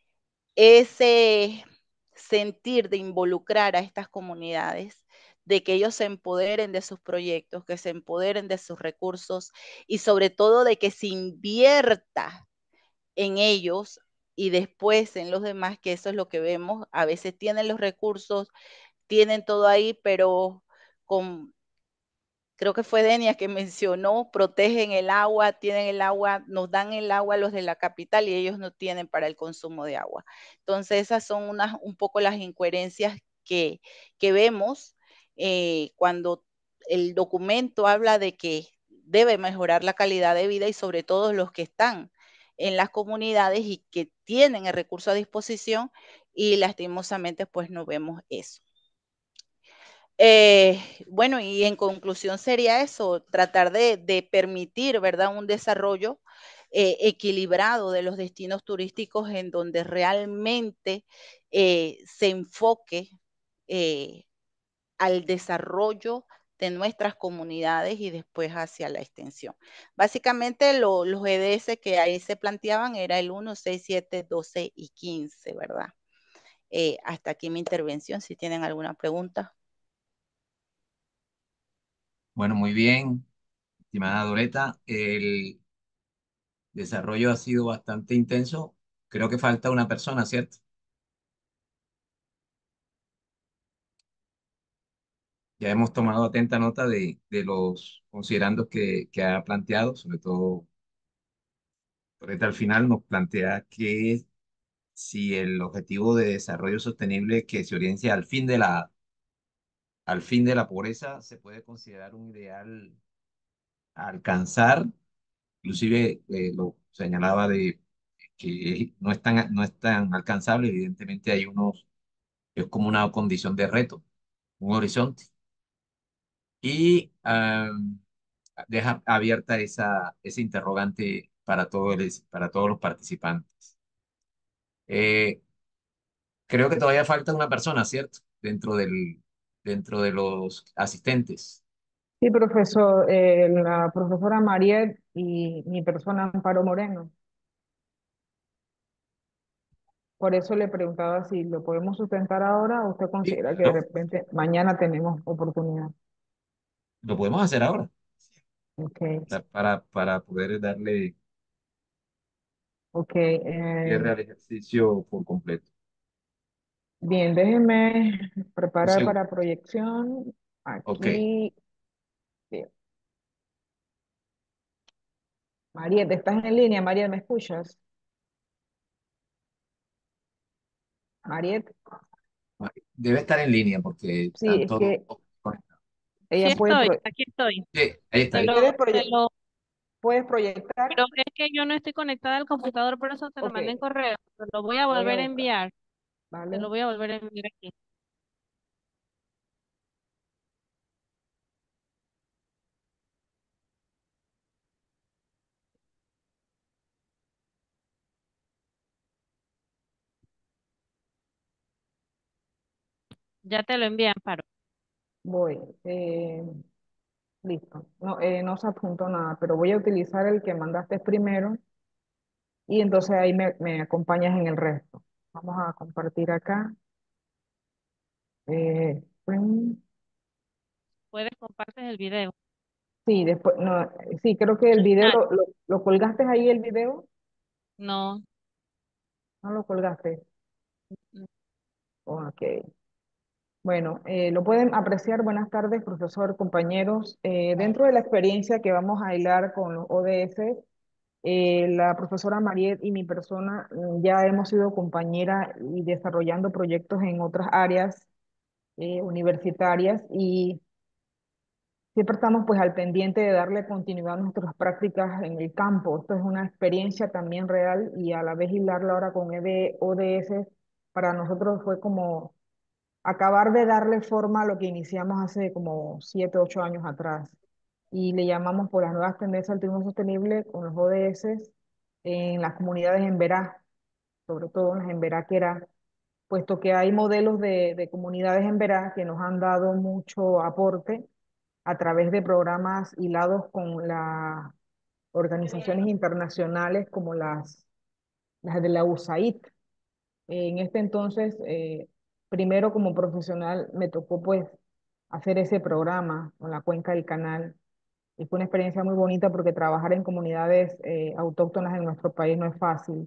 ese sentir de involucrar a estas comunidades, de que ellos se empoderen de sus proyectos, que se empoderen de sus recursos y sobre todo de que se invierta en ellos y después en los demás, que eso es lo que vemos. A veces tienen los recursos, tienen todo ahí, pero con, creo que fue Denia que mencionó, protegen el agua, tienen el agua, nos dan el agua a los de la capital y ellos no tienen para el consumo de agua. Entonces esas son unas, un poco las incoherencias que, que vemos eh, cuando el documento habla de que debe mejorar la calidad de vida y sobre todo los que están en las comunidades y que tienen el recurso a disposición y lastimosamente pues no vemos eso. Eh, bueno, y en conclusión sería eso, tratar de, de permitir, ¿verdad?, un desarrollo eh, equilibrado de los destinos turísticos en donde realmente eh, se enfoque eh, al desarrollo de nuestras comunidades y después hacia la extensión. Básicamente lo, los E D S que ahí se planteaban era el uno, seis, siete, doce y quince, ¿verdad? Eh, hasta aquí mi intervención, si tienen alguna pregunta. Bueno, muy bien, estimada Doreta. El desarrollo ha sido bastante intenso. Creo que falta una persona, ¿cierto? Ya hemos tomado atenta nota de, de los considerandos que, que ha planteado, sobre todo Doreta al final nos plantea que si el objetivo de desarrollo sostenible que se oriente al fin de la, al fin de la pobreza se puede considerar un ideal a alcanzar, inclusive eh, lo señalaba de que no es tan, no es tan alcanzable, evidentemente hay unos, es como una condición de reto, un horizonte, y um, deja abierta esa, ese interrogante para, todo el, para todos los participantes. Eh, Creo que todavía falta una persona, ¿cierto? Dentro del, dentro de los asistentes. Sí, profesor, eh, la profesora Mariet y mi persona Amparo Moreno. Por eso le preguntaba si lo podemos sustentar ahora o usted Sí, considera que de lo, repente mañana tenemos oportunidad. lo podemos hacer ahora, Ok, o sea, para, para poder darle ok. eh, cierre al ejercicio por completo. bien, déjeme Un preparar segundo. para proyección. Ok. Aquí, bien. Mariet, ¿estás en línea? Mariet, ¿me escuchas? Mariet. Debe estar en línea porque Sí, están es todos que conectados. Sí ella puede, estoy, pro- aquí estoy. Sí, ahí está. Te Ahí lo, está. puedes, te proye- lo, puedes proyectar. pero es que yo no estoy conectada al computador, por eso te lo Ok, mandé en correo. Te lo voy a voy a volver a buscar. enviar. Te ¿Vale? lo voy a volver a enviar aquí. Ya te lo envié, Amparo. Voy. eh, listo. No, eh, no se apuntó nada, pero voy a utilizar el que mandaste primero y entonces ahí me, me acompañas en el resto. Vamos a compartir acá. Eh, screen. Puedes compartir el video. Sí, después, no, sí, creo que el El video chat. lo, lo, lo colgaste ahí, el video, No. no lo colgaste. Mm. Ok. Bueno, eh, lo pueden apreciar. Buenas tardes, profesor, compañeros. Eh, dentro de la experiencia que vamos a hilar con los O D S, eh, la profesora Mariet y mi persona mm, ya hemos sido compañera y desarrollando proyectos en otras áreas eh, universitarias y siempre estamos pues al pendiente de darle continuidad a nuestras prácticas en el campo. Esto es una experiencia también real y a la vez hilarla ahora con E D O D S para nosotros fue como acabar de darle forma a lo que iniciamos hace como siete, ocho años atrás. Y le llamamos por las nuevas tendencias al turismo sostenible con los O D S en las comunidades en Verá, sobre todo en las en Verá Querá, puesto que hay modelos de, de comunidades en Verá que nos han dado mucho aporte a través de programas hilados con las organizaciones internacionales como las, las de la U S A I D. En este entonces, eh, primero como profesional me tocó pues hacer ese programa con la cuenca del canal y fue una experiencia muy bonita porque trabajar en comunidades eh, autóctonas en nuestro país no es fácil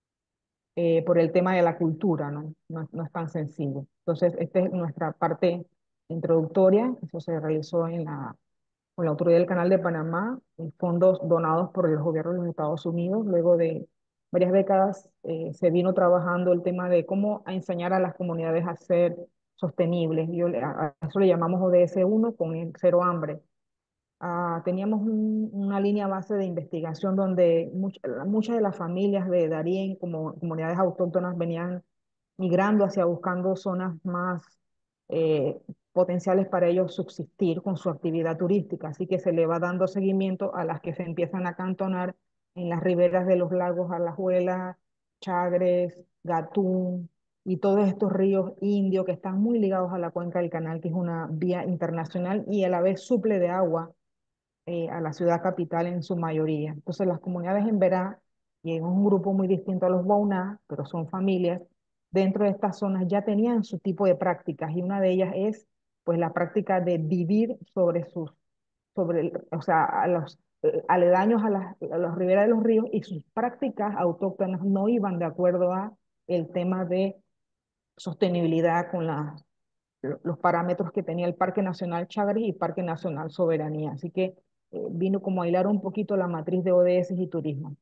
eh, por el tema de la cultura, ¿no? No, es- no es tan sencillo. Entonces, esta es nuestra parte introductoria, eso se realizó en la, con la Autoridad del Canal de Panamá, en fondos donados por el gobierno de los Estados Unidos. Luego de varias décadas eh, se vino trabajando el tema de cómo a enseñar a las comunidades a ser sostenibles. Yo, le- a, a eso le llamamos O D S uno con el cero hambre. Ah, teníamos un- una línea base de investigación donde much- muchas de las familias de Darién, como comunidades autóctonas, venían migrando hacia buscando zonas más eh, potenciales para ellos subsistir con su actividad turística. Así que se le va dando seguimiento a las que se empiezan a cantonar en las riberas de los lagos Alajuela, Chagres, Gatún y todos estos ríos indios que están muy ligados a la cuenca del canal, que es una vía internacional y a la vez suple de agua eh, a la ciudad capital en su mayoría. Entonces las comunidades en Verá, y en un grupo muy distinto a los Bauná, pero son familias, dentro de estas zonas ya tenían su tipo de prácticas y una de ellas es pues la práctica de vivir sobre sus, sobre, el- o sea, a los eh, aledaños a las, a las riberas de los ríos y sus prácticas autóctonas no iban de acuerdo a el tema de sostenibilidad con la, lo- los parámetros que tenía el Parque Nacional Chagres y Parque Nacional Soberanía. Así que eh, vino como a hilar un poquito la matriz de O D S y turismo.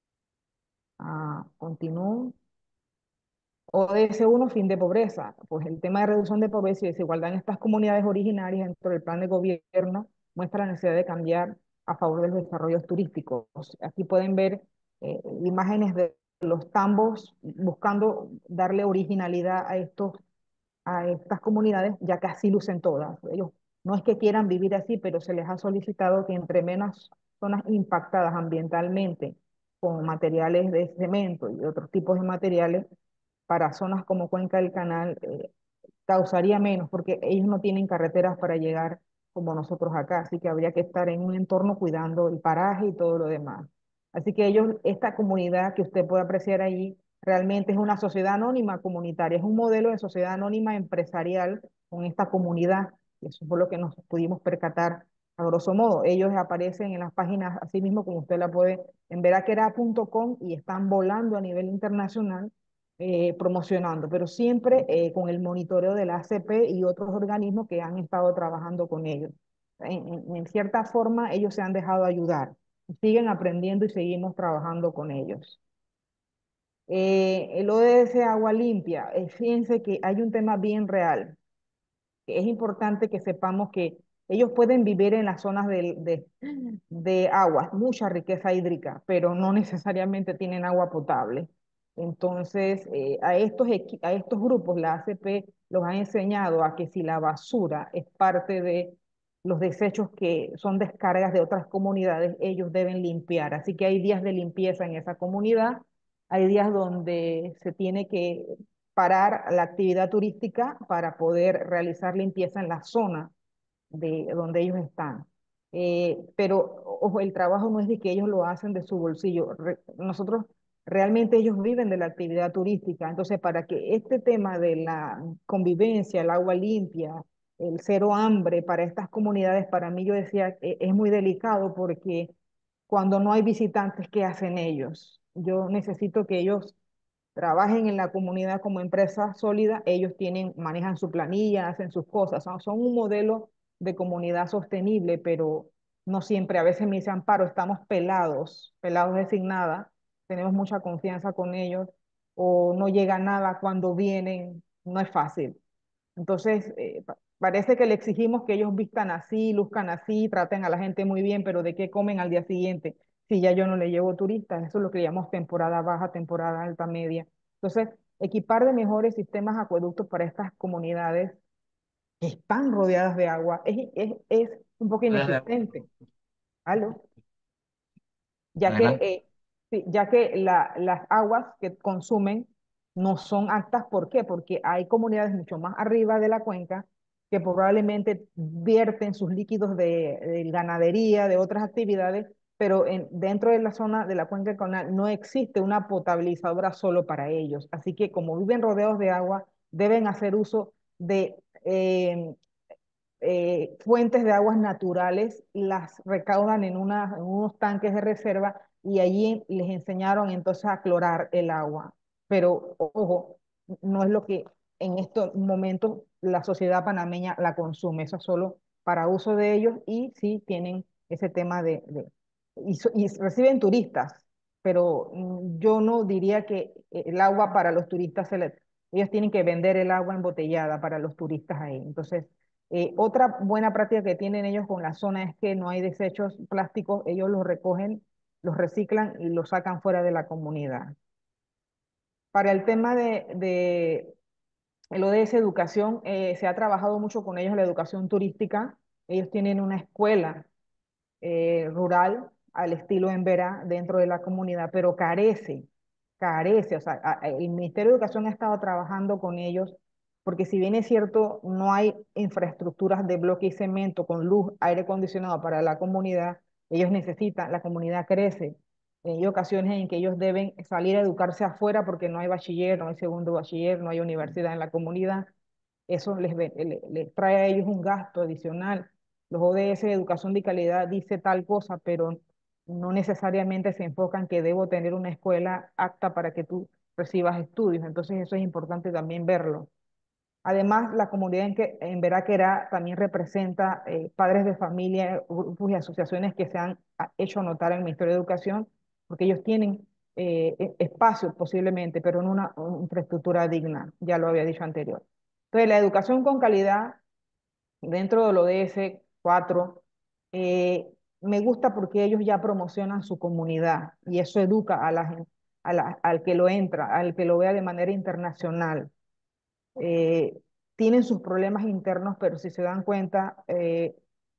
Ah, continúo. O D S uno, fin de pobreza. Pues el tema de reducción de pobreza y desigualdad en estas comunidades originarias dentro del plan de gobierno muestra la necesidad de cambiar a favor de los desarrollos turísticos. Aquí pueden ver eh, imágenes de los tambos buscando darle originalidad a estos a estas comunidades, ya que así lucen todas. Ellos no es que quieran vivir así, pero se les ha solicitado que entre menos zonas impactadas ambientalmente con materiales de cemento y otros tipos de materiales, para zonas como Cuenca del Canal, eh, causaría menos, porque ellos no tienen carreteras para llegar como nosotros acá, así que habría que estar en un entorno cuidando el paraje y todo lo demás. Así que ellos, esta comunidad que usted puede apreciar ahí, realmente es una sociedad anónima comunitaria, es un modelo de sociedad anónima empresarial con esta comunidad, y eso fue lo que nos pudimos percatar a grosso modo. Ellos aparecen en las páginas, así mismo como usted la puede, en veraquera punto com y están volando a nivel internacional eh, promocionando, pero siempre eh, con el monitoreo de la A C P y otros organismos que han estado trabajando con ellos. En, en, en cierta forma, ellos se han dejado ayudar, siguen aprendiendo y seguimos trabajando con ellos. Eh, el O D S Agua Limpia, eh, fíjense que hay un tema bien real, que es importante que sepamos que ellos pueden vivir en las zonas de, de, de agua, mucha riqueza hídrica, pero no necesariamente tienen agua potable. Entonces, eh, a estos, equi- a estos grupos la A C P los ha enseñado a que si la basura es parte de los desechos que son descargas de otras comunidades, ellos deben limpiar. Así que hay días de limpieza en esa comunidad, hay días donde se tiene que parar la actividad turística para poder realizar limpieza en la zona de donde ellos están. Eh, pero ojo, el trabajo no es de que ellos lo hacen de su bolsillo. Re- nosotros realmente ellos viven de la actividad turística. Entonces, para que este tema de la convivencia, el agua limpia, el cero hambre para estas comunidades, para mí yo decía, eh, es muy delicado porque cuando no hay visitantes, ¿qué hacen ellos? Yo necesito que ellos trabajen en la comunidad como empresa sólida, ellos tienen, manejan su planilla, hacen sus cosas, son, son un modelo de comunidad sostenible, pero no siempre, a veces me dicen, Amparo, estamos pelados, pelados es sin nada, tenemos mucha confianza con ellos, o no llega nada cuando vienen, no es fácil. Entonces, eh, pa- parece que le exigimos que ellos vistan así, luzcan así, traten a la gente muy bien, pero ¿de qué comen al día siguiente? Si ya yo no le llevo turistas, eso es lo que llamamos temporada baja, temporada alta, media. Entonces, equipar de mejores sistemas acueductos para estas comunidades que están rodeadas de agua es, es, es un poco inexistente. ¿Aló? Ya que, Adelante. eh, sí, ya que la- las aguas que consumen no son aptas. ¿Por qué? Porque hay comunidades mucho más arriba de la cuenca que probablemente vierten sus líquidos de, de ganadería, de otras actividades, pero en, dentro de la zona de la cuenca del canal no existe una potabilizadora solo para ellos. Así que como viven rodeados de agua, deben hacer uso de eh, eh, fuentes de aguas naturales, las recaudan en, una, en unos tanques de reserva y allí les enseñaron entonces a clorar el agua. Pero ojo, no es lo que en estos momentos la sociedad panameña la consume, eso es solo para uso de ellos y sí tienen ese tema de... de y, so- y reciben turistas, pero mm, yo no diría que el agua para los turistas, se le- ellos tienen que vender el agua embotellada para los turistas ahí. Entonces, eh, otra buena práctica que tienen ellos con la zona es que no hay desechos plásticos, ellos los recogen, los reciclan y los sacan fuera de la comunidad. Para el tema de, de el O D S Educación, eh, se ha trabajado mucho con ellos la educación turística. Ellos tienen una escuela eh, rural al estilo Emberá dentro de la comunidad, pero carece, carece, o sea, a- a- el Ministerio de Educación ha estado trabajando con ellos, porque si bien es cierto, no hay infraestructuras de bloque y cemento con luz, aire acondicionado para la comunidad, ellos necesitan, la comunidad crece. Hay ocasiones en que ellos deben salir a educarse afuera porque no hay bachiller, no hay segundo bachiller, no hay universidad en la comunidad. Eso les, ve- le- les trae a ellos un gasto adicional. Los O D S de educación de calidad dice tal cosa, pero no necesariamente se enfocan que debo tener una escuela apta para que tú recibas estudios. Entonces eso es importante también verlo. Además, la comunidad en, que, en Veraquera también representa eh, padres de familia, grupos y asociaciones que se han ah, hecho notar en el Ministerio de Educación, porque ellos tienen eh, e- espacio posiblemente, pero en una, una infraestructura digna, ya lo había dicho anterior. Entonces, la educación con calidad dentro del O D S cuatro, eh, me gusta porque ellos ya promocionan su comunidad y eso educa a la, gen- a la- al que lo entra, al que lo vea de manera internacional. Eh, Tienen sus problemas internos, pero si se dan cuenta, eh,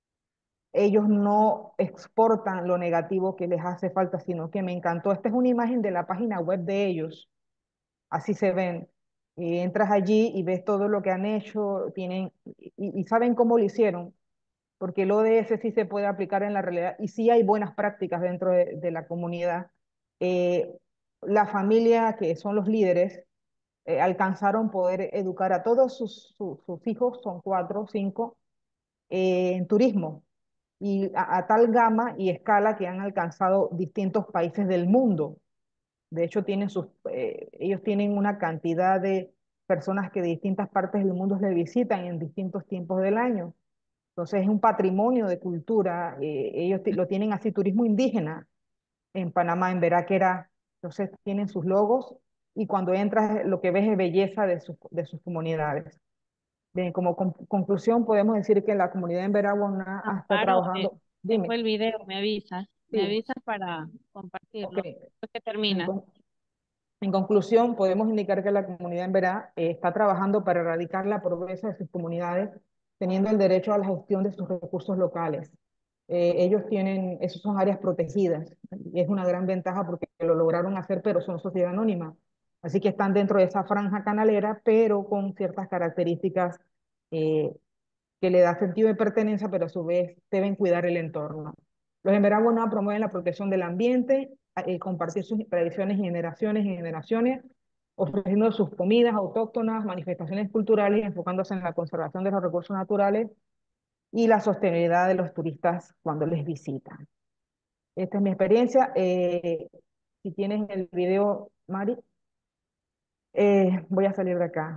ellos no exportan lo negativo que les hace falta, sino que me encantó. Esta es una imagen de la página web de ellos, así se ven. Y entras allí y ves todo lo que han hecho, tienen, y, y saben cómo lo hicieron, porque el O D S sí se puede aplicar en la realidad y sí hay buenas prácticas dentro de, de la comunidad. Eh, la familia, que son los líderes, eh, alcanzaron poder educar a todos sus, sus, sus hijos, son cuatro, cinco, eh, en turismo y a, a tal gama y escala que han alcanzado distintos países del mundo. De hecho, tienen sus, eh, ellos tienen una cantidad de personas que de distintas partes del mundo les visitan en distintos tiempos del año. Entonces es un patrimonio de cultura. Eh, ellos ti- lo tienen así, turismo indígena en Panamá, en Veraquera. Entonces tienen sus logos y cuando entras lo que ves es belleza de sus, de sus comunidades. Bien, como con- conclusión podemos decir que la comunidad en Veraguaná está Amparo, eh, trabajando, tengo dime, el video, me avisas, me sí, avisas para ok. compartirlo. Después que En, termina. con- en conclusión, podemos indicar que la comunidad en Verá eh, está trabajando para erradicar la pobreza de sus comunidades, teniendo el derecho a la gestión de sus recursos locales. Eh, ellos tienen, esas son áreas protegidas, y es una gran ventaja porque lo lograron hacer, pero son sociedad anónima. Así que están dentro de esa franja canalera, pero con ciertas características eh, que le da sentido de pertenencia, pero a su vez deben cuidar el entorno. Los Emberá-Guaná promueven la protección del ambiente, eh, compartir sus tradiciones generaciones y generaciones, ofreciendo sus comidas autóctonas, manifestaciones culturales, enfocándose en la conservación de los recursos naturales y la sostenibilidad de los turistas cuando les visitan. Esta es mi experiencia. Eh, si tienes el video, Mari, eh, voy a salir de acá.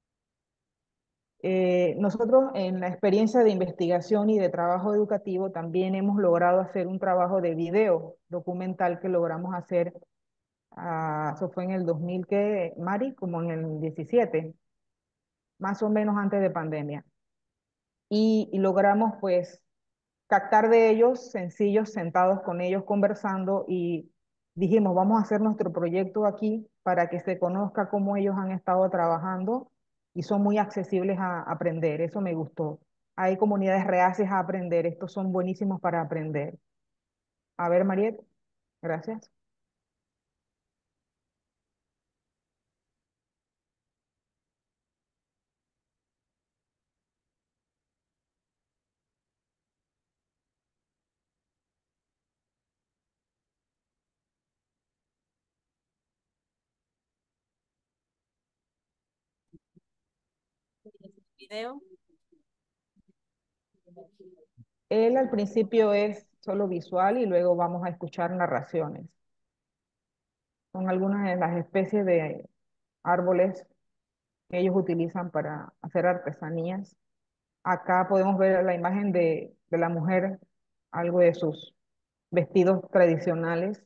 Eh, nosotros en la experiencia de investigación y de trabajo educativo también hemos logrado hacer un trabajo de video documental que logramos hacer, ah, eso fue en el dos mil, que Mari, como en el diecisiete, más o menos antes de pandemia. Y, y logramos pues captar de ellos, sencillos, sentados con ellos conversando y dijimos, vamos a hacer nuestro proyecto aquí para que se conozca cómo ellos han estado trabajando y son muy accesibles a aprender. Eso me gustó. Hay comunidades reacias a aprender, estos son buenísimos para aprender. A ver, Mariette, gracias. Video. Él al principio es solo visual y luego vamos a escuchar narraciones. Son algunas de las especies de árboles que ellos utilizan para hacer artesanías. Acá podemos ver la imagen de, de la mujer, algo de sus vestidos tradicionales.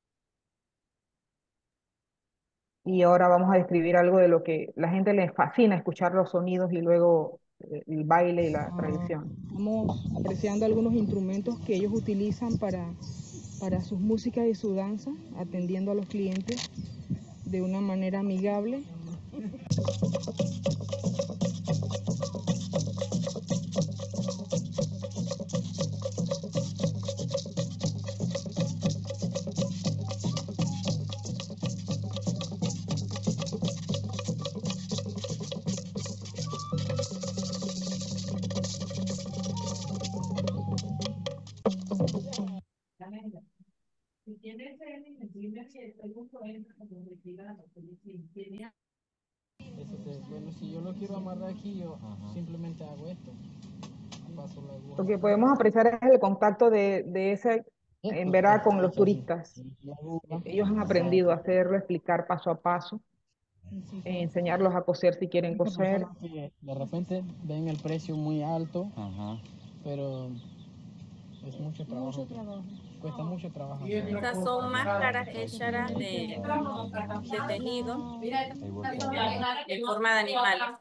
Y ahora vamos a describir algo de lo que la gente les fascina, escuchar los sonidos y luego eh, el baile y la tradición. Estamos apreciando algunos instrumentos que ellos utilizan para, para sus músicas y su danza, atendiendo a los clientes de una manera amigable. Si tienes el dime si estoy un poema como investigando, si tiene. Bueno, si yo lo quiero amarrar aquí, yo simplemente hago esto. Paso la aguja. Lo que podemos apreciar es el contacto de, de ese en Esto, verdad esto, con los esto así. turistas. La aguja. Ellos han aprendido a hacerlo, explicar paso a paso, eh, enseñarlos a coser si quieren Hay coser. personas que de repente ven el precio muy alto, pero es mucho trabajo. Mucho trabajo. Cuesta mucho trabajo. Estas son máscaras hechas de, de tejido en forma de animales.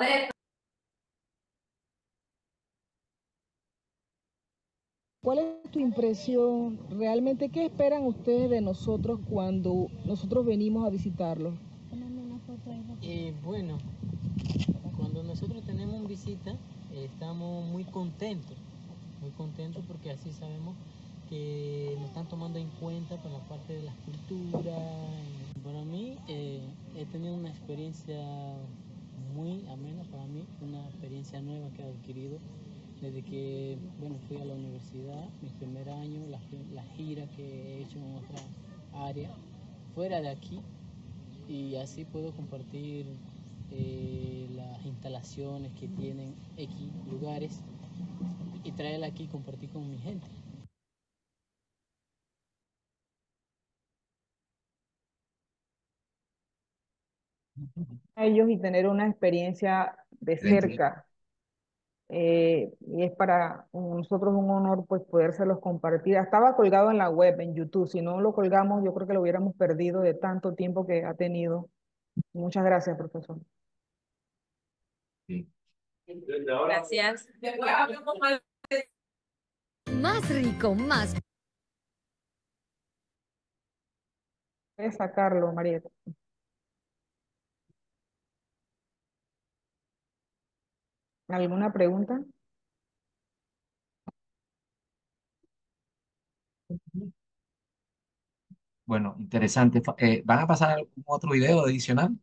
¿Cuál es tu impresión? ¿Realmente qué esperan ustedes de nosotros cuando nosotros venimos a visitarlos? Eh, bueno, cuando nosotros tenemos visita, eh, estamos muy contentos, muy contentos porque así sabemos que nos están tomando en cuenta por la parte de la cultura. Para mí, eh, he tenido una experiencia muy amena para mí, una experiencia nueva que he adquirido desde que, bueno, fui a la universidad, mi primer año, la, la gira que he hecho en otra área, fuera de aquí, y así puedo compartir eh, las instalaciones que tienen X lugares y traerla aquí y compartir con mi gente. A ellos y tener una experiencia de Excelente. cerca eh, y es para nosotros un honor pues podérselos compartir. Estaba colgado en la web, en YouTube, si no lo colgamos yo creo que lo hubiéramos perdido de tanto tiempo que ha tenido. Muchas gracias, profesor. Sí. Gracias. Más rico, más. Puedes sacarlo, Marieta. ¿Alguna pregunta? Bueno, interesante. Fa- eh, ¿van a pasar algún otro video adicional?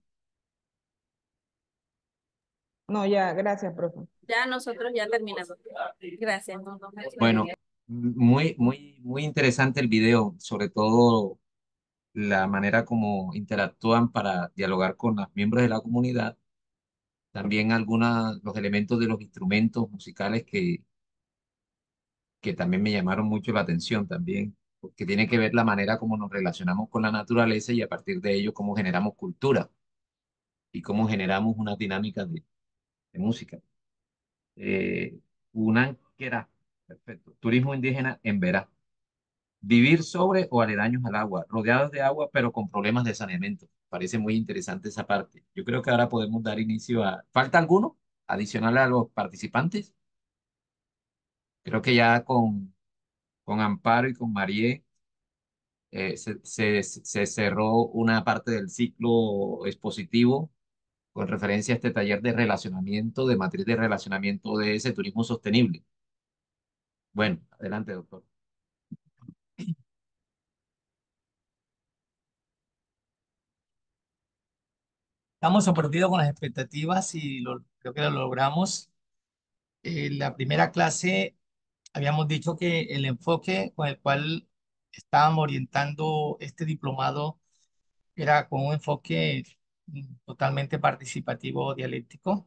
No, ya, gracias, profe. Ya nosotros ya terminamos. Gracias. Bueno, m- muy, muy, muy interesante el video, sobre todo la manera como interactúan para dialogar con los miembros de la comunidad. También algunos los elementos de los instrumentos musicales que, que también me llamaron mucho la atención también, porque tiene que ver la manera como nos relacionamos con la naturaleza y a partir de ello cómo generamos cultura y cómo generamos una dinámica de, de música. Eh, una que era, perfecto, turismo indígena en Verá. Vivir sobre o aledaños al agua, rodeados de agua, pero con problemas de saneamiento. Parece muy interesante esa parte. Yo creo que ahora podemos dar inicio a... ¿Falta alguno adicional a los participantes? Creo que ya con, con Amparo y con Marie eh, se, se, se cerró una parte del ciclo expositivo con referencia a este taller de relacionamiento, de matriz de relacionamiento de ese turismo sostenible. Bueno, adelante, doctor. Estamos sorprendidos con las expectativas y lo- creo que lo logramos. En la primera clase habíamos dicho que el enfoque con el cual estábamos orientando este diplomado era con un enfoque mm, totalmente participativo dialéctico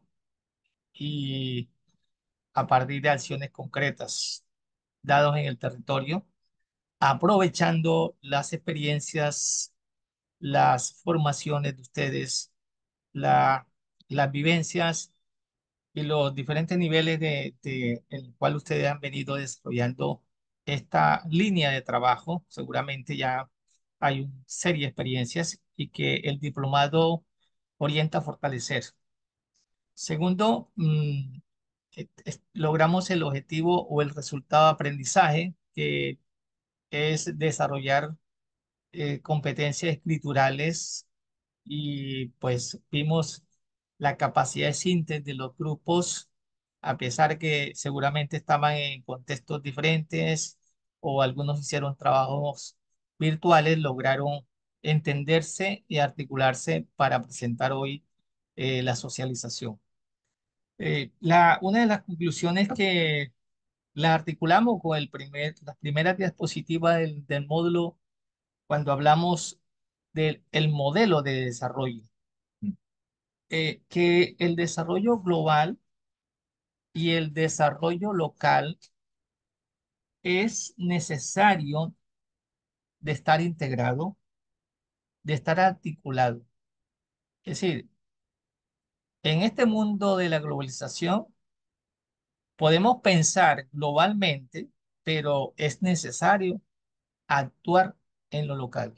y a partir de acciones concretas dados en el territorio, aprovechando las experiencias, las formaciones de ustedes, la, las vivencias y los diferentes niveles de, de el cual ustedes han venido desarrollando esta línea de trabajo. Seguramente ya hay una serie de experiencias y que el diplomado orienta a fortalecer. Segundo, mm, eh, es- logramos el objetivo o el resultado de aprendizaje, que es desarrollar eh, competencias escriturales y pues vimos la capacidad de síntesis de los grupos, a pesar que seguramente estaban en contextos diferentes o algunos hicieron trabajos virtuales, lograron entenderse y articularse para presentar hoy eh, la socialización. Eh, la, una de las conclusiones que la articulamos con el primer, las primeras diapositivas del, del módulo cuando hablamos del el modelo de desarrollo, eh, que el desarrollo global y el desarrollo local es necesario de estar integrado, de estar articulado. Es decir, en este mundo de la globalización podemos pensar globalmente, pero es necesario actuar en lo local.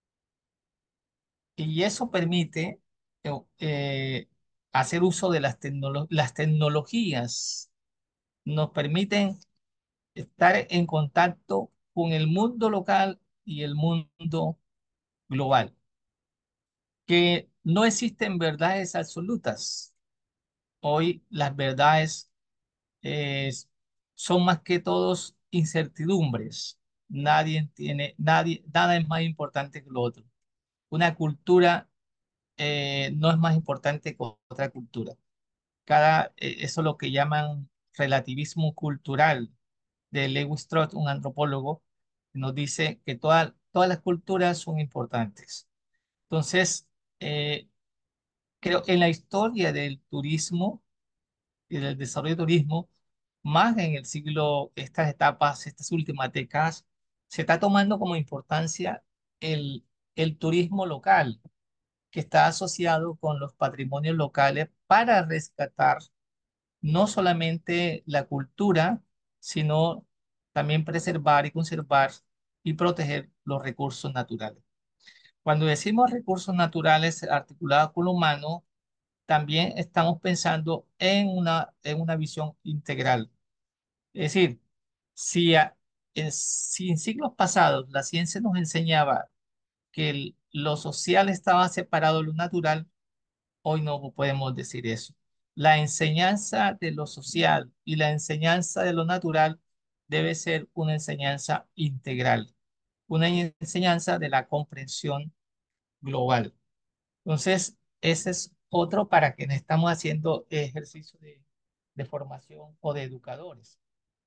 Y eso permite eh, eh, hacer uso de las, tecnolo- las tecnologías, nos permiten estar en contacto con el mundo local y el mundo global, que no existen verdades absolutas. Hoy las verdades eh, son más que todos incertidumbres. Nadie tiene, nadie, nada es más importante que lo otro. Una cultura eh, no es más importante que otra cultura. Cada, eh, eso es lo que llaman relativismo cultural de Lewis Strauss, un antropólogo, que nos dice que toda- todas las culturas son importantes. Entonces, eh, creo que en la historia del turismo y del desarrollo del turismo, más en el siglo, estas etapas, estas últimas décadas, se está tomando como importancia el, el turismo local, que está asociado con los patrimonios locales para rescatar no solamente la cultura, sino también preservar y conservar y proteger los recursos naturales. Cuando decimos recursos naturales articulados con lo humano, también estamos pensando en una, en una visión integral. Es decir, si, a- en, si en siglos pasados la ciencia nos enseñaba que el- lo social estaba separado de lo natural, hoy no podemos decir eso. La enseñanza de lo social y la enseñanza de lo natural debe ser una enseñanza integral, una enseñanza de la comprensión global. Entonces, ese es otro para quienes estamos haciendo ejercicio de, de formación o de educadores.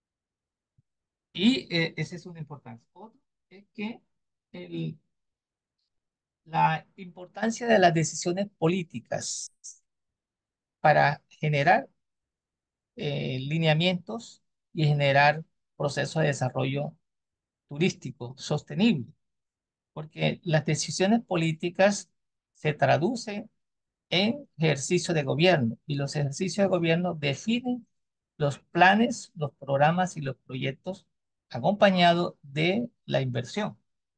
Y eh, esa es una importancia. Otro es que el- la importancia de las decisiones políticas para generar eh, lineamientos y generar procesos de desarrollo turístico sostenible, porque las decisiones políticas se traducen en ejercicio de gobierno y los ejercicios de gobierno definen los planes, los programas y los proyectos acompañados de la inversión.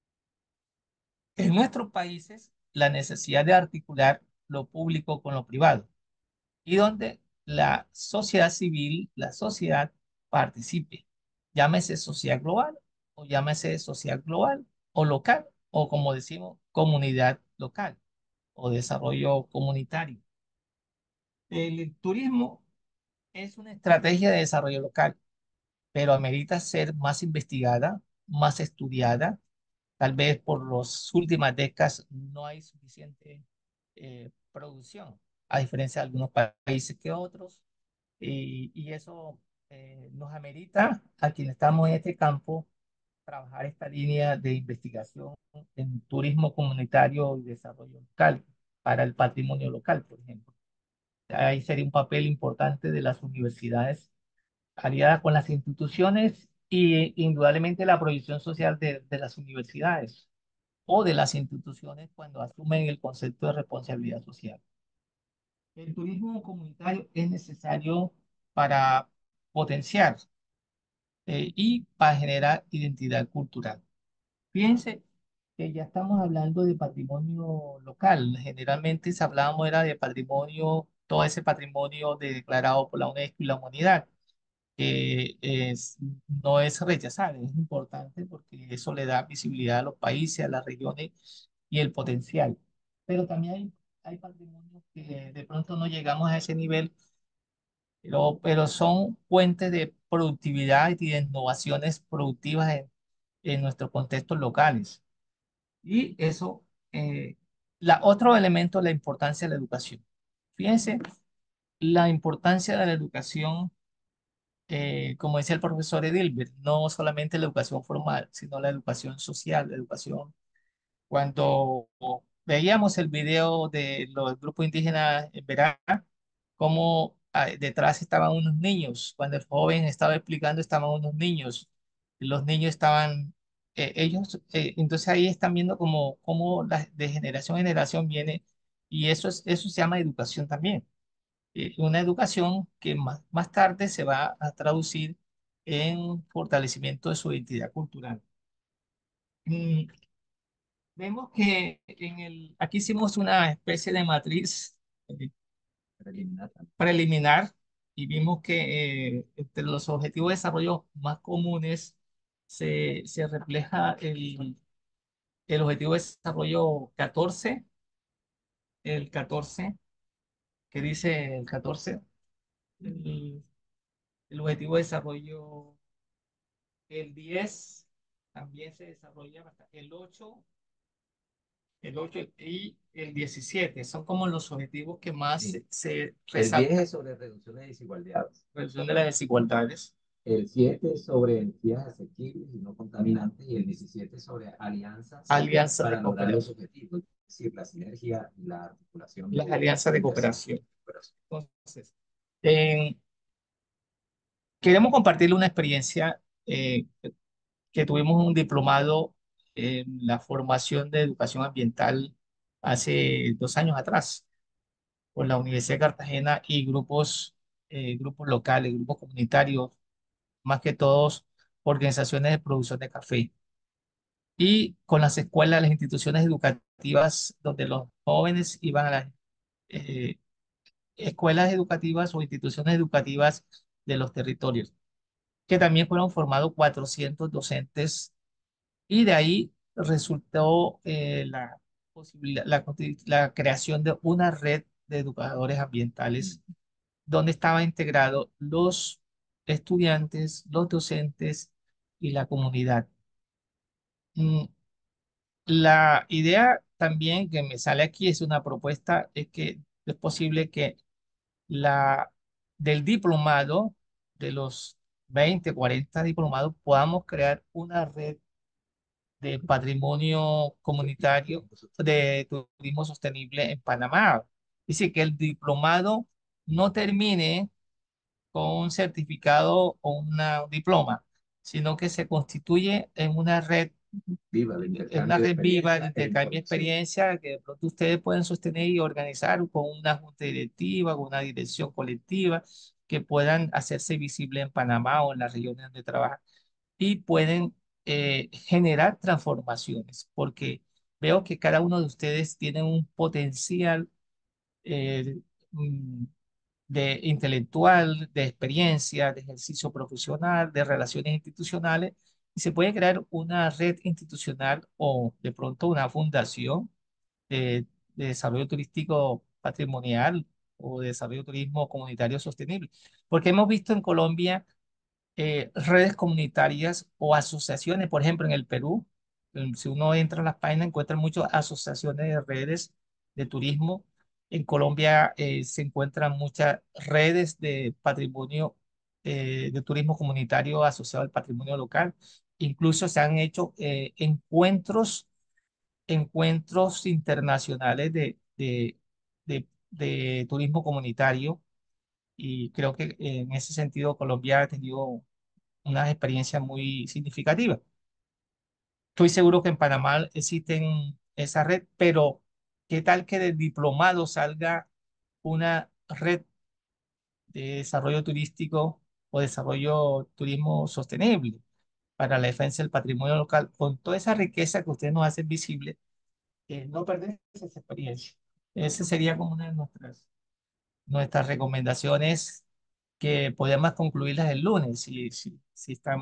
En nuestros países, la necesidad de articular lo público con lo privado y donde la sociedad civil, la sociedad participe, llámese sociedad global o llámese sociedad global o local o como decimos, comunidad local o desarrollo comunitario. El turismo es una estrategia de desarrollo local, pero amerita ser más investigada, más estudiada. Tal vez por las últimas décadas no hay suficiente eh, producción, a diferencia de algunos pa- países que otros, y, y eso eh, nos amerita a quienes estamos en este campo trabajar esta línea de investigación en turismo comunitario y desarrollo local para el patrimonio local, por ejemplo. Ahí sería un papel importante de las universidades aliadas con las instituciones y indudablemente la proyección social de, de las universidades o de las instituciones cuando asumen el concepto de responsabilidad social. El turismo comunitario es necesario para potenciar eh, y para generar identidad cultural. Fíjense que ya estamos hablando de patrimonio local. Generalmente si hablábamos era de patrimonio, todo ese patrimonio de- declarado por la UNESCO y la humanidad, que es, no es rechazable, es importante porque eso le da visibilidad a los países, a las regiones y el potencial. Pero también hay, hay patrimonios que de pronto no llegamos a ese nivel, pero, pero son fuentes de productividad y de innovaciones productivas en, en nuestros contextos locales. Y eso, eh, la, otro elemento, la importancia de la educación. Fíjense, la importancia de la educación, eh, como decía el profesor Edilbert, no solamente la educación formal, sino la educación social, la educación. Cuando veíamos el video de los grupos indígenas en Verá, cómo ah, detrás estaban unos niños, cuando el joven estaba explicando estaban unos niños, y los niños estaban, eh, ellos, eh, entonces ahí están viendo cómo, cómo la, de generación en generación viene, y eso, es, eso se llama educación también. Eh, una educación que más, más tarde se va a traducir en fortalecimiento de su identidad cultural. Mm, Vemos que en el, aquí hicimos una especie de matriz eh, preliminar y vimos que eh, entre los objetivos de desarrollo más comunes se, se refleja el, el objetivo de desarrollo catorce, el catorce, que dice el catorce, el, el objetivo de desarrollo, el diez también se desarrolla bastante, el ocho, el ocho y el diecisiete son como los objetivos que más Sí. se, se El resaltan. diez es sobre reducción de desigualdades. Reducción de las desigualdades. El siete es sobre energías asequibles y no contaminantes. Y el diecisiete sobre alianzas Alianzas para de lograr los cooperación. objetivos. Es decir, la sinergia y la articulación Las de alianzas de inversión. cooperación. Entonces, eh, queremos compartirle una experiencia eh, que tuvimos un diplomado en la formación de educación ambiental hace dos años atrás, con la Universidad de Cartagena y grupos eh, grupos locales, grupos comunitarios, más que todos organizaciones de producción de café. Y con las escuelas, las instituciones educativas donde los jóvenes iban a las eh, escuelas educativas o instituciones educativas de los territorios, que también fueron formados cuatrocientos docentes y de ahí resultó eh, la posibilidad, la, consti- la creación de una red de educadores ambientales donde estaban integrados los estudiantes, los docentes y la comunidad. Mm, La idea también que me sale aquí es una propuesta, es que es posible que la del diplomado, de los veinte cuarenta diplomados, podamos crear una red de patrimonio comunitario de turismo sostenible en Panamá. Dice que el diplomado no termine con un certificado o una, un diploma, sino que se constituye en una red Viva el en intercambio una de red viva de experiencia e intercambio de información. experiencia que de pronto ustedes pueden sostener y organizar con una junta directiva, con una dirección colectiva, que puedan hacerse visibles en Panamá o en las regiones donde trabajan y pueden eh, generar transformaciones, porque veo que cada uno de ustedes tiene un potencial eh, mm, de intelectual, de experiencia, de ejercicio profesional, de relaciones institucionales, y se puede crear una red institucional o de pronto una fundación de, de desarrollo turístico patrimonial o de desarrollo turismo comunitario sostenible. Porque hemos visto en Colombia eh, redes comunitarias o asociaciones, por ejemplo, en el Perú, eh, si uno entra a las páginas, encuentra muchas asociaciones de redes de turismo. En Colombia eh, se encuentran muchas redes de patrimonio, eh, de turismo comunitario asociado al patrimonio local. Incluso se han hecho eh, encuentros, encuentros internacionales de, de, de, de turismo comunitario y creo que en ese sentido Colombia ha tenido unas experiencias muy significativas. Estoy seguro que en Panamá existen esa red, pero ¿qué tal que del diplomado salga una red de desarrollo turístico o desarrollo turismo sostenible para la defensa del patrimonio local con toda esa riqueza que ustedes nos hacen visible? Eh, no perder esa experiencia. Esa sería como una de nuestras, nuestras recomendaciones que podemos concluirlas el lunes, si, si, si están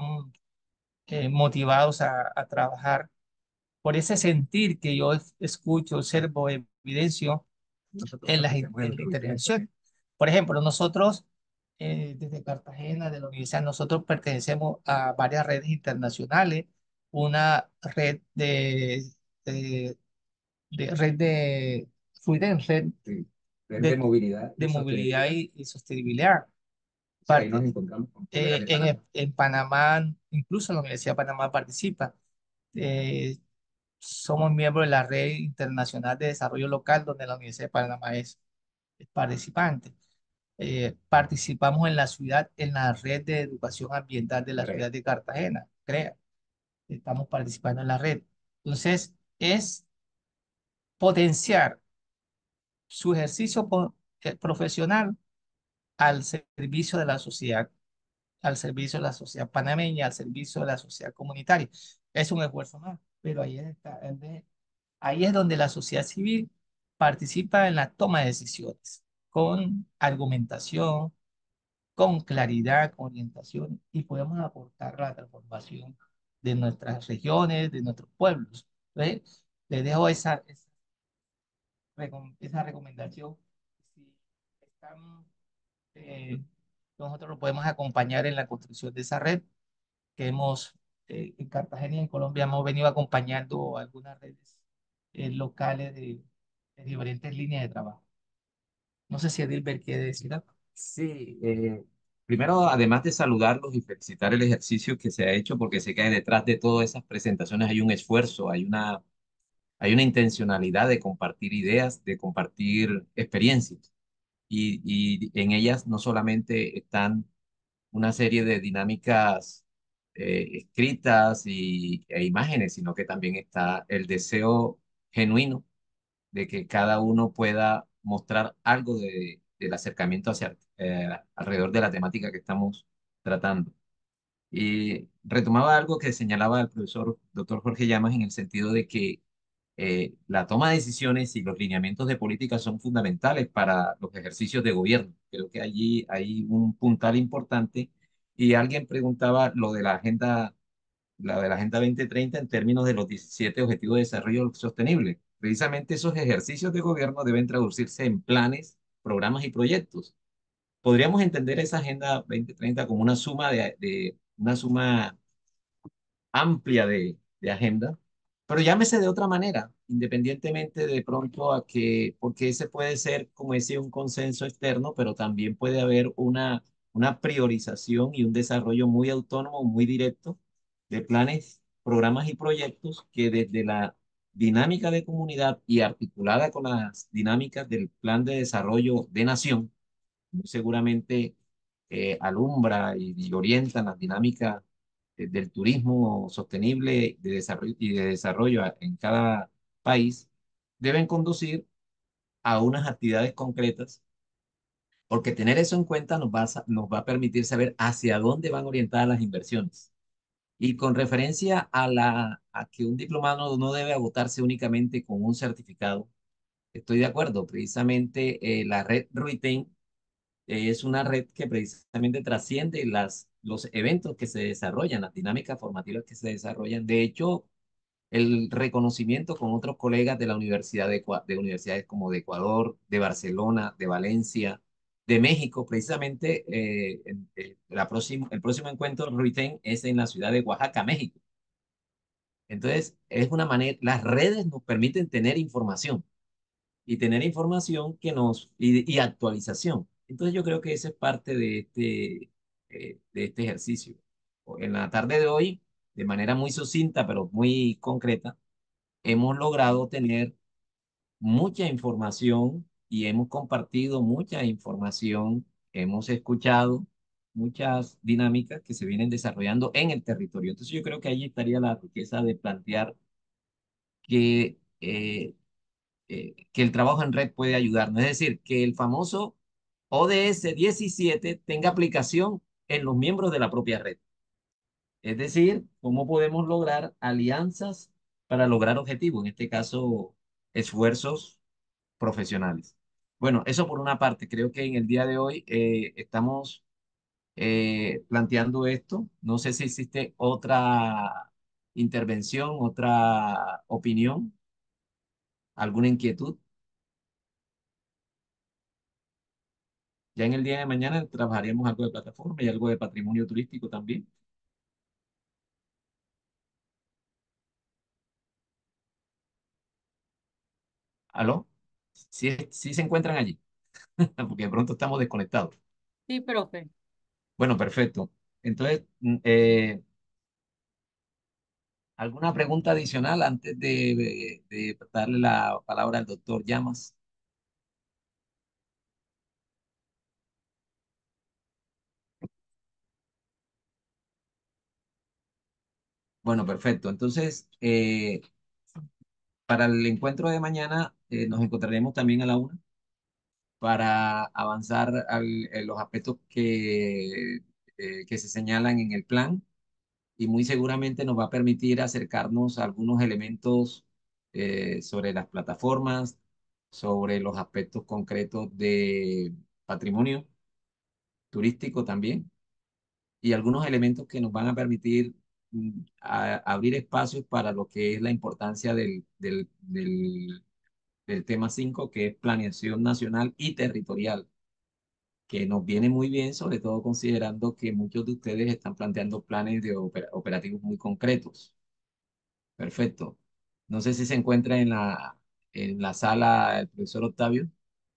eh, motivados a, a trabajar por ese sentir que yo es- escucho, observo, evidencio en las in- en la intervención. Por ejemplo, nosotros eh, desde Cartagena, de la universidad, nosotros pertenecemos a varias redes internacionales, una red de, de, de- red de fluidez, red Sí. Red de de, movilidad y de movilidad sostenibilidad. y, y sostenibilidad. Sí, ahí Parte- nos encontramos con colegas eh, de en, Panamá. en Panamá, incluso la Universidad de Panamá participa. Eh, Somos miembros de la Red Internacional de Desarrollo Local, donde la Universidad de Panamá es, es participante. Eh, participamos en la ciudad, en la red de educación ambiental de la Correcto. ciudad de Cartagena, CREA. Estamos participando en la red. Entonces, es potenciar su ejercicio po- eh, profesional al servicio de la sociedad, al servicio de la sociedad panameña, al servicio de la sociedad comunitaria. Es un esfuerzo más, pero ahí está, el de- ahí es donde la sociedad civil participa en la toma de decisiones, con argumentación, con claridad, con orientación, y podemos aportar a la transformación de nuestras regiones, de nuestros pueblos. Entonces, les dejo esa, esa, recom- esa recomendación. Si están, eh, nosotros lo podemos acompañar en la construcción de esa red que hemos, eh, en Cartagena y en Colombia hemos venido acompañando algunas redes eh, locales de, de diferentes líneas de trabajo. No sé si Edilberto quiere decir algo. Sí, eh, primero, además de saludarlos y felicitar el ejercicio que se ha hecho, porque sé que detrás de todas esas presentaciones hay un esfuerzo, hay una, hay una intencionalidad de compartir ideas, de compartir experiencias. Y, y en ellas no solamente están una serie de dinámicas eh, escritas y, e imágenes, sino que también está el deseo genuino de que cada uno pueda mostrar algo de, del acercamiento hacia, eh, alrededor de la temática que estamos tratando. Y retomaba algo que señalaba el profesor doctor Jorge Llamas en el sentido de que eh, la toma de decisiones y los lineamientos de política son fundamentales para los ejercicios de gobierno. Creo que allí hay un puntal importante y alguien preguntaba lo de la agenda, la de la Agenda dos mil treinta en términos de los diecisiete Objetivos de Desarrollo Sostenible. Precisamente esos ejercicios de gobierno deben traducirse en planes, programas y proyectos. Podríamos entender esa Agenda dos mil treinta como una suma de, de una suma amplia de, de agenda, pero llámese de otra manera, independientemente de pronto a que, porque ese puede ser, como decía, un consenso externo, pero también puede haber una, una priorización y un desarrollo muy autónomo, muy directo de planes, programas y proyectos que desde la dinámica de comunidad y articulada con las dinámicas del plan de desarrollo de nación, muy seguramente eh, alumbra y, y orienta las dinámicas eh, del turismo sostenible de desarrollo, y de desarrollo a- en cada país, deben conducir a unas actividades concretas, porque tener eso en cuenta nos va a, sa- nos va a permitir saber hacia dónde van orientadas las inversiones. Y con referencia a, la, a que un diplomado no debe agotarse únicamente con un certificado, estoy de acuerdo. Precisamente eh, la red Ruitain eh, es una red que precisamente trasciende las, los eventos que se desarrollan, las dinámicas formativas que se desarrollan. De hecho, el reconocimiento con otros colegas de la universidad de, Ecua- de universidades como de Ecuador, de Barcelona, de Valencia, de México, precisamente eh, en- eh, la próxima, el próximo encuentro RUITEN es en la ciudad de Oaxaca, México. Entonces, es una manera, las redes nos permiten tener información y tener información que nos, y, y actualización. Entonces yo creo que esa es parte de este, eh, de este ejercicio. En la tarde de hoy, de manera muy sucinta, pero muy concreta, hemos logrado tener mucha información y hemos compartido mucha información, hemos escuchado muchas dinámicas que se vienen desarrollando en el territorio. Entonces yo creo que ahí estaría la riqueza de plantear que eh, eh, que el trabajo en red puede ayudarnos. Es decir, que el famoso O D S diecisiete tenga aplicación en los miembros de la propia red. Es decir, cómo podemos lograr alianzas para lograr objetivos, en este caso, esfuerzos profesionales. Bueno, eso por una parte. Creo que en el día de hoy eh, estamos eh, planteando esto. No sé si existe otra intervención, otra opinión, alguna inquietud. Ya en el día de mañana trabajaríamos algo de plataforma y algo de patrimonio turístico también. ¿Aló? Sí, sí se encuentran allí, porque de pronto estamos desconectados. Sí, profe. Bueno, perfecto. Entonces, mm, eh, ¿alguna pregunta adicional antes de, de, de darle la palabra al doctor Llamas? Bueno, perfecto. Entonces, eh, para el encuentro de mañana eh, nos encontraremos también a la una para avanzar al- en los aspectos que, eh, que se señalan en el plan y muy seguramente nos va a permitir acercarnos a algunos elementos eh, sobre las plataformas, sobre los aspectos concretos de patrimonio turístico también y algunos elementos que nos van a permitir mm, a- abrir espacios para lo que es la importancia del, del, del, del tema cinco que es planeación nacional y territorial, que nos viene muy bien, sobre todo considerando que muchos de ustedes están planteando planes de opera- operativos muy concretos. Perfecto. No sé si se encuentra en la, en la sala el profesor Octavio.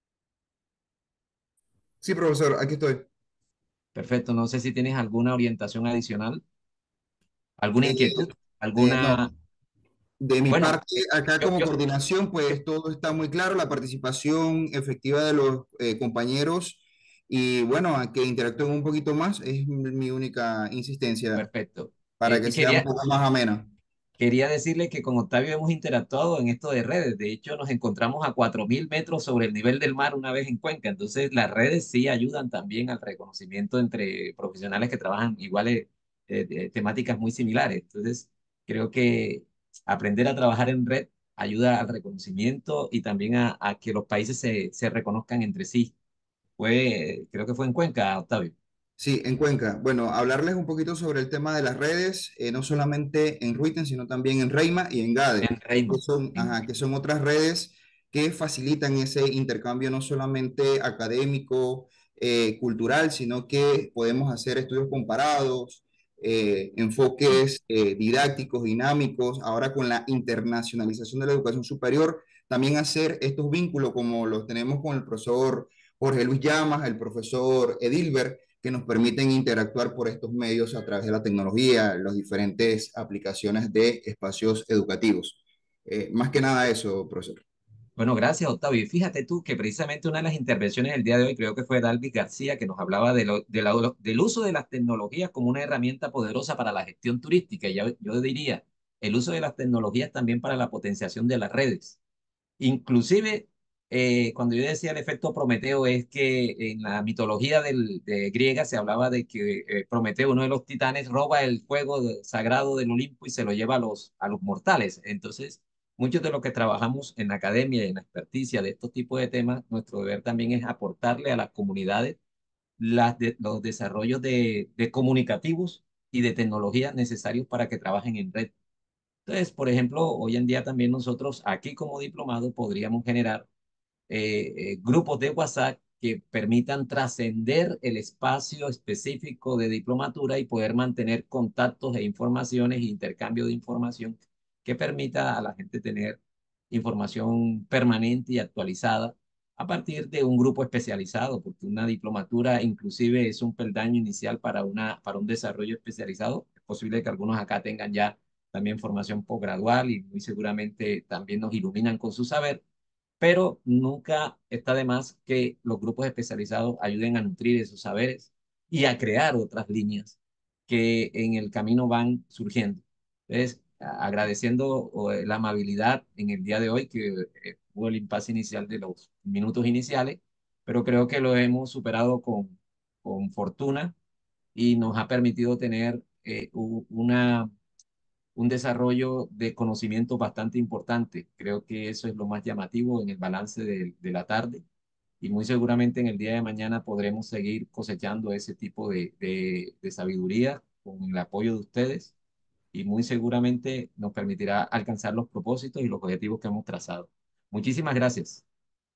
Sí, profesor, aquí estoy. Perfecto. No sé si tienes alguna orientación adicional, alguna Eh, inquietud, eh, no, alguna... de mi Bueno, parte, acá yo, como yo, coordinación, yo- pues todo está muy claro, la participación efectiva de los eh, compañeros y bueno, a que interactúen un poquito más es mi mi única insistencia perfecto. para Eh, que y sea un quería, poco más amena. quería decirle que con Octavio hemos interactuado en esto de redes. De hecho, nos encontramos a cuatro mil metros sobre el nivel del mar una vez en Cuenca. Entonces, las redes sí ayudan también al reconocimiento entre profesionales que trabajan iguales, eh, de temáticas muy similares. Entonces, creo que aprender a trabajar en red ayuda al reconocimiento y también a, a que los países se, se reconozcan entre sí. Fue, creo que fue en Cuenca, Octavio. Sí, en Cuenca. Bueno, hablarles un poquito sobre el tema de las redes, eh, no solamente en Ruiten, sino también en Reima y en GADE, En Reima. que son, ajá, que son otras redes que facilitan ese intercambio no solamente académico, eh, cultural, sino que podemos hacer estudios comparados, eh, enfoques eh, didácticos, dinámicos. Ahora con la internacionalización de la educación superior, también hacer estos vínculos como los tenemos con el profesor Jorge Luis Llamas, el profesor Edilber, que nos permiten interactuar por estos medios a través de la tecnología, las diferentes aplicaciones de espacios educativos. Eh, más que nada eso, profesor. Bueno, gracias, Octavio. Y fíjate tú que precisamente una de las intervenciones del día de hoy, creo que fue Dalvis García, que nos hablaba de lo- de la- del uso de las tecnologías como una herramienta poderosa para la gestión turística. Y yo, yo diría, el uso de las tecnologías también para la potenciación de las redes. Inclusive, eh, cuando yo decía el efecto Prometeo, es que en la mitología del- de griega se hablaba de que eh, Prometeo, uno de los titanes, roba el fuego de- sagrado del Olimpo y se lo lleva a los, a los mortales. Entonces, muchos de los que trabajamos en la academia y en la experticia de estos tipos de temas, nuestro deber también es aportarle a las comunidades las de- los desarrollos de, de comunicativos y de tecnología necesarios para que trabajen en red. Entonces, por ejemplo, hoy en día también nosotros aquí como diplomados podríamos generar eh, eh, grupos de WhatsApp que permitan trascender el espacio específico de diplomatura y poder mantener contactos e informaciones e intercambio de información que permita a la gente tener información permanente y actualizada a partir de un grupo especializado, porque una diplomatura inclusive es un peldaño inicial para, una, para un desarrollo especializado. Es posible que algunos acá tengan ya también formación posgradual y muy seguramente también nos iluminan con su saber, pero nunca está de más que los grupos especializados ayuden a nutrir esos saberes y a crear otras líneas que en el camino van surgiendo. Entonces, a- agradeciendo o, eh, la amabilidad en el día de hoy, que eh, hubo el impasse inicial de los minutos iniciales, pero creo que lo hemos superado con, con fortuna y nos ha permitido tener eh, u- una un desarrollo de conocimiento bastante importante. Creo que eso es lo más llamativo en el balance de, de la tarde y muy seguramente en el día de mañana podremos seguir cosechando ese tipo de, de, de sabiduría con el apoyo de ustedes y muy seguramente nos permitirá alcanzar los propósitos y los objetivos que hemos trazado. Muchísimas gracias.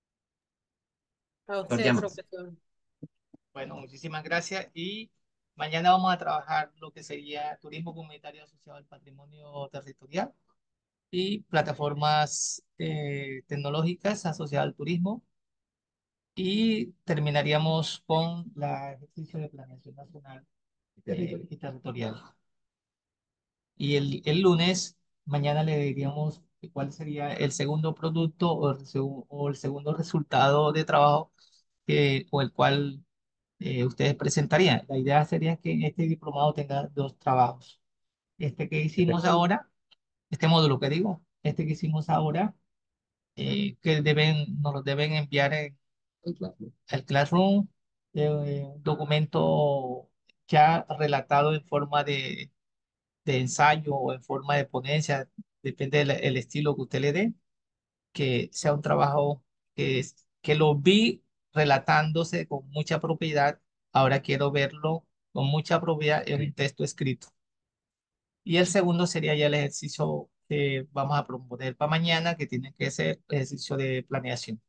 A Doctor usted, Llamas. profesor. Bueno, muchísimas gracias y mañana vamos a trabajar lo que sería turismo comunitario asociado al patrimonio territorial y plataformas eh, tecnológicas asociadas al turismo y terminaríamos con la ejercicio de planeación nacional eh, y territorial. Y el, el lunes, mañana le diríamos cuál sería el segundo producto o el, segu- o el segundo resultado de trabajo que, o el cual eh, ustedes presentarían. La idea sería que este diplomado tenga dos trabajos. Este que hicimos ahora, este módulo que digo, este que hicimos ahora, eh, que deben, nos lo deben enviar en el Classroom, eh, un documento ya relatado en forma de, de ensayo o en forma de ponencia, depende del el estilo que usted le dé, que sea un trabajo que, es- que lo vi relatándose con mucha propiedad, ahora quiero verlo con mucha propiedad en un texto escrito. Y el segundo sería ya el ejercicio que vamos a proponer para mañana, que tiene que ser ejercicio de planeación.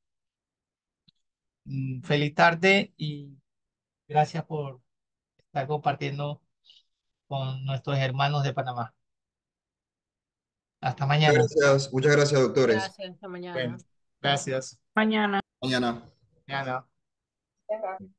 Mm, Feliz tarde y gracias por estar compartiendo con nuestros hermanos de Panamá. Hasta mañana. Muchas gracias, muchas gracias, doctores. Gracias, hasta Bueno, mañana. gracias. Mañana. Mañana. Mañana. Ajá.